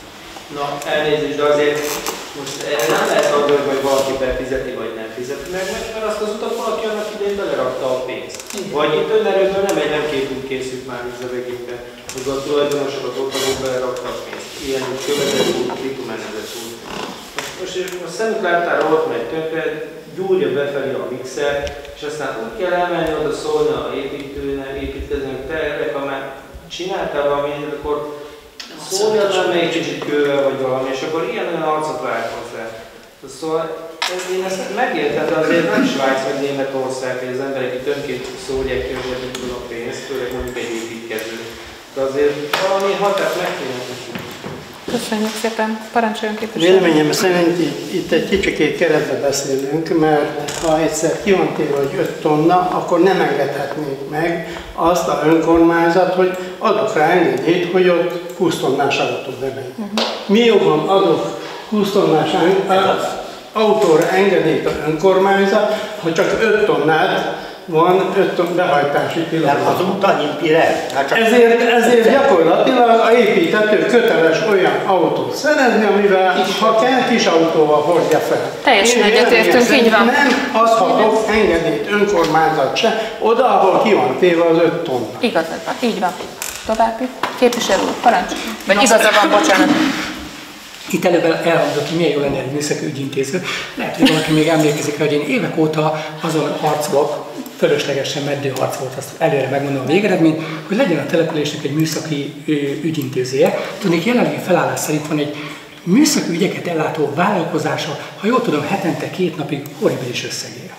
Na, elnézést, de azért most nem lehet arra, hogy valaki befizeti, vagy nem fizeti meg, mert azt az utat valaki annak idején belerakta a pénzt. Vagy itt önerőből nem egy nem két út készült már Zövegénybe, hogy a tulajdonosok az otthonok belerakta a pénzt. Ilyen úgy követett út, bitumenezett út. Most, most a szemük láttára ott megy tönkre, gyúrja befelé a mixer, és aztán úgy kell elmenni oda szólni a építőnek, építkezőnek, te Rebeka, ha már csináltál valamit, akkor szólja nem egy kicsit kővel vagy valami, és akkor ilyen-olyan arcot vált hozzá. Szóval én ezt megértem, de azért nem Svájc vagy Németország, hogy az emberek itt önként szólják ki, hogy nem a pénzt, főleg mondjuk egy építkező. De azért valami hatást meg kéne. Köszönjük szépen. Parancsoljon képviselő. Véleményem szerint itt egy kicsikét keretbe beszélünk, mert ha egyszer ki van téve, hogy öt tonna, akkor nem engedhetnék meg azt a önkormányzat, hogy adok rá engedélyt, hogy ott húsz tonnás autó bemegy. Uh-huh. Mi jobban adok húsz tonnás autóra engedélyt az önkormányzat, ha csak öt tonnát van öt ton behajtási pillanat. Az út annyit pire. Ezért, ezért gyakorlatilag a építető köteles olyan autót szerezni, amivel ha kell, kis autóval hordja fel. Teljesen egyetértünk, így van. Nem adhatok engedélyt önkormányzat se, oda, ahol ki van téve az öt tonna. Igazad van, így van. További. Képviselő úr, parancs. Vagy igaza van, bocsánat. Itt előbb elhangzott, hogy milyen jó lenne egy műszaki ügyintéző. Lehet, hogy valaki még emlékezik rá, hogy én évek óta azon harcolok, fölöslegesen meddő harc volt, azt előre megmondom a végeredményt, hogy legyen a településnek egy műszaki ügyintézője. Tudnék, jelenlegi felállás szerint van egy műszaki ügyeket ellátó vállalkozása, ha jól tudom, hetente két napig horribilis összegér.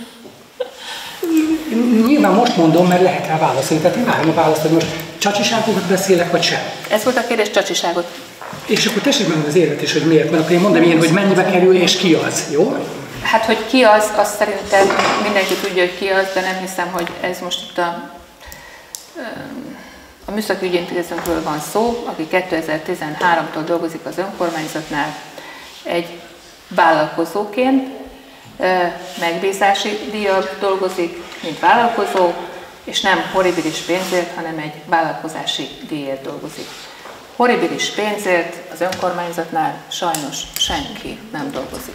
Nyilván most mondom, mert lehet rá válaszolni, tehát én várom a választ, hogy most csacsiságokat beszélek, vagy sem. Ez volt a kérdés, csacsiságot. És akkor tessék meg az érvet is, hogy miért, mert akkor én mondom ilyen, hogy mennyibe kerül és ki az, jó? Hát, hogy ki az, azt szerintem mindenki tudja, hogy ki az, de nem hiszem, hogy ez most itt a, a műszaki ügyintézőnkről van szó, aki kétezer-tizenháromtól dolgozik az önkormányzatnál egy vállalkozóként, megbízási díjjal dolgozik, mint vállalkozó, és nem horribilis pénzért, hanem egy vállalkozási díjért dolgozik. Horribilis pénzért az önkormányzatnál sajnos senki nem dolgozik.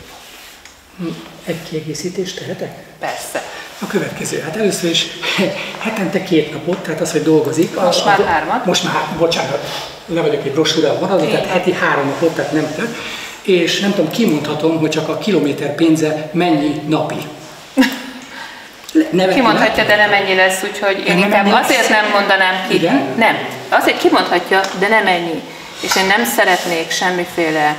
Egy kiegészítést tehetek? Persze. A következő, hát először is hetente két napot, tehát az, hogy dolgozik. Most a, már a, hármat. Most már, bocsánat, le vagyok egy brossúrral maradva, tehát heti három napot, tehát nem több. És nem tudom, kimondhatom, hogy csak a kilométer pénze mennyi napi. Nevet kimondhatja, de nem ennyi lesz, úgyhogy én inkább azért nem mondanám ki. Igen? Nem. Azért kimondhatja, de nem ennyi. És én nem szeretnék semmiféle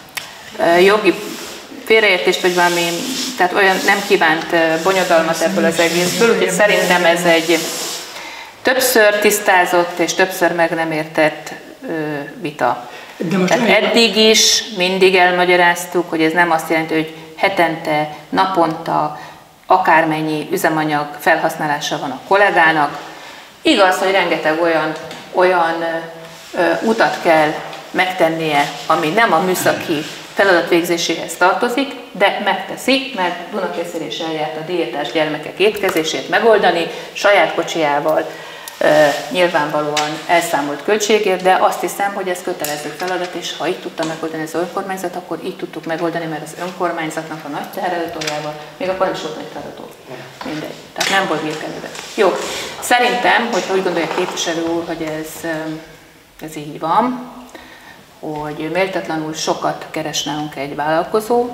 uh, jogi félreértést, vagy valami, tehát olyan nem kívánt uh, bonyodalmat ebből az egészből, úgyhogy szerintem ez egy többször tisztázott és többször meg nem értett uh, vita. De most tehát eddig is mindig elmagyaráztuk, hogy ez nem azt jelenti, hogy hetente, naponta, akármennyi üzemanyag felhasználása van a kollégának. Igaz, hogy rengeteg olyan, olyan ö, utat kell megtennie, ami nem a műszaki feladatvégzéséhez tartozik, de megteszi, mert Dunakészüléssel járt a diétás gyermekek étkezését megoldani, saját kocsijával, ö, nyilvánvalóan elszámolt költségért, de azt hiszem, hogy ez kötelező feladat, és ha így tudta megoldani az önkormányzat, akkor így tudtuk megoldani, mert az önkormányzatnak a nagy teherautójával, még akkor nem is volt nagy teherauto. Mindegy. Tehát nem volt gépelőbe. Jó. Szerintem, hogyha úgy gondolja a képviselő úr, hogy ez, ez így van, hogy méltatlanul sokat keres nálunk egy vállalkozó,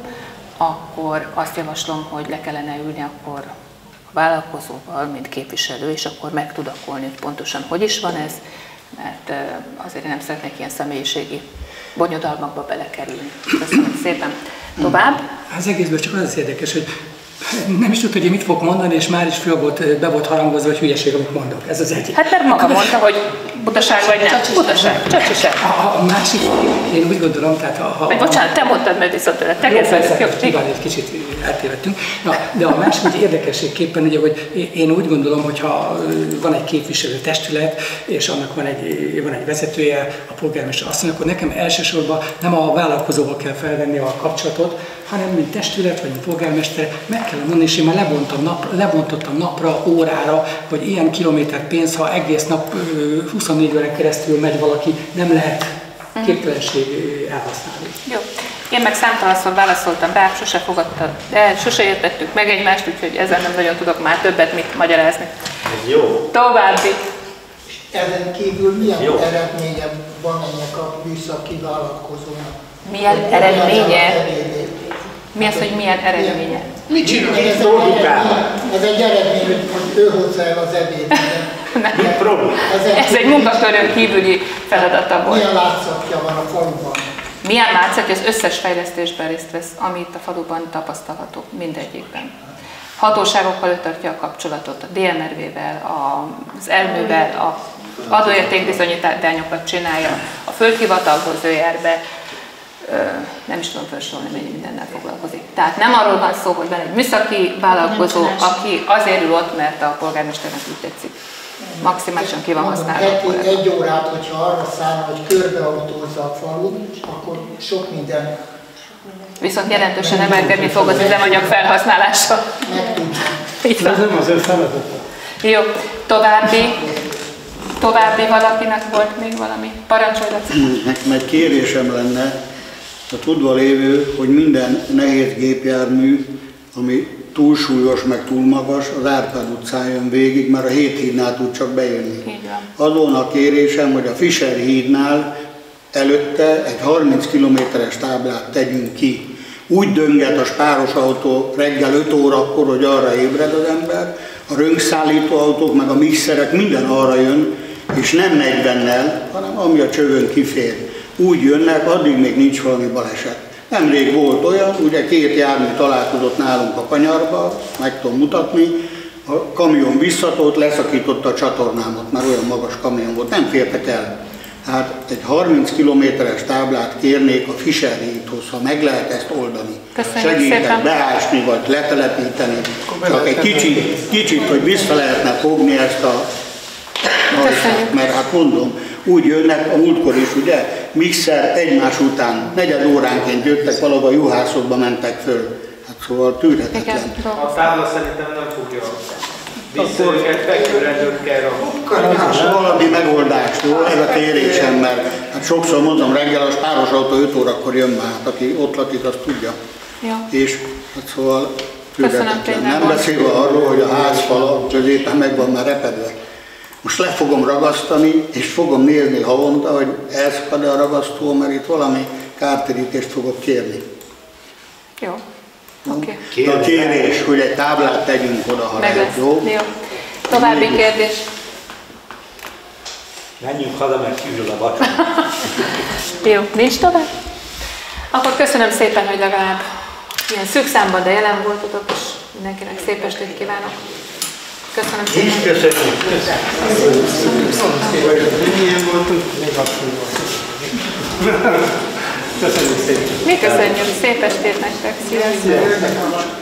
akkor azt javaslom, hogy le kellene ülni akkor a vállalkozóval, mint képviselő, és akkor megtudakolni, hogy pontosan hogy is van ez, mert azért én nem szeretnék ilyen személyiségi bonyodalmakba belekerülni. Köszönöm szépen. Tovább? Az egészből csak az az érdekes, hogy nem is tudta, hogy mit fog mondani, és már is föl volt, be volt harangozva, hogy hülyeség, amit mondok. Ez az egyik. Hát mert maga mondta, hogy butaság vagy nem. Butaság, csacsiság. A, a másik, én úgy gondolom, tehát... Ha, vagy bocsánat, te mondtad, mert viszont tőle. Te kezdődök. Jó, egy kicsit eltévedtünk. Na, de a másik hogy érdekességképpen, ugye, hogy én úgy gondolom, hogy ha van egy képviselő testület, és annak van egy, van egy vezetője, a polgármester azt mondja, akkor nekem elsősorban nem a vállalkozóval kell felvenni a kapcsolatot, hanem mint testület, vagy mint polgármester, meg kell mondani, és én már lebontam nap, lebontottam napra, órára, hogy ilyen kilométer pénz, ha egész nap huszonnégy órán keresztül megy valaki, nem lehet képtelenség elhasználni. Jó. Én meg számtalanszor válaszoltam rá, sose fogadta, de sose értettük meg egymást, úgyhogy ezzel nem nagyon tudok már többet mit magyarázni. Ez jó. További. Ezen kívül milyen jó eredménye van ennek a műszaki vállalkozónak? Milyen eredménye? Mi az, hogy milyen eredménye? Mit csinál? Ez, ez egy eredmény, hogy ő hozza el az ebédet. Ez egy munkakörön kívüli feladata volt. Milyen látszatja van a faluban? Milyen látszatja? Az összes fejlesztésben részt vesz, amit a faluban tapasztalható, mindegyikben. Hatóságokkal ő tartja a kapcsolatot, a dé em er vé-vel, az elművel, a adóértékbizonyítványokat csinálja, a földhivatalhoz ő jár be, nem is tudom felsorolni, mennyi mindennel foglalkozik. Tehát nem arról van szó, hogy van egy műszaki vállalkozó, aki azért ül ott, mert a polgármesternek úgy tetszik. Maximálisan ki van használva. Heti egy órát, hogyha arra szállna, hogy körbeautózza a falut, akkor sok minden. Viszont jelentősen emelkedni fog az üzemanyag felhasználása. Ez nem az ő feladata. Jó, további, további valakinek volt még valami? Parancsolj, Laci. Nekem egy kérésem lenne a tudva lévő, hogy minden nehéz gépjármű, ami túlsúlyos, meg túl magas, az Árpád utcán jön végig, mert a hét hídnál tud csak bejönni. Az volna a kérésem, hogy a Fischer hídnál előtte egy harminc kilométeres táblát tegyünk ki. Úgy dönget a spáros autó reggel öt órakor, hogy arra ébred az ember, a rönkszállító autók, meg a mixerek, minden arra jön, és nem negyvennel, hanem ami a csövön kifér. Úgy jönnek, addig még nincs valami baleset. Nemrég volt olyan, ugye két jármű találkozott nálunk a kanyarba, meg tudom mutatni, a kamion visszatolt, leszakította a csatornámat, mert olyan magas kamion volt, nem fértek el. Hát egy harminc kilométeres táblát kérnék a Fischer hídhoz, ha meg lehet ezt oldani. Köszönjük Segítek szépen. beásni, vagy letelepíteni, csak egy kicsit, kicsit, hogy vissza lehetne fogni ezt a rajtát, mert hát mondom, úgy jönnek, a múltkor is, ugye, mixer egymás után, negyed óránként jöttek, valahol a juhászokba mentek föl. Hát szóval tűrhetetlen. A tábla szerintem nem fogja vissza őket, fekvőrendőkkel a... Valami megoldás, jó, ez a kérésem, mert hát sokszor mondom, reggel a spáros autó öt órakor jön már, hát aki ott lakik, azt tudja. Ja. És hát szóval tűrhetetlen. Nem beszélve arról, hogy a házfala középen meg van már repedve. Most le fogom ragasztani, és fogom nézni havonta, hogy elszakad-e a ragasztó, mert itt valami kártérítést fogok kérni. Jó. Oké. Okay. A kérés, hogy egy táblát tegyünk oda, ha lehet, jó? Jó. További kérdés? Menjünk haza, mert kiürül a vacsora. Jó, nincs tovább? Akkor köszönöm szépen, hogy legalább ilyen szűk számban, de jelen voltatok, és mindenkinek szép estét kívánok. Köszönöm szépen. Így köszönjük. Milyen voltunk? Még abszolút voltunk. Köszönjük szépen. Mi köszönjük, szép estét nektek, sziasztok!